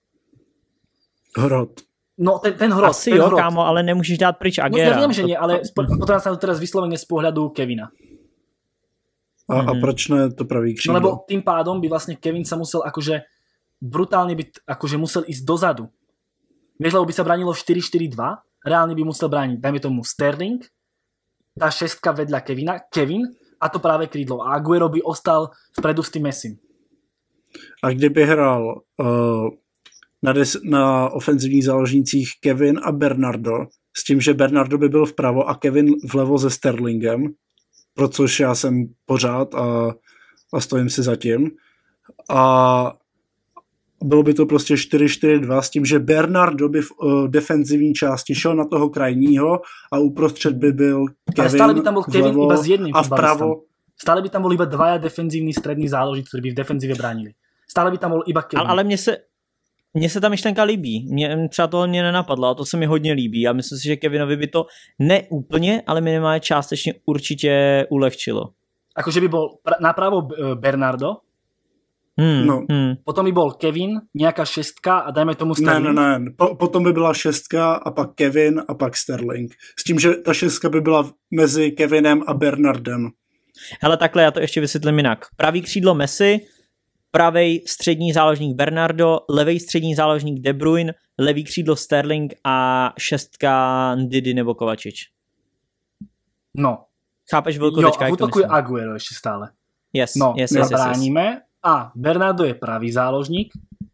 B: Hrot.
C: No ten, ten hrot.
A: Asi
C: ten
A: jo,
C: hrot.
A: kámo, ale nemůžeš dát pryč Agüera.
C: No ja viem, že nie, ale potrebujem sa to teraz vyslovene z pohľadu Kevina.
B: A, mm-hmm. a proč ne to pravý křídlo?
C: No lebo tým pádom by vlastne Kevin sa musel akože brutálne byť, akože musel ísť dozadu. Vieš, lebo by sa bránilo štyri štyri dva, reálne by musel brániť, dajme tomu Sterling, tá šestka vedľa Kevina, Kevin a to práve krídlo. A Aguero by ostal vpredu s tým Messim.
B: A kdyby hrál uh, na, des, na ofenzivních záložnících Kevin a Bernardo, s tím, že Bernardo by byl vpravo a Kevin vlevo se Sterlingem, pro což já jsem pořád a, a stojím si za tím. A bylo by to prostě čtyři čtyři dva s tím, že Bernardo by v uh, defenzivní části šel na toho krajního a uprostřed by byl Kevin.
C: Ale stále by tam bol Kevin iba s jedným
B: a vpravo.
C: Stále by tam bol iba dvaja defenzívni strední záložníci, ktorí by v defenzíve bránili. Stále by tam bol iba Kevin.
A: Ale, ale mně se Mně se ta myšlenka líbí. Mě, třeba toho mě nenapadlo a to se mi hodně líbí. A myslím si, že Kevinovi by to ne úplně, ale minimálně částečně určitě ulehčilo.
C: Akože by bol pra- napravo Bernardo,
A: hmm,
B: no.
A: hmm.
C: potom by bol Kevin, nejaká šestka a dajme tomu Sterling.
B: Ne, ne, ne. Po, potom by byla šestka a pak Kevin a pak Sterling. S tím, že ta šestka by byla mezi Kevinem a Bernardem.
A: Hele, takhle já to ještě vysvětlím jinak. Pravý křídlo Messi, pravej střední záložník Bernardo, levej střední záložník De Bruyne, levý křídlo Sterling a šestka Ndidi nebo Kovačič.
C: No.
A: Chápeš, Vilko,
C: jo,
A: teďka,
C: v útoku je Aguero ešte stále.
A: Yes,
C: no,
A: yes, yes,
C: zabráníme
A: yes, yes.
C: A Bernardo je pravý záložník,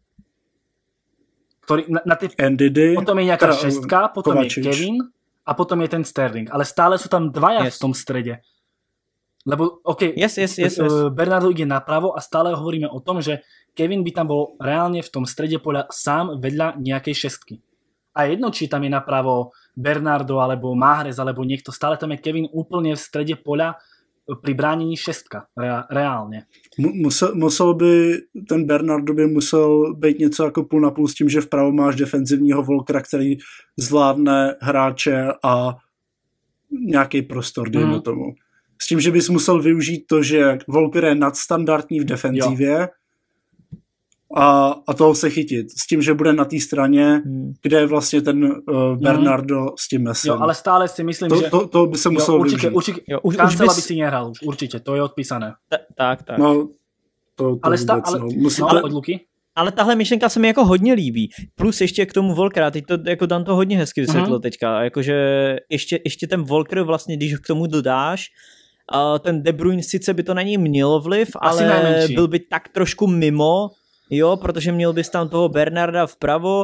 C: ktorý na, na tej,
B: Ndidi,
C: potom je nejaká
B: teda,
C: šestka, potom
B: Kovačič.
C: je Kevin a potom je ten Sterling. Ale stále sú tam dvaja
A: yes.
C: v tom strede. Lebo, ok,
A: yes, yes, yes, yes.
C: Bernardo ide napravo a stále hovoríme o tom, že Kevin by tam bol reálne v tom strede poľa sám vedľa nejakej šestky. A jedno, či tam je napravo Bernardo, alebo Mahrez, alebo niekto, stále tam je Kevin úplne v strede poľa pri bránení šestka, reálne.
B: Musel, musel by, ten Bernardo by musel být něco jako půl na půl s tím, že vpravo máš defenzivního Volkera, který zvládne hráče a nějaký prostor, dejme hmm. tomu. S tím, že bys musel využít to, že Volker je nadstandardní v defenzivě a, a toho se chytit. S tím, že bude na té straně, hmm. kde je vlastně ten uh, Bernardo hmm. s tím Messem.
C: Jo, ale stále si myslím,
B: to,
C: že...
B: To, to by se muselo
C: jo, určitě,
B: využít.
C: Určitě,
A: jo, už,
C: Kancela
A: už bys...
C: by si nehral už, určitě, to je odpísané.
A: Ta, tak, tak.
B: No, to, to
C: ale stá,
B: vůbec,
C: ale,
B: no. Musíte...
C: no, ale od Luky?
A: Ale tahle myšlenka se mi jako hodně líbí. Plus ještě k tomu Volkera, teď to jako Dan to hodně hezky vysvětlil uh-huh. teďka, jakože ještě, ještě ten Volker vlastně, když k tomu dodáš, uh, ten De Bruyne sice by to na něj mělo vliv,
C: asi
A: ale
C: najmenší.
A: Byl by tak trošku mimo, jo, protože měl bys tam toho Bernarda vpravo,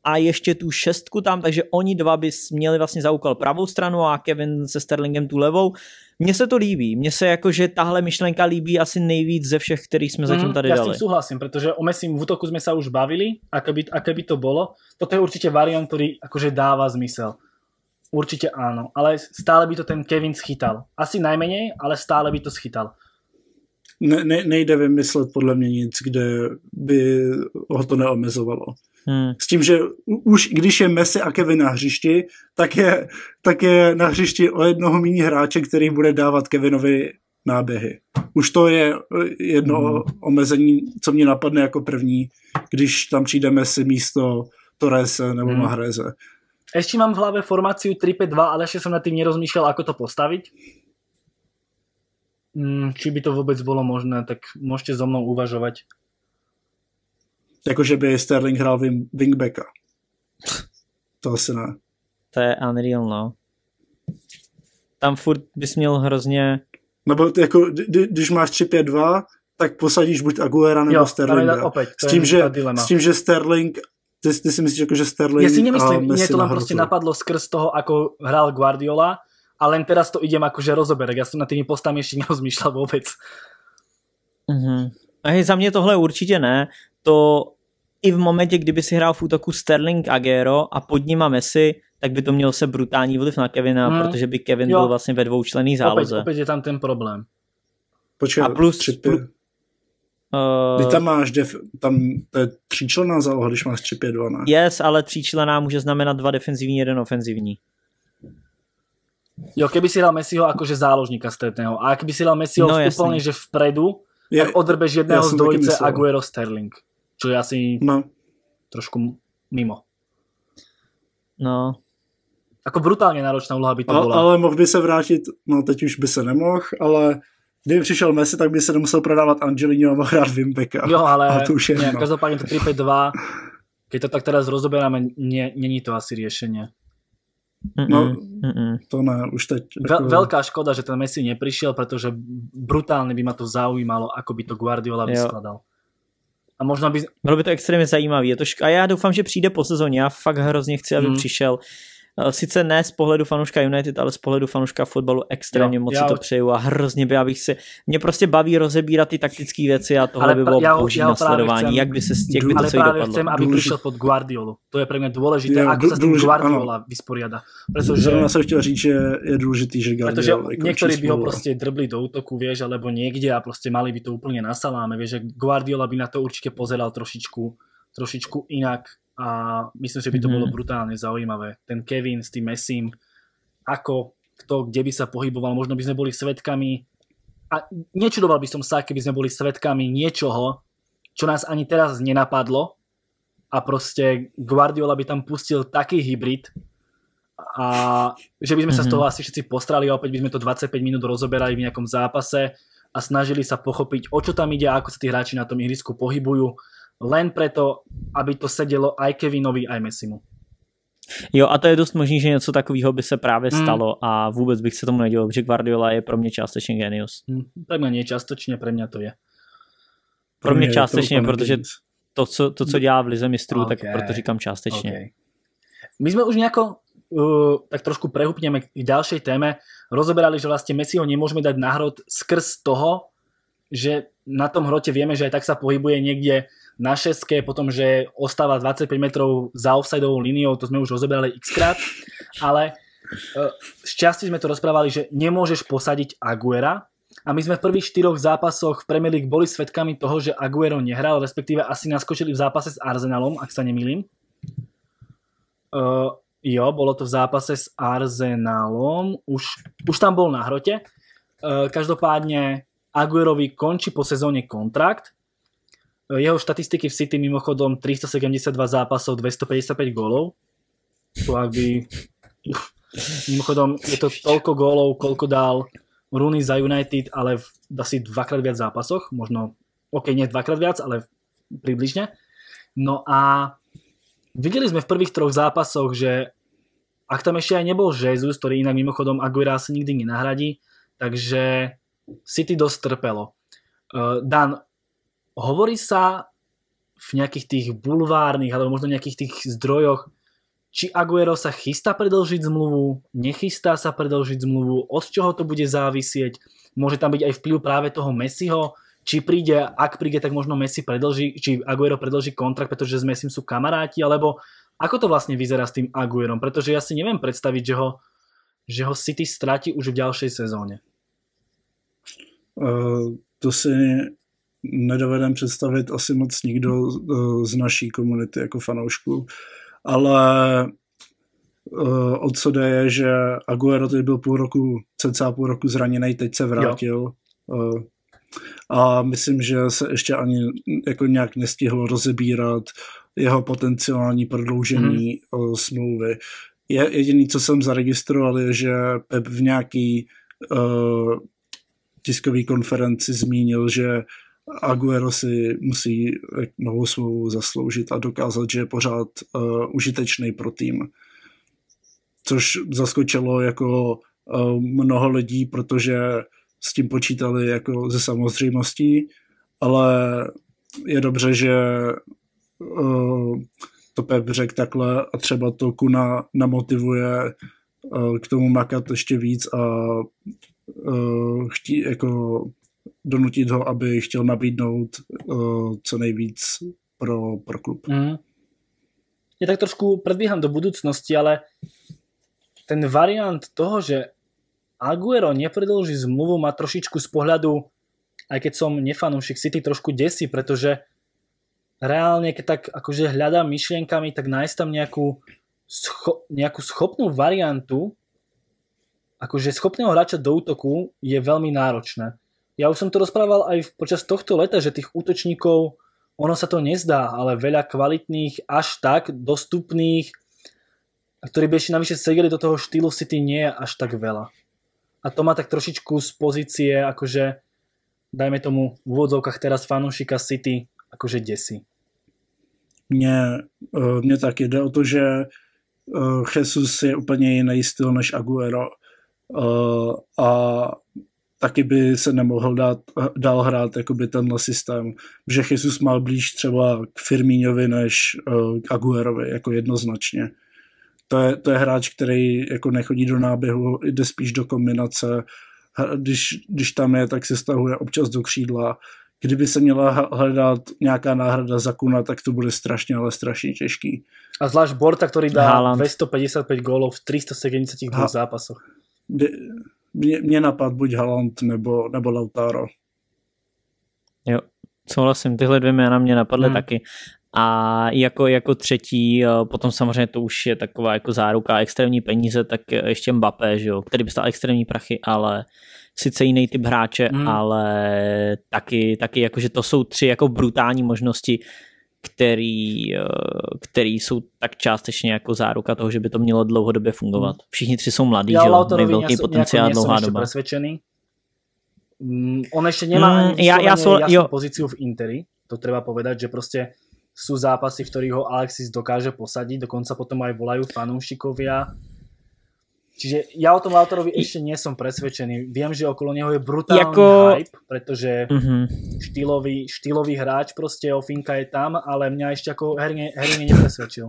A: a ještě tu šestku tam, takže oni dva by měli vlastně za úkol pravou stranu a Kevin se Sterlingem tu levou. Mně se to líbí, mně se jakože tahle myšlenka líbí asi nejvíc ze všech, kterých jsme zatím tady
C: mm,
A: dali.
C: Ja s tým súhlasím, pretože o Messim v útoku sme sa už bavili, aké by, aké by to bolo. Toto je určite variant, ktorý akože dáva zmysel. Určite áno, ale stále by to ten Kevin schytal. Asi najmenej, ale stále by to schytal.
B: Ne, ne, nejde vymyslet podle mě nic, kde by ho to neomezovalo. Hmm. S tím, že už když je Messi a Kevin na hřišti, tak je, tak je na hřišti o jednoho méně hráče, který bude dávat Kevinovi náběhy. Už to je jedno hmm. omezení, co mě napadne jako první, když tam přijde Messi místo Torrese nebo hmm. Mahreze.
C: Ešte mám v hlave formáciu tri päť dva, ale ešte som nad tým nerozmýšľal, ako to postaviť. Hmm, či by to vôbec bolo možné, tak môžete so mnou uvažovať.
B: Jakože by Sterling hrál wing, wingbacka. To asi ne.
A: To je unreal, no. Tam furt bys měl hrozně...
B: Nebo jako, když máš tři pět dva, tak posadíš buď Aguera nebo jo, Sterlinga.
C: Opäť,
B: s, tím, že, s tím, že Sterling... Ty, ty si myslíš, jako, že Sterling...
C: Ja si nemyslím, mne to len proste napadlo skrz toho, ako hral Guardiola, a len teraz to idem akože rozoberať. Ja som na tými postami ešte nerozmýšľal vôbec.
A: Uh-huh. A hej, za mě tohle určitě ne. To i v momentě, kdyby si hrál v útoku Sterling, Aguero a pod nima Messi, tak by to mělo se brutální vliv na Kevina, hmm. protože by Kevin jo. byl vlastně ve dvoučlenný záloze.
C: Opět, opět je tam ten problém.
B: Počkej,
A: a plus...
B: tři, plus uh, Ty tam máš, def, tam to je tříčlenná záloha, když máš tři pět dva, ne?
A: Yes, ale tříčlenná může znamenat dva defenzivní, jeden ofenzivní.
C: Jo, keby si hral Messiho akože záložníka stretného. A ak by si hral Messiho no, úplne, že vpredu, je, tak odrbeš jedného z dvojice Aguero Sterling. Čo je asi no. trošku mimo.
A: No.
C: Ako brutálne náročná úloha by to bola.
B: Ale mohl by se vrátit, no teď už by se nemohl, ale kdyby přišel Messi, tak by se nemusel prodávat Angelino a mohl hrát Wimbeka.
C: Jo, ale, ale
B: to už je
C: ne, každopádne to tri päť dva, keď to tak teraz rozoberáme, není to asi riešenie.
B: No, Mm-mm. to ne, už teď...
C: Jako... Veľká škoda, že ten Messi neprišiel, pretože brutálne by ma to zaujímalo, ako by to Guardiola vyskladal. A možno by...
A: Bylo by to extrémně zajímavý. Je to šk- a já doufám, že přijde po sezóně. Já fakt hrozně chci, aby mm. přišel. Sice ne z pohledu fanouška United, ale z pohledu fanouška fotbalu extrémně jo, moc si to přeju a hrozně by, abych si... Mě prostě baví rozebírat ty taktické věci a tohle ale by bylo já, boží já nasledování. Chcem, jak by, se, jak by to celé dopadlo. Ale právě
C: chcem, aby prišiel pod Guardiolu. To je pre mňa dôležité, jo, ako sa s tým Guardiola ano. vysporiada.
B: Pretože... Ja som chtěl říct, že je důležitý, že Guardiola...
C: Pretože niektorí by ho proste drbli do útoku, vieš, alebo niekde a proste mali by to úplne na saláme, vieš, že Guardiola by na to určite pozeral trošičku, trošičku inak. A myslím, že by to bolo brutálne zaujímavé. Ten Kevin s tým Messim, ako, kto, kde by sa pohyboval, možno by sme boli svedkami a nečudoval by som sa, keby sme boli svedkami niečoho, čo nás ani teraz nenapadlo a proste Guardiola by tam pustil taký hybrid a že by sme sa z toho asi všetci postrali a opäť by sme to dvadsaťpäť minút rozoberali v nejakom zápase a snažili sa pochopiť, o čo tam ide a ako sa tí hráči na tom ihrisku pohybujú, len preto, aby to sedelo aj Kevinovi, aj Messimu.
A: Jo, a to je dost možný, že něco takového by se právě stalo mm. a vůbec bych se tomu nedělal, protože Guardiola je pro mě částečně genius.
C: Mm, pre mě nie částečně, pre mě to je.
A: Pro, pro mě, mě částečně, protože to co, to, co dělá v Lize mistrů, okay. tak proto říkám částečně. Okay.
C: My jsme už nejako, uh, tak trošku prehupneme k ďalšej téme, rozoberali, že vlastne Messiho nemôžeme dať na hrot skrz toho, že na tom hrote vieme, že aj tak sa pohybuje niekde na šestke, potom, že ostáva dvadsaťpäť metrov za offsideovou líniou, to sme už rozoberali x-krát, ale z časti sme to rozprávali, že nemôžeš posadiť Aguera a my sme v prvých štyroch zápasoch v Premier League boli svedkami toho, že Aguero nehral, respektíve asi naskočili v zápase s Arsenalom, ak sa nemýlim. Uh, jo, bolo to v zápase s Arsenalom, už, už tam bol na hrote. Uh, každopádne Aguerovi končí po sezóne kontrakt. Jeho štatistiky v City mimochodom tristosedemdesiatdva zápasov, dvestopäťdesiatpäť gólov. To ak by... Mimochodom je to toľko gólov, koľko dal Rooney za United, ale v asi dvakrát viac zápasoch. Možno, ok, nie dvakrát viac, ale približne. No a videli sme v prvých troch zápasoch, že ak tam ešte aj nebol Jesus, ktorý inak mimochodom Aguera asi nikdy nenahradí, takže City dosť trpelo. Dan, hovorí sa v nejakých tých bulvárnych alebo možno nejakých tých zdrojoch, či Agüero sa chystá predĺžiť zmluvu, nechystá sa predĺžiť zmluvu, od čoho to bude závisieť, môže tam byť aj vplyv práve toho Messiho, či príde, ak príde, tak možno Messi predĺži, či Agüero predĺži kontrakt, pretože s Messim sú kamaráti, alebo ako to vlastne vyzerá s tým Agüerom, pretože ja si neviem predstaviť, že ho, že ho City stratí už v ďalšej sezóne.
B: Uh, to si nedovedem představit asi moc nikdo uh, z naší komunity jako fanoušků. Ale uh, o co jde je, že Agüero tady byl půl roku, cca půl roku zraněný, teď se vrátil. Uh, a myslím, že se ještě ani jako nějak nestihlo rozebírat jeho potenciální prodloužení mm. uh, smlouvy. Je, jediný, co jsem zaregistroval, je, že Pep v nějaký uh, tiskový konferenci zmínil, že Agüero si musí novou smlouvu zasloužit a dokázat, že je pořád uh, užitečný pro tým. Což zaskočilo jako uh, mnoho lidí, protože s tím počítali jako ze samozřejmostí, ale je dobře, že uh, to Pep řekl takhle a třeba to Kuna namotivuje uh, k tomu makat ještě víc a uh, chtí jako donutit ho, aby chtěl nabídnout uh, co nejvíc pro, pro klub.
C: Mm. Ja tak trošku predbieham do budúcnosti, ale ten variant toho, že Agüero nepredĺži zmluvu, ma trošičku z pohľadu, aj keď som nefanúšik City, trošku desí, pretože reálne, keď tak akože hľadám myšlienkami, tak nájsť tam nejakú, scho- nejakú schopnú variantu, akože schopného hráča do útoku je veľmi náročné. Ja už som to rozprával aj počas tohto leta, že tých útočníkov, ono sa to nezdá, ale veľa kvalitných, až tak dostupných, ktorí by ešte navyše sedeli do toho štýlu City, nie je až tak veľa. A to má tak trošičku z pozície, akože dajme tomu v úvodzovkách teraz fanúšika City, akože desí.
B: Mně, mně taky jde o to, že Jesus je úplně jiný styl než Agüero a taky by se nemohl dát, dál hrát jakoby tenhle systém, že Jesus má blíž třeba k Firmíňovi než k Agüerovi, jako jednoznačně. To je, to je hráč, který jako nechodí do náběhu, jde spíš do kombinace. Když, když tam je, tak se stahuje občas do křídla. Kdyby se měla hledat nějaká náhrada za Kuna, tak to bude strašně, ale strašně těžký.
C: A zvlášť Borta, ktorý dá Haaland. dvestopäťdesiatpäť gólov v tristosedemdesiatdva ha- zápasoch.
B: Mě, mě napad buď Haaland nebo, nebo Lautaro.
A: Jo, souhlasím, tyhle dvě jména mě napadly hmm. taky. A jako, jako třetí, potom samozřejmě to už je taková jako záruka extrémní peníze, tak ještě Mbappé, že jo, který by stál extrémní prachy, ale sice jiný typ hráče, hmm. ale taky, taky jakože to jsou tři jako brutální možnosti, který, který jsou tak částečně jako záruka toho, že by to mělo dlouhodobě fungovat. Všichni tři jsou mladí,
C: ja
A: že jo, mají velký potenciál, dlouhá doba.
C: Presvedčený. Mm, on ešte nemá mm, ani
A: ja, ja so,
C: jasnú pozíciu v Interi, to treba povedať, že proste sú zápasy, v ktorých ho Alexis dokáže posadiť, dokonca potom aj volajú fanúšikovia. Čiže ja o tom Lautarovi ešte nie som presvedčený. Viem, že okolo neho je brutálny jako... hype, pretože mm-hmm. štýlový, štýlový hráč proste, Ofinka je tam, ale mňa ešte ako herne, herne nepresvedčil.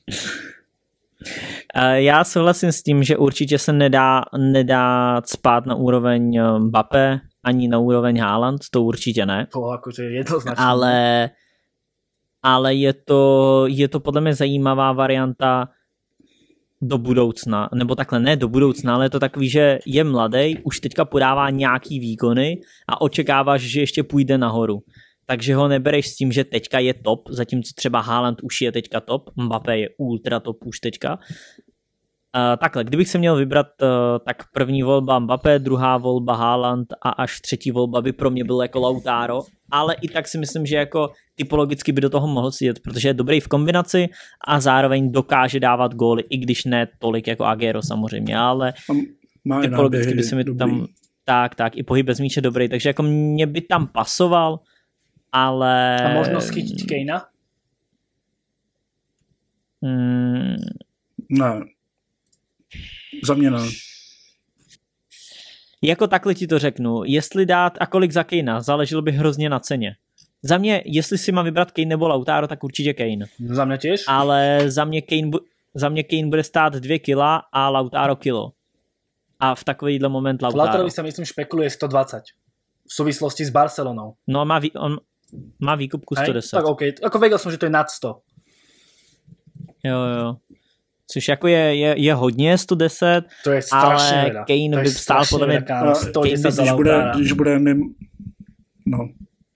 A: Já souhlasím s tím, že určitě se nedá, nedá spát na úroveň Mbappé ani na úroveň Haaland, to určitě ne.
C: To akože jednoznačně.
A: Ale, ale je to, je to podle mě zajímavá varianta do budoucna, nebo takhle ne do budoucna, ale je to takový, že je mladý, už teďka podává nějaký výkony a očekáváš, že ještě půjde nahoru. Takže ho nebereš s tím, že teďka je top, zatímco třeba Haaland už je teďka top, Mbappé je ultra top už teďka. Uh, takhle, kdybych se měl vybrat, uh, tak první volba Mbappé, druhá volba Haaland a až třetí volba by pro mě byl jako Lautaro, ale i tak si myslím, že jako typologicky by do toho mohl sedět, protože je dobrý v kombinaci a zároveň dokáže dávat góly, i když ne tolik jako Agüero samozřejmě, ale
B: má
A: typologicky by se mi tam tak, tak, i pohyb bez míče dobrý, takže jako mě by tam pasoval, ale...
C: A možno schytiť Kanea?
B: Hmm... Ne. Za mě ne.
A: Jako takhle ti to řeknu. Jestli dát a kolik za Kanea, záleželo by hrozně na ceně. Za mě, jestli si mám vybrat Kane nebo Lautaro, tak určitě Kane.
C: Za mě těž.
A: Ale za mě Kane, bu- za mě Kane bude stát dvě kila a Lautaro kilo. A v takovýhle moment Lautaro.
C: Lautarovi sa myslím špekuluje sto dvadsať. V súvislosti s Barcelonou.
A: No a má, vý, on má výkupku sto deset.
C: Tak OK. Ako vedel som, že to je nad sto.
A: Jo, jo. Což jako je, je, je hodně sto deset,
C: to je strašně
A: ale
C: veľa.
A: Kane by stál podle mě
C: sto deset za
B: když bude,
C: Lautara.
B: když bude mimo... No.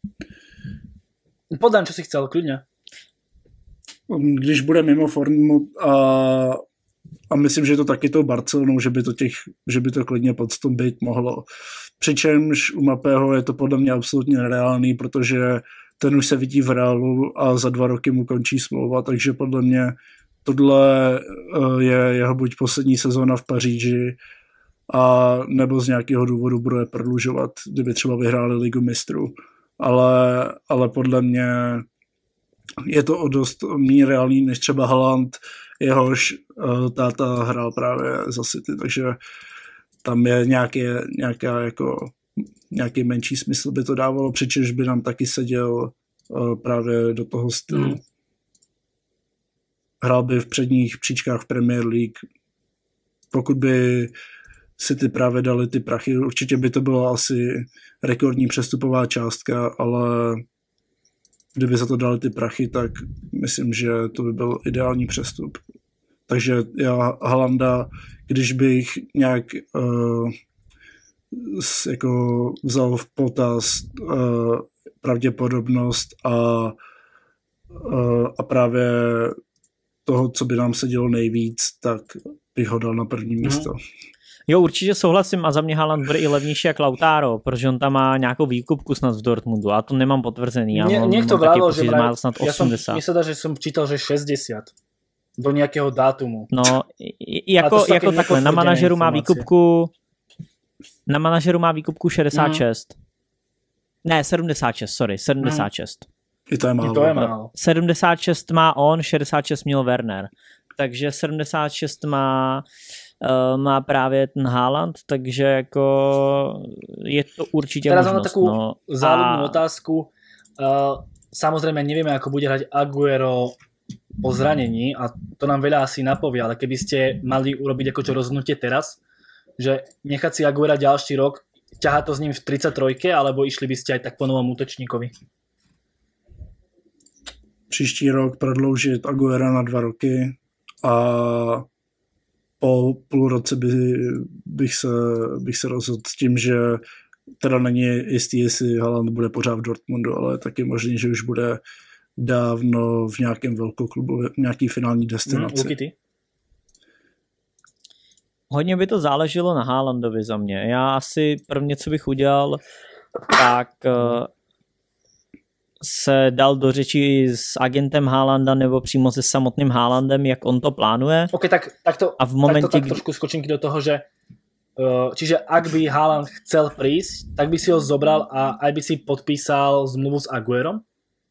C: Podám, čo si chcel, kľudne.
B: Když bude mimo formu a, a myslím, že je to taky tou Barcelonou, že by to, těch, že by to klidně pod sto být mohlo. Přičemž u Mapého je to podle mě absolutně nereálný, protože ten už se vidí v Realu a za dva roky mu končí smlouva, takže podle mě tohle je jeho buď poslední sezóna v Paříži a nebo z nějakého důvodu bude prodlužovat, kdyby třeba vyhráli Ligu mistrů. Ale, ale podle mě je to o dost méně reálný než třeba Haaland, jehož uh, táta hrál právě za City, takže tam je nějaké, nějaká jako, nějaký menší smysl by to dávalo, přičemž by nám taky seděl uh, právě do toho stylu. Mm. Hrál by v předních příčkách v Premier League. Pokud by si ty právě dali ty prachy, určitě by to byla asi rekordní přestupová částka, ale kdyby za to dali ty prachy, tak myslím, že to by byl ideální přestup. Takže já Haalanda, když bych nějak uh, s, jako vzal v potaz uh, pravděpodobnost a, uh, a právě toho, co by nám se dělo nejvíc, tak bych ho dal na první místo.
A: Jo, určitě souhlasím a za mě Haaland bude i levnější jak Lautaro, protože on tam má nějakou výkupku snad v Dortmundu a to nemám potvrzený. Já
C: Nie,
A: mám,
C: niekto
A: mám taky
C: vrával,
A: pocit,
C: že
A: že má snad
C: ja som,
A: osmdesát.
C: mne sa dá, že som čítal, že šesťdesiat do nejakého dátumu.
A: No, jako, jako takhle, na manažeru má výkupku na manažeru má výkupku šedesát šest. Mm. Ne, sedmdesát šest, sorry, sedmdesát šest. Mm.
B: I to je málo.
C: I to je málo.
A: sedmdesát šest má on, šedesát šest měl Werner. Takže sedmdesát šest má uh, má právě ten Haaland, takže jako je to určitě
C: teraz
A: možnost.
C: Teraz mám takú
A: no.
C: záľudnú
A: a...
C: otázku. Uh, samozrejme nevieme, ako bude hrať Agüero po zranení a to nám veľa asi napovie, ale keby ste mali urobiť akože rozhodnutie teraz, že nechať si Agüera ďalší rok, ťahá to s ním v tridsaťtrojke, alebo išli by ste aj tak po novom útočníkovi?
B: Příští rok prodloužit Agüera na dva roky a po půl roce by, bych, se, bych se rozhodl s tím, že teda není jistý, jestli Haaland bude pořád v Dortmundu, ale taky možný, že už bude dávno v nějakém velkoklubu, v nějaký finální destinaci.
C: Hmm,
A: Hodně by to záleželo na Haalandovi za mě. Já asi prvně, co bych udělal, tak uh, se dal do řeči s agentem Haalanda nebo přímo se samotným Haalandem, jak on to plánuje.
C: Ok, tak, tak to,
A: a v momente,
C: tak, to, tak trošku skočím do toho, že uh, čiže ak by Haaland chcel prísť, tak by si ho zobral a aj by si podpísal zmluvu s Agüerom?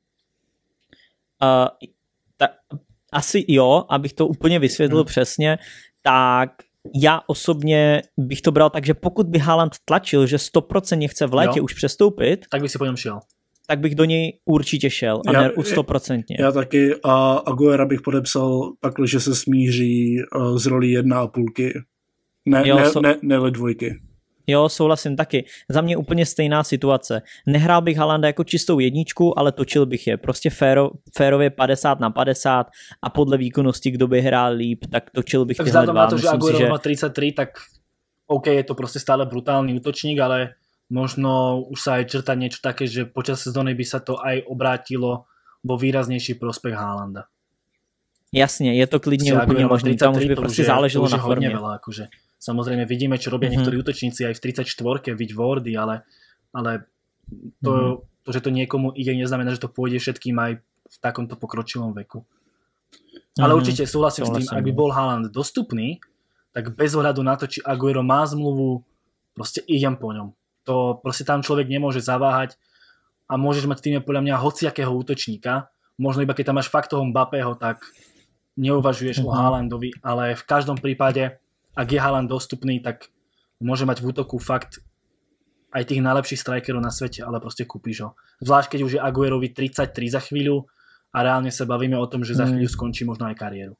A: Uh, ta, asi jo, abych to úplně vysvětlil hmm. přesně, tak já osobně bych to bral tak, že pokud by Haaland tlačil, že sto procent chce v létě jo. už přestoupit,
C: tak bych si po něm šel.
A: Tak bych do něj určitě šel a já, ne sto procent.
B: Já taky a Agüera bych podepsal takhle, že se smíří uh, z roli jedna a půlky, ne, jo, ne, so... ne, ne dvojky.
A: Jo, souhlasím taky. Za mě úplně stejná situace. Nehrál bych Haalanda jako čistou jedničku, ale točil bych je. Prostě féro, férově padesát na padesát a podle výkonnosti, kdo by hrál líp, tak točil bych
C: tak
A: tyhle dva.
C: Tak vzhľadom na to, že Agüero
A: že...
C: má tridsaťtri, tak OK, je to prostě stále brutálny útočník, ale možno už sa aj črta niečo také, že počas sezóny by sa to aj obrátilo vo výraznejší prospech Haalanda.
A: Jasně, je to klidně
C: Čiže
A: úplně možný. Tam už by prostě záleželo
C: na
A: formě.
C: Veľa, akože. Samozrejme vidíme, čo robia mm-hmm. niektorí útočníci aj v tridsaťštvorke, viď Wardy, ale, ale to, mm-hmm. to, že to niekomu ide, neznamená, že to pôjde všetkým aj v takomto pokročilom veku. Mm-hmm. Ale určite súhlasím s tým, ak by bol Haaland dostupný, tak bez ohľadu na to, či Agüero má zmluvu, proste idem po ňom. To proste tam človek nemôže zaváhať a môžeš mať v týme podľa mňa hociakého útočníka, možno iba keď tam máš fakt toho Mbappého, tak neuvažuješ mm-hmm. o Haalandovi, ale v každom prípade ak je Haaland dostupný, tak môže mať v útoku fakt aj tých najlepších strikerov na svete, ale proste kúpiš ho. Zvlášť keď už je Aguerovi tridsaťtri za chvíľu a reálne sa bavíme o tom, že za chvíľu skončí možno aj kariéru.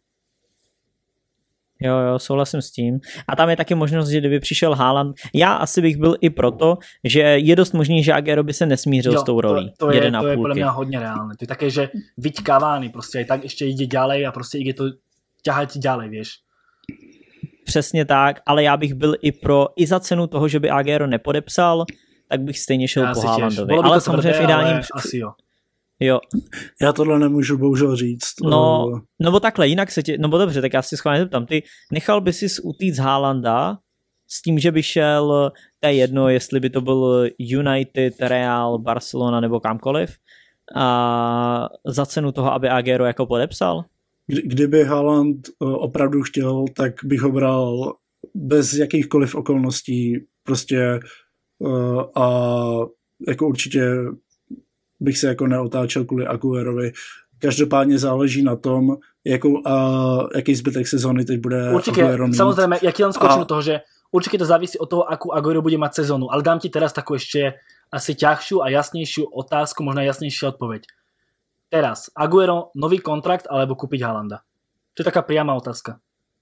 A: Jo, jo, souhlasím s tím. A tam je taky možnost, že kdyby přišel Haaland, já asi bych byl i proto, že je dost možný, že Aguero by se nesmířil jo, s tou rolí.
C: To, to je, to je podľa mňa hodne reálne. To je také, že viď Cavani prostě aj tak ešte ide ďalej a prostě ide to ťahať ďalej, vieš.
A: Přesně tak, ale já bych byl i pro, i za cenu toho, že by Aguero nepodepsal, tak bych stejně šel já po Haalandovi. Ale samozřejmě v ideálním...
C: Asi jo.
A: Jo.
B: Já tohle nemůžu bohužel říct.
A: No, no bo takhle, jinak se tě, no bo dobře, tak já si schválně zeptám, ty nechal by si utýct Haalanda s tím, že by šel, to je jedno, jestli by to byl United, Real, Barcelona nebo kamkoliv, a za cenu toho, aby Aguero jako podepsal?
B: Kdyby Haaland opravdu chtěl, tak bych ho bral bez jakýchkoliv okolností prostě a jako určitě bych se jako neotáčel kvůli Aguerovi. Každopádně záleží na tom, jakou, a jaký zbytek sezóny teď bude
C: určite,
B: Aguero mít.
C: Samozrejme, ja ti len skočím do toho, že určite to závisí od toho, akú Aguero bude mať sezónu. Ale dám ti teraz takú ešte asi ťažšiu a jasnejšiu otázku, možno jasnejšiu odpoveď. Teraz, Aguero, nový kontrakt alebo kúpiť Haalanda? To je taká priama otázka.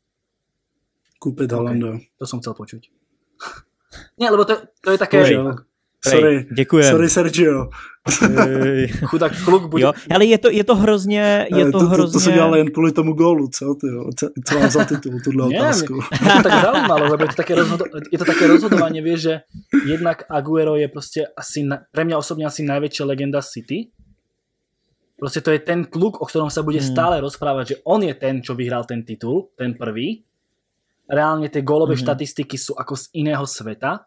B: Kúpiť Haalanda.
C: Okay, to som chcel počuť. Nie, lebo to, to je také...
B: Bože. Sorry,
A: děkujem.
B: Sorry Sergio.
C: Chudák kluk bude...
A: Jo, ale je to, je to hrozně... Je to, to, to,
B: hrozně...
A: to
B: se dělalo jen kvůli tomu gólu, co? Tyjo? Co mám za titul, tuhle otázku.
C: Mě to tak zaujímalo, lebo je to také, rozhodo... je to také rozhodovanie, vieš, že jednak Aguero je proste asi, na... pre mňa osobne asi najväčšia legenda City. Proste to je ten kluk, o ktorom sa bude hmm. stále rozprávať, že on je ten, čo vyhral ten titul, ten prvý. Reálne tie gólové hmm. štatistiky sú ako z iného sveta.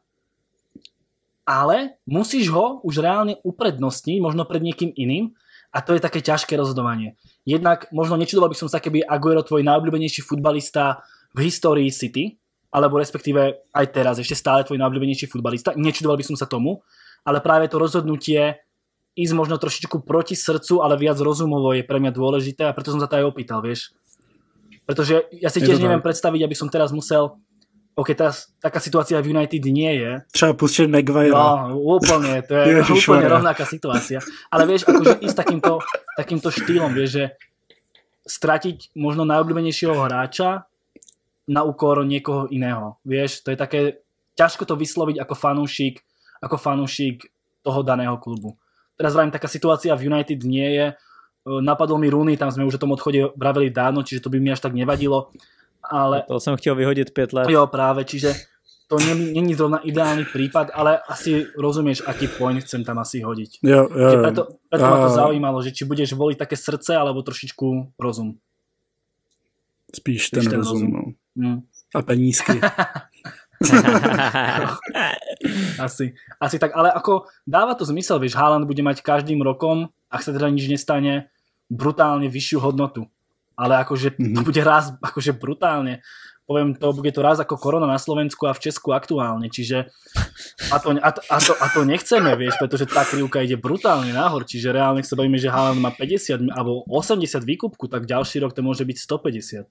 C: Ale musíš ho už reálne uprednostniť, možno pred niekým iným, a to je také ťažké rozhodovanie. Jednak možno nečudoval by som sa, keby Aguero tvoj najobľúbenejší futbalista v histórii City, alebo respektíve aj teraz ešte stále tvoj najobľúbenejší futbalista, nečudoval by som sa tomu, ale práve to rozhodnutie ísť možno trošičku proti srdcu, ale viac rozumovo je pre mňa dôležité a preto som sa to aj opýtal, vieš. Pretože ja si tiež neviem predstaviť, aby som teraz musel OK, teraz taká situácia v United nie je.
B: Třeba pustit Maguirea.
C: No, úplne, to je úplne rovnaká situácia. Ale vieš, akože ísť takýmto, takýmto štýlom, vieš, že stratiť možno najobľúbenejšieho hráča na úkor niekoho iného. Vieš, to je také, ťažko to vysloviť ako fanúšik, ako fanúšik toho daného klubu. Teraz vravím, taká situácia v United nie je. Napadol mi Rooney, tam sme už o tom odchode vraveli dávno, čiže to by mi až tak nevadilo. Ale...
A: To jsem chtěl vyhodit pět let.
C: Jo, práve, čiže to není zrovna ideálny prípad, ale asi rozumieš, aký point chcem tam asi hodiť.
B: Jo, jo.
C: Preto, preto a... ma to zaujímalo, že či budeš voliť také srdce, alebo trošičku rozum.
B: Spíš ten, ten rozum, rozum. No.
C: Mm.
B: A penízky.
C: asi, asi tak, ale ako dáva to zmysel, vieš, Haaland bude mať každým rokom, ak sa teda nič nestane, brutálne vyššiu hodnotu. Ale akože to bude raz akože brutálne. Poviem, to bude to raz ako korona na Slovensku a v Česku aktuálne, čiže a to, a to, a to, a to nechceme, vieš, pretože tá krivka ide brutálne nahor, čiže reálne sa bavíme, že Haaland má päťdesiat alebo osemdesiat výkupku, tak ďalší rok to môže byť stopäťdesiat.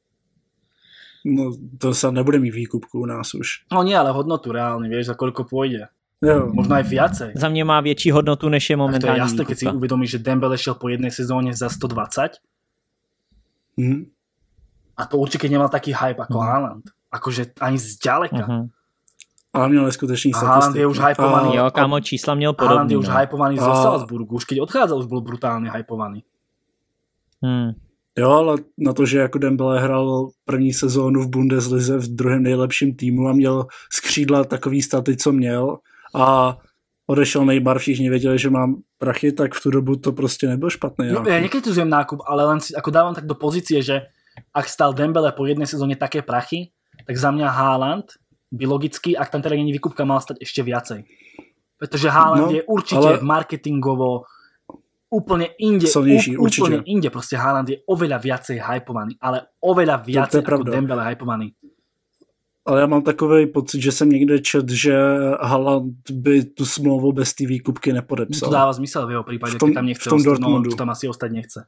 B: No to sa nebude mít výkupku u nás už.
C: No nie, ale hodnotu reálne, vieš, za koľko pôjde.
B: Jo.
C: Možno aj viacej.
A: Za mě má větší hodnotu, než je momentální
C: výkupka. To je jasné,
A: výkupka.
C: keď si uvedomíš, že Dembele šiel po jednej sezóne za stodvadsať.
B: Mm.
C: A to určite nemal taký hype ako mm. Haaland. Akože ani zďaleka.
A: Mm-hmm.
B: Ale měl neskutečný statistiky.
C: Haaland je už hypovaný.
A: Jo, kámo, čísla měl podobný.
C: Haaland je už
A: no.
C: hypovaný zo Salzburgu. Už keď odchádzal, už bol brutálne hypovaný.
A: Hmm.
B: Jo, ale na to, že jako Dembele hrál první sezónu v Bundeslize v druhém nejlepším týmu a měl z křídla takový staty, co měl, a odešel Neymar, všichni věděli, že mám prachy, tak v tu dobu to prostě nebyl špatný.
C: No, ja nekritizujem nákup, ale len si ako dávam tak do pozície, že ak stal Dembele po jednej sezóne také prachy, tak za mňa Haaland by logicky, ak tam teda nie je výkupka, mal stať ešte viacej. Pretože Haaland no, je určite ale... marketingovo úplne inde,
B: Silnejší,
C: ú, úplne inde. Proste Haaland je oveľa viacej hypovaný, ale oveľa viacej ako Dembele hypovaný.
B: Ale já mám takový pocit, že jsem někde čet, že Haaland by tu smlouvu bez té výkupky nepodepsal.
C: To dává zmysel v jeho prípade,
B: v tom,
C: keď tam nechce
B: v tom
C: ostať, no, tam asi ostať nechce.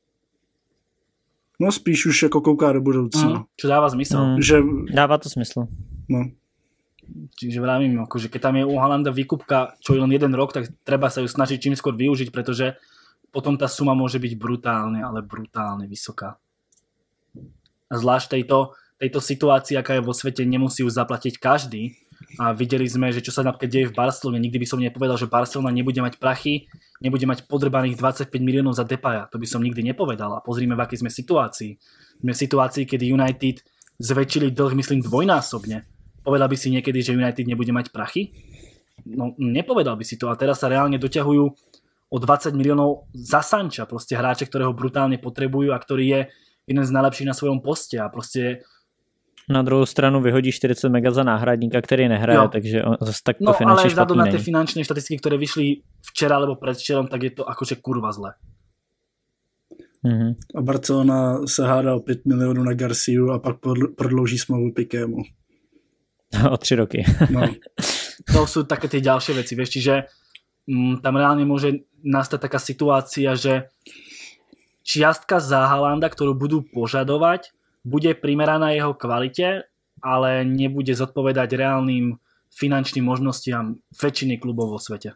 B: No spíš už jako kouká do budoucna.
C: Mm, čo dáva zmysel.
A: Mm,
B: že...
A: Dává to smysl.
B: No.
C: Čiže vravím, akože keď tam je u Haalanda výkupka, čo je len jeden rok, tak treba sa ju snažiť čím skôr využiť, pretože potom tá suma môže byť brutálne, ale brutálne vysoká. A zvlášť tejto, tejto situácii, aká je vo svete, nemusí ju zaplatiť každý. A videli sme, že čo sa napríklad deje v Barcelone. Nikdy by som nepovedal, že Barcelona nebude mať prachy, nebude mať podrbaných dvadsaťpäť miliónov za Depaja. To by som nikdy nepovedal. A pozrime, v akej sme situácii. Sme v situácii, kedy United zväčšili dlh, myslím, dvojnásobne. Povedal by si niekedy, že United nebude mať prachy? No, nepovedal by si to. A teraz sa reálne doťahujú o dvadsať miliónov za Sancha. Proste hráče, ktorého brutálne potrebujú a ktorý je jeden z najlepších na svojom poste. A proste
A: na druhou stranu vyhodí čtyřicet mega za náhradníka, který nehraje, jo. Takže zase tak to
C: no,
A: finančne špatný není. No ale vzhľadom
C: na tie finančné štatistiky, ktoré vyšli včera alebo predvčerom, tak je to akože kurva zle.
A: Mm-hmm.
B: A Barcelona se hádá o pět milionů na Garciu a pak prodlouží smlouvu Pikému.
A: O tři roky.
B: No.
C: To sú také tie ďalšie veci, vieš, čiže mm, tam reálne môže nastať taká situácia, že čiastka za Haalanda, ktorú budú požadovať, bude primeraná jeho kvalite, ale nebude zodpovedať reálnym finančným možnostiam väčšiny klubov vo svete.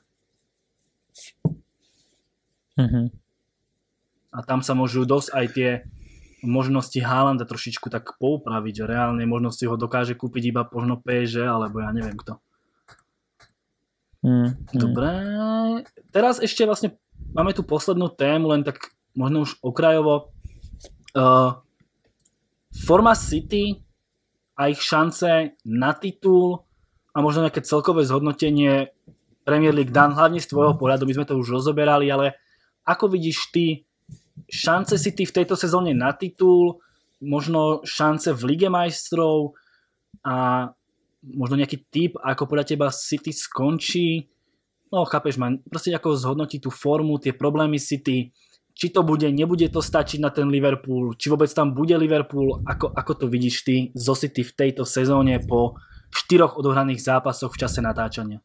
A: Mm-hmm.
C: A tam sa môžu dosť aj tie možnosti Haalanda trošičku tak poupraviť, že reálne možnosti ho dokáže kúpiť iba možno pé es gé, alebo ja neviem kto.
A: Mm-hmm.
C: Dobre. Teraz ešte vlastne máme tu poslednú tému, len tak možno už okrajovo. Uh, Forma City a ich šance na titul a možno nejaké celkové zhodnotenie Premier League dan, hlavne z tvojho pohľadu, my sme to už rozoberali, ale ako vidíš ty šance City v tejto sezóne na titul, možno šance v Lige majstrov a možno nejaký tip, ako podľa teba City skončí? No chápeš ma, proste ako zhodnotiť tú formu, tie problémy City, či to bude, nebude to stačiť na ten Liverpool, či vôbec tam bude Liverpool, ako, ako to vidíš ty zo City v tejto sezóne po štyroch odohraných zápasoch v čase natáčania?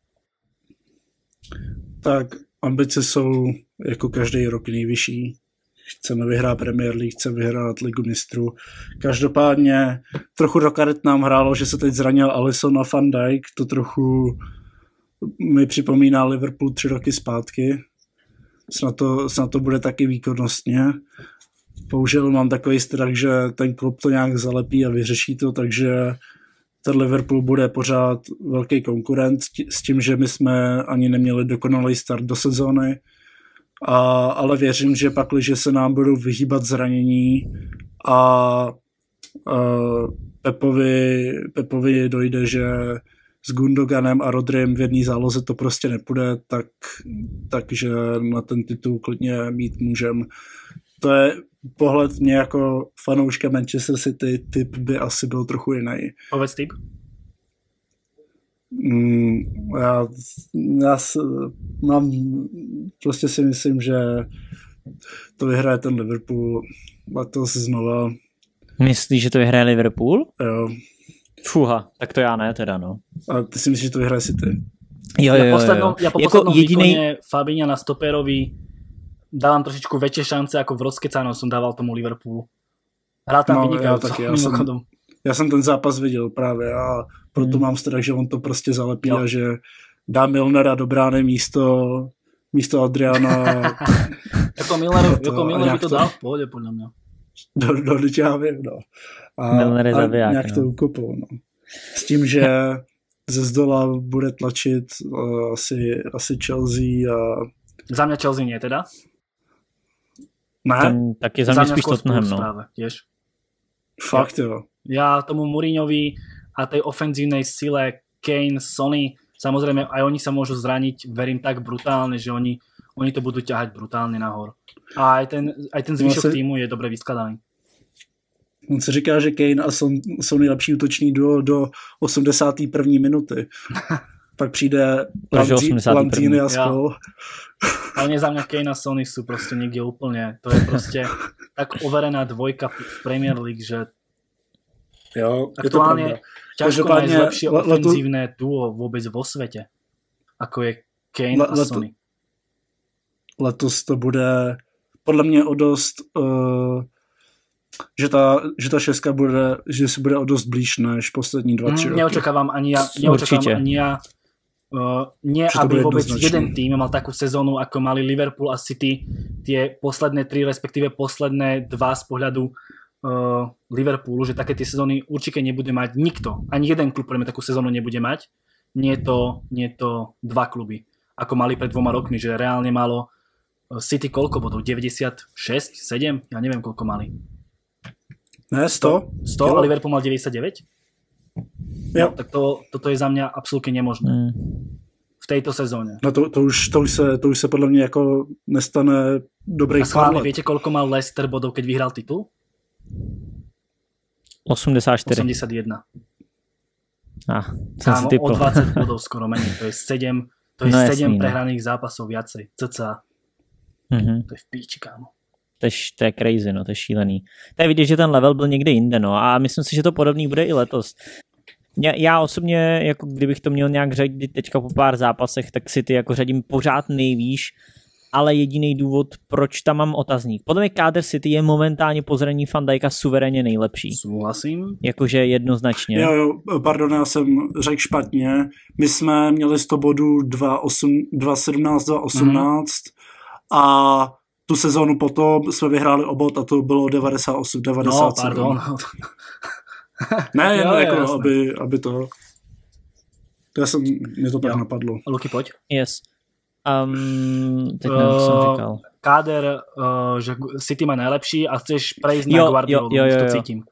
B: Tak ambice jsou jako každý rok nejvyšší. Chceme vyhrát Premier League, chceme vyhrát Ligu mistrů. Každopádně trochu do karet nám hrálo, že se teď zranil Alisson a Van Dijk. To trochu mi připomíná Liverpool tři roky zpátky. Snad to, snad to bude taky výkonnostně. Bohužel mám takový strach, že ten klub to nějak zalepí a vyřeší to, takže ten Liverpool bude pořád velký konkurent s tím, že my jsme ani neměli dokonalý start do sezóny. A, ale věřím, že pak, když se nám budou vyhýbat zranění a, a Pepovi, Pepovi dojde, že s Gundoganem a Rodrym v jedné záloze to prostě nepůjde, tak, takže na ten titul klidně mít můžem. To je pohled mě jako fanouška Manchester City, typ by asi byl trochu jiný.
C: Povedz typ.
B: Mm, já, já mám, prostě si myslím, že to vyhraje ten Liverpool letos znova.
A: Myslíš, že to vyhraje Liverpool?
B: Jo.
A: Fuha, tak to já ne teda, no.
B: A ty si myslíš, že to vyhraje City?
A: Jo, jo, jo.
C: Ja, poslednom, ja po
A: jako
C: poslednom
A: jedinej...
C: výkone Fabinha na stoperovi dávam trošičku väčšie šance, ako v Rozkecanov som dával tomu Liverpoolu. Hrál tam
B: no,
C: vynikajúco.
B: Já, já, jsem, já jsem ten zápas viděl právě a proto hmm. mám strach, že on to prostě zalepí jo. A že dá Milnera do brány místo, místo Adriana.
C: jako Milner, to, jako Milner by to, to dal v pohodě, podľa mňa.
B: Do, do, do já vím, no. A,
A: Milner je
B: a
A: zabiják,
B: nějak
A: no.
B: to ukopou, no. S tím, že ze zdola bude tlačit uh, asi, asi Chelsea a...
C: Za mňa Chelsea nie teda.
B: Ne?
A: Ten taky za mě spíš Tottenham, no.
C: Práve, tiež.
B: Fakt jo.
C: Ja tomu Mourinhovi a tej ofenzívnej sile Kane, Sonny, samozrejme aj oni sa môžu zraniť, verím tak brutálne, že oni, oni to budú ťahať brutálne nahor. A aj ten, aj ten zvyšok no, týmu je dobre vyskladaný.
B: On se říká, že Kane a Son jsou nejlepší útoční duo do osmdesáté první minuty. Pak přijde Lanzini a spol.
C: Ale nie za mňa Kane a Sonny sú proste niekde úplne, to je proste tak overená dvojka v Premier League, že
B: jo,
C: aktuálne ťažko nájsť lepšie ofenzívne duo vôbec vo svete, ako je Kane le, a Sonny.
B: Letos to bude podle mě o dost uh, že ta, že ta šestka bude, že si bude o dost blíž než poslední dva, tři
C: mm,
B: roky.
C: Neočakávam ani ja, neočakávam ani ja uh, nie,
B: že
C: aby vôbec
B: jednoznačný.
C: jeden tým mal takú sezónu, ako mali Liverpool a City tie posledné tri, respektíve posledné dva z pohľadu uh, Liverpoolu, že také tie sezóny určite nebude mať nikto. Ani jeden klub pre mňa takú sezónu nebude mať. Nie to, nie to dva kluby, ako mali pred dvoma rokmi, že reálne malo City koľko bodov? deväťdesiatšesť, sedem? Ja neviem, koľko mali.
B: Ne, sto?
C: sto a Liverpool mal deväťdesiatdeväť?
B: Jo.
C: No, tak to, toto je za mňa absolútne nemožné.
A: Mm.
C: V tejto sezóne.
B: No to, to, už, to, už se, to už se podle mě jako nestane dobrý
C: A schválne,
B: pár let.
C: viete, koľko mal Leicester bodov, keď vyhral titul?
A: osemdesiatštyri.
C: osemdesiatjeden.
A: Ah, som si
C: Kámo, o
A: typol.
C: dvadsať bodov skoro menej. To je sedem, to je
A: No
C: sedem
A: jasný, no.
C: prehraných zápasov viacej. Cca.
A: Mhm.
C: To je v píči, kámo.
A: To je, to je crazy, no, to je šílený. To je vidět, že ten level byl někde jinde, no, a myslím si, že to podobný bude i letos. Já, já osobně, jako kdybych to měl nějak řadit teďka po pár zápasech, tak si ty jako řadím pořád nejvýš, ale jediný důvod, proč tam mám otazník. Podle mě kádr City je momentálně po zranění Van Dijka suverénně nejlepší.
C: Súhlasím.
A: Jakože jednoznačně.
B: Jo, jo, pardon, já jsem řekl špatně. My jsme měli sto bodů dva sedmnáct, dva osmnáct mm. a tu sezónu potom jsme vyhráli o bod a to bylo devadesát osm devadesát sedm.
C: No, pardon.
B: Ne, jen
C: Jo,
B: jako,
C: jasné.
B: aby, aby to... Já jsem, mě to tak
C: Jo.
B: napadlo.
C: Luky, poď.
A: Yes. Um, teď nevím, co jsem říkal.
C: Káder, uh, že City má najlepší a chceš prejsť
A: Jo,
C: na
A: jo,
C: Guardiolu,
A: jo, jo,
C: už to
A: jo.
C: cítím.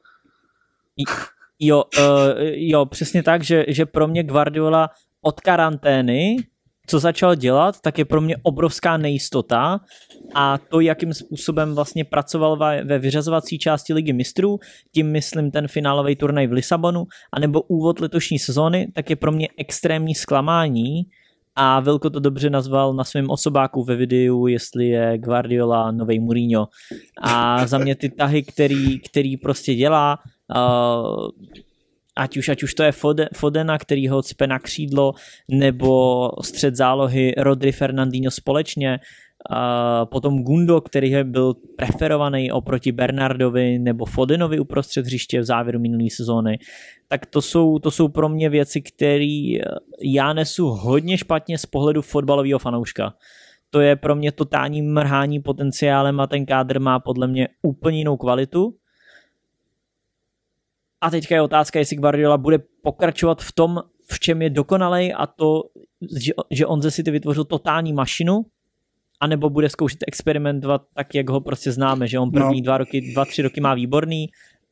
A: Jo, uh, jo, přesně tak, že, že pro mě Guardiola od karantény, co začal dělat, tak je pro mě obrovská nejistota a to, jakým způsobem vlastně pracoval ve, ve vyřazovací části Ligy mistrů, tím myslím ten finálový turnaj v Lisabonu, anebo úvod letošní sezóny, tak je pro mě extrémní zklamání a Vilko to dobře nazval na svém osobáku ve videu, jestli je Guardiola novej Mourinho. A za mě ty tahy, který, který prostě dělá, uh, ať už, ať už to je Fodena, který ho cpe na křídlo, nebo střed zálohy Rodri, Fernandinho společně, a potom Gundo, který byl preferovaný oproti Bernardovi nebo Fodenovi uprostřed hřiště v závěru minulé sezóny, tak to jsou, to jsou pro mě věci, které já nesu hodně špatně z pohledu fotbalového fanouška. To je pro mě totální mrhání potenciálem a ten kádr má podle mě úplně jinou kvalitu. A teďka je otázka, jestli Guardiola bude pokračovat v tom, v čem je dokonalej, a to, že, že on ze City vytvořil totální mašinu, anebo bude zkoušet experimentovat tak, jak ho prostě známe, že on první no. dva roky, dva, tři roky má výborný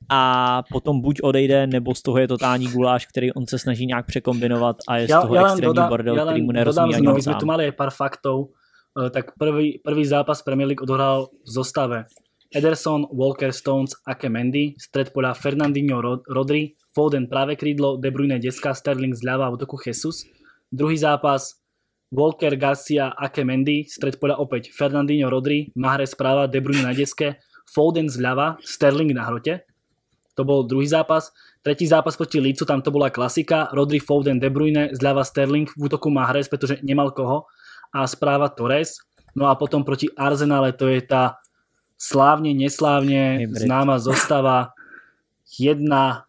A: a potom buď odejde, nebo z toho je totální guláš, který on se snaží nějak překombinovat a je z toho ja, ja extrémní dodá, bordel, ja který mu nerozumí ani on
C: sám. My sme tu mali aj pár faktov, tak prvý, prvý zápas Premier League odohral v zostave Ederson, Walker, Stones, Ake, Mendy, stred poľa Fernandinho, Rodri, Foden práve krídlo, De Bruyne, deska, Sterling zľava, v útoku Jesus. Druhý zápas Walker, Garcia, Ake, Mendy, stred poľa opäť Fernandinho, Rodri, Mahrez práva, De Bruyne na deske, Foden zľava, Sterling na hrote. To bol druhý zápas. Tretí zápas proti Leedsu, tam to bola klasika, Rodri, Foden, De Bruyne, zľava Sterling, v útoku Mahrez, pretože nemal koho, a správa Torres. No a potom proti Arsenále, to je tá slávne, neslávne
A: Hybrid.
C: Známa zostava. Jedna,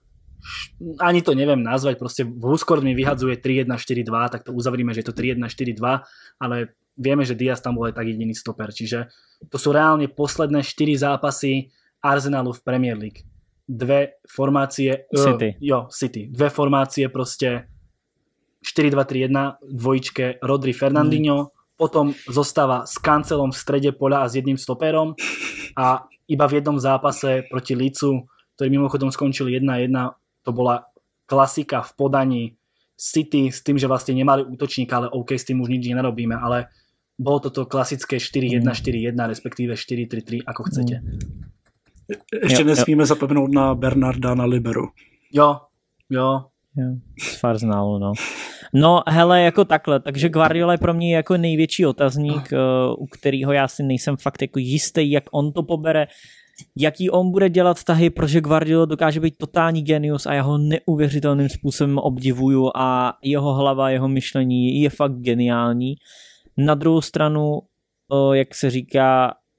C: ani to neviem nazvať, proste Huskort mi vyhadzuje tri jedna štyri dva, tak to uzavrime, že je to tri jedna štyri dva, ale vieme, že Diaz tam bol aj tak jediný stoper, čiže to sú reálne posledné štyri zápasy Arsenalu v Premier League. Dve formácie
A: City.
C: Uh, jo, City. Dve formácie proste štyri dva tri jedna, dvojičke Rodri, Fernandinho, mm. potom zostáva s Cancelom v strede poľa a s jedným stoperom a iba v jednom zápase proti Leedsu, ktorý mimochodom skončil jedna jedna, to bola klasika v podaní City s tým, že vlastne nemali útočníka, ale OK, s tým už nič nerobíme, ale bolo toto klasické štyri jedna štyri jedna, respektíve štyri tri tri, ako chcete.
B: Ještě jo, nesmíme jo. zapomenout na Bernarda na liberu.
C: Jo, jo.
A: Jo, z Farznalu, no. No, hele, jako takhle, takže Guardiola je pro mě jako největší otazník, u kterého já si nejsem fakt jako jistý, jak on to pobere, jaký on bude dělat tahy, protože Guardiola dokáže být totální genius a já ho neuvěřitelným způsobem obdivuju a jeho hlava, jeho myšlení je fakt geniální. Na druhou stranu, jak se říká,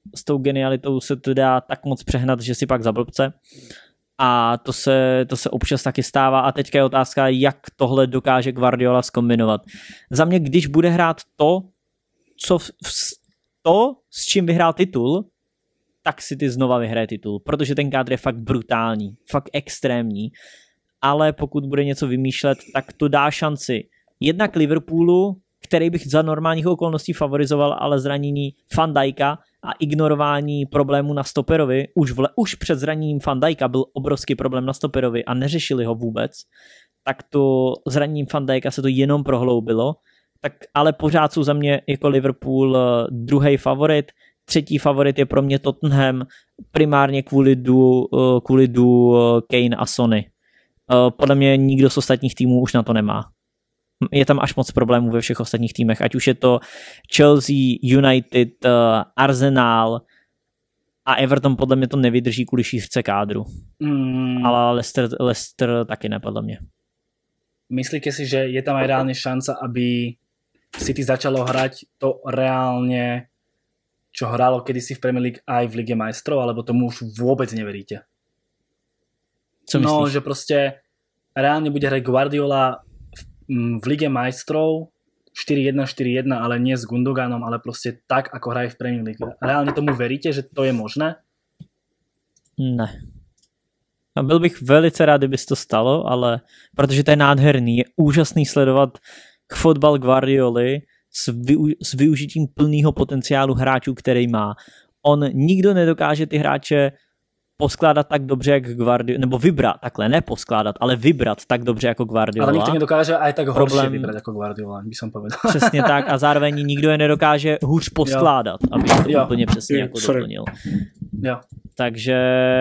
A: s tou genialitou se to dá tak moc přehnat, že si pak za blbce. A to se, to se občas taky stává a teďka je otázka, jak tohle dokáže Guardiola zkombinovat. Za mě, když bude hrát to, co v, to, s čím vyhrál titul, tak City znova vyhraje titul, protože ten kádr je fakt brutální, fakt extrémní, ale pokud bude něco vymýšlet, tak to dá šanci jednak Liverpoolu, který bych za normálních okolností favorizoval, ale zranění Van Dijka a ignorování problému na stoperovi, už, vle, už před zraněním Van Dijka byl obrovský problém na stoperovi a neřešili ho vůbec, tak to zraněním Van Dijka se to jenom prohloubilo, tak ale pořád jsou za mě jako Liverpool druhý favorit, třetí favorit je pro mě Tottenham, primárně kvůli du, kvůli du Kane a Sonny. Podle mě nikdo z ostatních týmů už na to nemá. Je tam až moc problémů ve všech ostatních týmech, ať už je to Chelsea, United, Arsenal a Everton podle mě to nevydrží kvůli šířce kádru. Mm. Ale Leicester, Leicester taky ne, podle mě.
C: Myslíte si, že je tam aj reálne šanca, aby City začalo hrať to reálne, čo hralo kedysi v Premier League aj v Lige majstrov, alebo tomu už vôbec neveríte?
A: Co myslíš?
C: No, že proste reálne bude hrať Guardiola v Lige majstrov štyri jedna štyri jedna, ale nie s Gundoganom, ale proste tak, ako hraje v Premier League. Reálne tomu veríte, že to je možné?
A: Ne. A byl bych velice rád, kdyby se to stalo, ale protože to je nádherný, je úžasný sledovat fotbal Guardioli s, vyu, s využitím plného potenciálu hráčů, který má. On nikdo nedokáže ty hráče poskládat tak dobře, jak Guardiola, nebo vybrat, takhle, ne poskládat, ale vybrat tak dobře jako Guardiola.
C: Ale nikdo nedokáže aj tak horšie
A: Problém...
C: vybrat jako Guardiola, by som povedal.
A: Přesně tak a zároveň nikdo je nedokáže hůř poskládat, jo. Aby to jo. úplně přesně jo. jako
B: Sorry.
A: doplnil.
C: Jo.
A: Takže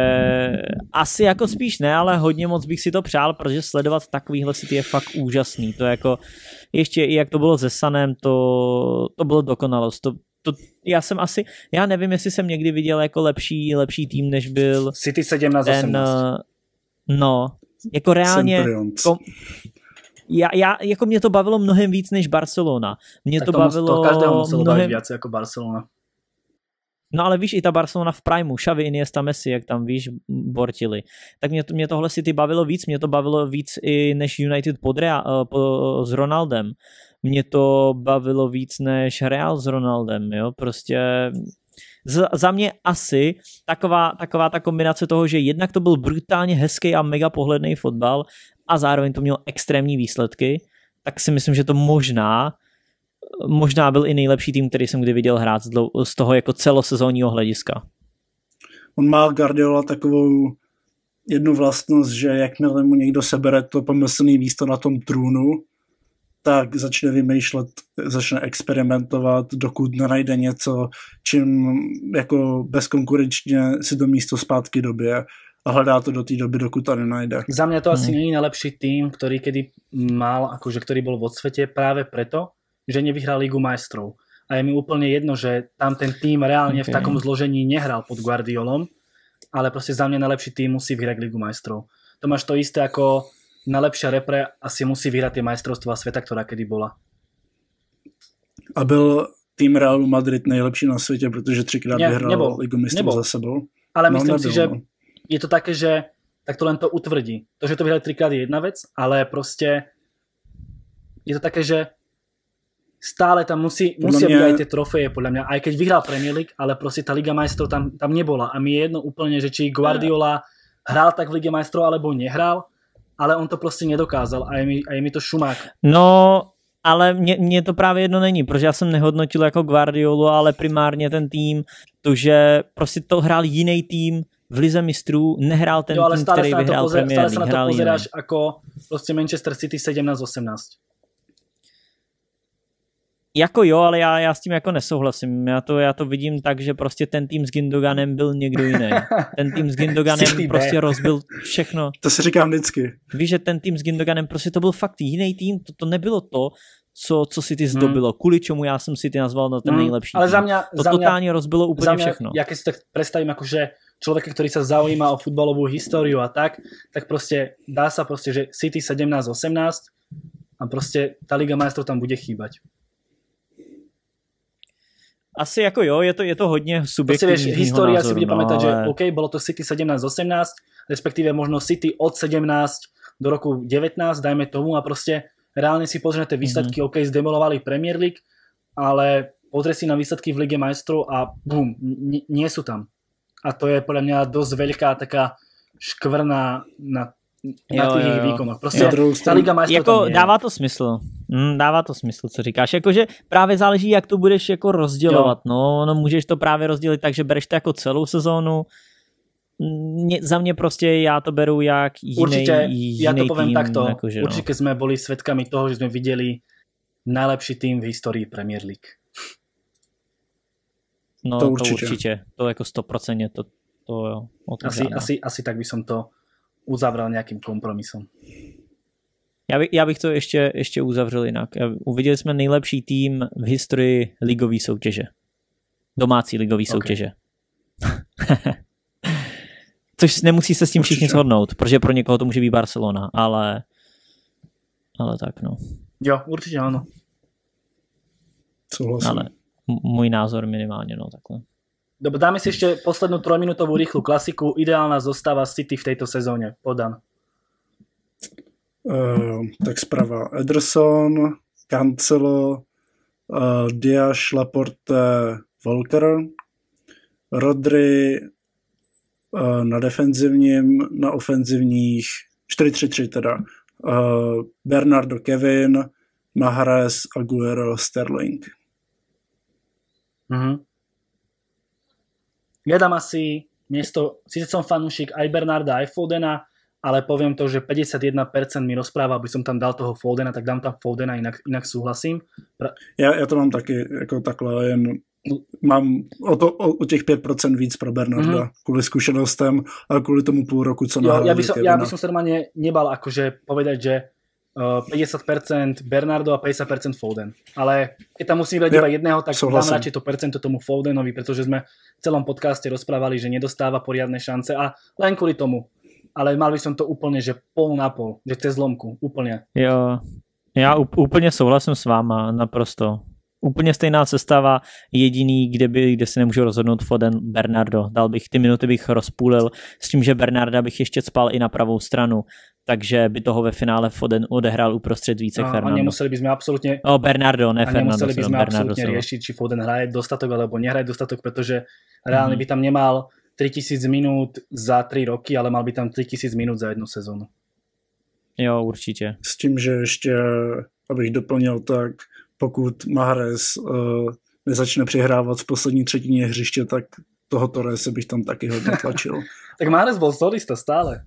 A: asi jako spíš ne, ale hodně moc bych si to přál, protože sledovat takovýhle City je fakt úžasný. To jako, ještě i jak to bylo se Sanem, to, to bylo dokonalost. To, to, já jsem asi, já nevím, jestli jsem někdy viděl jako lepší, lepší tým, než byl
C: City sedmnáct osmnáct.
A: No, jako reálně kom, já, já, jako mě to bavilo mnohem víc než Barcelona. Mě
C: tak
A: to,
C: to
A: bavilo
C: to každého muselo
A: mnohem...
C: bavit víc jako Barcelona.
A: No ale víš, i ta Barcelona v primu, Xavi, Iniesta, Messi, jak tam víš, bortili. Tak mě, to, mě tohle City bavilo víc, mě to bavilo víc i než United pod Real, po, s Ronaldem. Mě to bavilo víc než Real s Ronaldem, jo, prostě z, za mě asi taková, taková ta kombinace toho, že jednak to byl brutálně hezký a mega pohledný fotbal a zároveň to mělo extrémní výsledky, tak si myslím, že to možná možná byl i nejlepší tým, který jsem kdy viděl hrát z toho jako celosezónního hlediska.
B: On má Guardiola takovou jednu vlastnost, že jakmile mu někdo sebere to pomyslné místo na tom trůnu, tak začne vymýšlet, začne experimentovat, dokud nenajde něco, čím jako bezkonkurenčně si to místo zpátky dobije a hledá to do té doby, dokud to nenajde.
C: Za mňa to asi hmm. nie je najlepší tým, ktorý kedy mal, akože ktorý bol vo svete práve preto, že nevyhral Ligu majstrov. A je mi úplne jedno, že tam ten tým reálne okay. v takom zložení nehral pod Guardiolom, ale proste za mňa najlepší tým musí vyhrať Ligu majstrov. To máš to isté ako najlepšia repre asi musí vyhrať tie majstrovstvá sveta, ktorá kedy bola.
B: A byl tým Realu Madrid nejlepší na světě, protože třikrát ne, vyhrál nebol, Ligu mistrov za sebou.
C: Ale no, myslím nebyl, si, že no. je to také, že tak to len to utvrdí. To, že to vyhrali trikrát je jedna vec, ale proste je to také, že stále tam musí, musia mňa... byť aj tie trofeje, podľa mňa, aj keď vyhral Premier League, ale proste tá Liga majstrov tam, tam nebola. A mi je jedno úplne, že či Guardiola hral tak v Lige majstrov, alebo nehral, ale on to prostě nedokázal a je mi, a je mi to šumák.
A: No, ale mně, mně to právě jedno není, protože já jsem nehodnotil jako Guardiolu, ale primárně ten tým, to, že prostě to hrál jiný tým v Lize mistrů, nehrál ten jo, tým, který vyhrál
C: pozer,
A: Premier League.
C: Stále sa na to pozeráš jiný. Ako prostě Manchester City sedmnáct osmnáct.
A: Jako jo, ale já, já s tím jako nesouhlasím. Já to, já to vidím tak, že prostě ten tým s Gündoganem byl někdo jiný. Ten tým s Gündoganem prostě rozbil všechno.
B: To si říkám vždycky.
A: Víš, že ten tým s Gündoganem prostě to byl fakt jiný tým, to, to nebylo to, co, co si ty zdobilo, hmm. kvůli čemu já jsem si ty nazval na ten hmm. nejlepší
C: ale
A: tým.
C: Za mňa,
A: to
C: za
A: totálně
C: mňa,
A: rozbilo úplně
C: za mňa,
A: všechno.
C: Ja keď si tak predstavím, akože človeka, ktorý sa zaujíma o futbalovú históriu a tak, tak prostě dá sa prostě, že City sedmnáct osmnáct a prostě tá Liga majstrov tam bude chýbať.
A: Asi jako jo, je to, je to hodně subjektivní.
C: Prostě vieš, história si bude
A: no,
C: pamätať,
A: ale...
C: že OK, bolo to City sedemnásť osemnásť, respektíve možno City od sedemnásť do roku devätnásť, dajme tomu, a proste reálne si pozrieme tie výsledky, mm-hmm. OK, zdemolovali Premier League, ale pozrie si na výsledky v Lige majstrov a bum, n- nie sú tam. A to je podľa mňa dosť veľká taká škvrna na, na
A: jo,
C: tých
A: jo,
C: ich
A: jo.
C: výkonoch. Prostě
A: jo.
C: ta Liga majstrov
A: jako
C: tam je.
A: dává to smysl. Mm, dává to smysl, co říkáš. Jakože právě záleží, jak to budeš jako rozdělovat. No, no, můžeš to právě rozdělit tak, že bereš to jako celou sezónu. Mě, za mě prostě já to beru jak jiný,
C: Určite,
A: jiný
C: ja to poviem
A: tým,
C: takto.
A: Jakože,
C: Určite
A: no.
C: sme boli svedkami toho, že sme videli najlepší tým v histórii Premier League.
A: No
B: to
A: to
B: určitě.
A: určitě. To určitě. To jako sto procent to, to jo.
C: Asi, asi, asi tak by som to uzavral nejakým kompromisom.
A: Já, by, já bych to ještě, ještě uzavřel jinak. Uviděli jsme nejlepší tým v historii ligové soutěže. Domácí ligové soutěže. Okay. Což nemusí se s tím všichni shodnout, protože pro někoho to může být Barcelona, ale ale tak no.
C: Jo, určitě ano.
B: Souhlasím.
A: Ale můj názor minimálně, no takhle.
C: Dobre, dáme si ešte poslednú trojminútovú rýchlu klasiku. Ideálna zostava City v tejto sezóne. Podan.
B: Uh, tak zprava Ederson, Cancelo, uh, Diaz, Laporte, Walker, Rodri uh, na defenzivním, na ofenzivních čtyři tři tři teda. Uh, Bernardo, Kevin, Mahrez, Aguero, Sterling.
C: Mhm. Ja dám asi miesto, síce som fanúšik aj Bernarda, aj Fodena, ale poviem to, že päťdesiatjeden percent mi rozpráva, aby som tam dal toho Fodena, tak dám tam Fodena, inak, inak súhlasím. Pra...
B: Já, já to mám taky jako takhle, jen mám o, to, o, o těch pět procent víc pro Bernarda, mm-hmm. kvůli zkušenostem a kvůli tomu půl roku, co nahradil
C: ja by som,
B: Kevina.
C: ja by som sa normálne nebal akože povedať, že uh, päťdesiat percent Bernardo a päťdesiat percent Foden. Ale keď tam musím vybrať
B: ja,
C: iba jedného, tak
B: souhlasím.
C: dám radšej to percento tomu Fodenovi, pretože sme v celom podcaste rozprávali, že nedostáva poriadne šance a len kvôli tomu. Ale mal by som to úplne, že pol na pol, že cez zlomku, úplne.
A: Jo, já úplně souhlasím s váma, naprosto. Úplně stejná sestava, jediný, kde, by, kde si nemůžu rozhodnout Foden, Bernardo. Dal bych, ty minuty bych rozpůlil s tím, že Bernarda bych ještě cpal i na pravou stranu, takže by toho ve finále Foden odehrál uprostřed více
C: a,
A: Fernando.
C: A nemuseli by sme absolútne
A: O, Bernardo, ne
C: a
A: Fernando.
C: nemuseli by sme absolútne riešiť, či Foden hraje dostatok alebo nehraje dostatok, pretože reálne mm-hmm. by tam nemal tritisíc minút za tri roky, ale mal by tam tritisíc minút za jednu sezónu.
A: Jo, určitě.
B: S tím, že ještě, abych doplnil, tak pokud Mahrez uh, nezačne přihrávat v poslední třetině hřiště, tak toho Torrese bych tam taky hodně tlačil.
C: Tak Mahrez bol solista stále.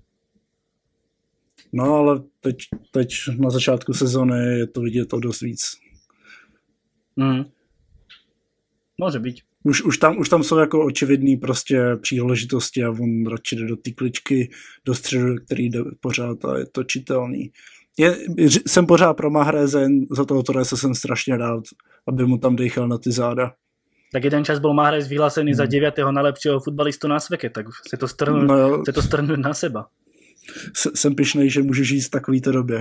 B: No ale teď, teď na začátku sezóny je to vidět o dost víc.
C: Mm. Může být.
B: Už, už, tam, už tam jsou jako očividný prostě příležitosti a on radši jde do té kličky, do středu, který jde pořád a je to čitelný. Je, jsem pořád pro Mahreze, za toho Torrese jsem strašně rád, aby mu tam dýchal na ty záda.
C: Tak jeden čas bol Mahrez vyhlásený hmm. za deviateho najlepšieho futbalistu na svete, tak se to strnúť no, to strnúť na seba.
B: Jsem pyšnej, že můžu žít v takovýto době.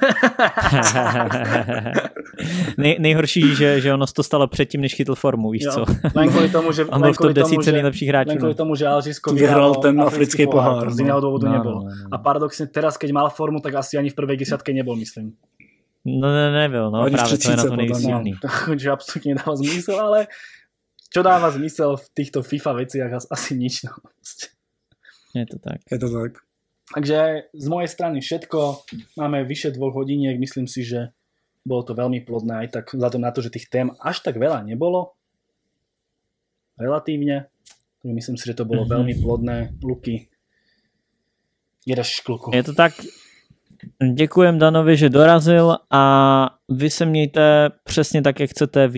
A: Nej, nejhorší, že, že ono to stalo předtím, než chytl formu, víš jo, co?
C: Len kvôli tomu, že,
A: on byl v top desítce nejlepších hráčů.
C: Len kvôli tomu, že Alžírsko
B: vyhral ten africký pohár.
C: pohár z iného dôvodu
A: no,
C: nebol.
A: No, no, no.
C: A paradoxne teraz, keď mal formu, tak asi ani v prvej desiatke nebol, myslím.
A: No ne, nebyl, no
B: ani
A: právě to je na to nejsilný.
C: No, že absolútne nedáva zmysel, ale čo dáva zmysel v týchto FIFA veciach? Asi nič. No.
A: Je to tak.
B: Je to tak.
C: Takže z mojej strany všetko. Máme vyše dvoch hodiniek. Myslím si, že bolo to veľmi plodné. Aj tak vzhľadom na to, že tých tém až tak veľa nebolo. Relatívne. Myslím si, že to bolo mm-hmm. veľmi plodné. Luky, jedeš škluku.
A: Je to tak. Děkujem Danovi, že dorazil a vy se mějte přesně tak, jak chcete.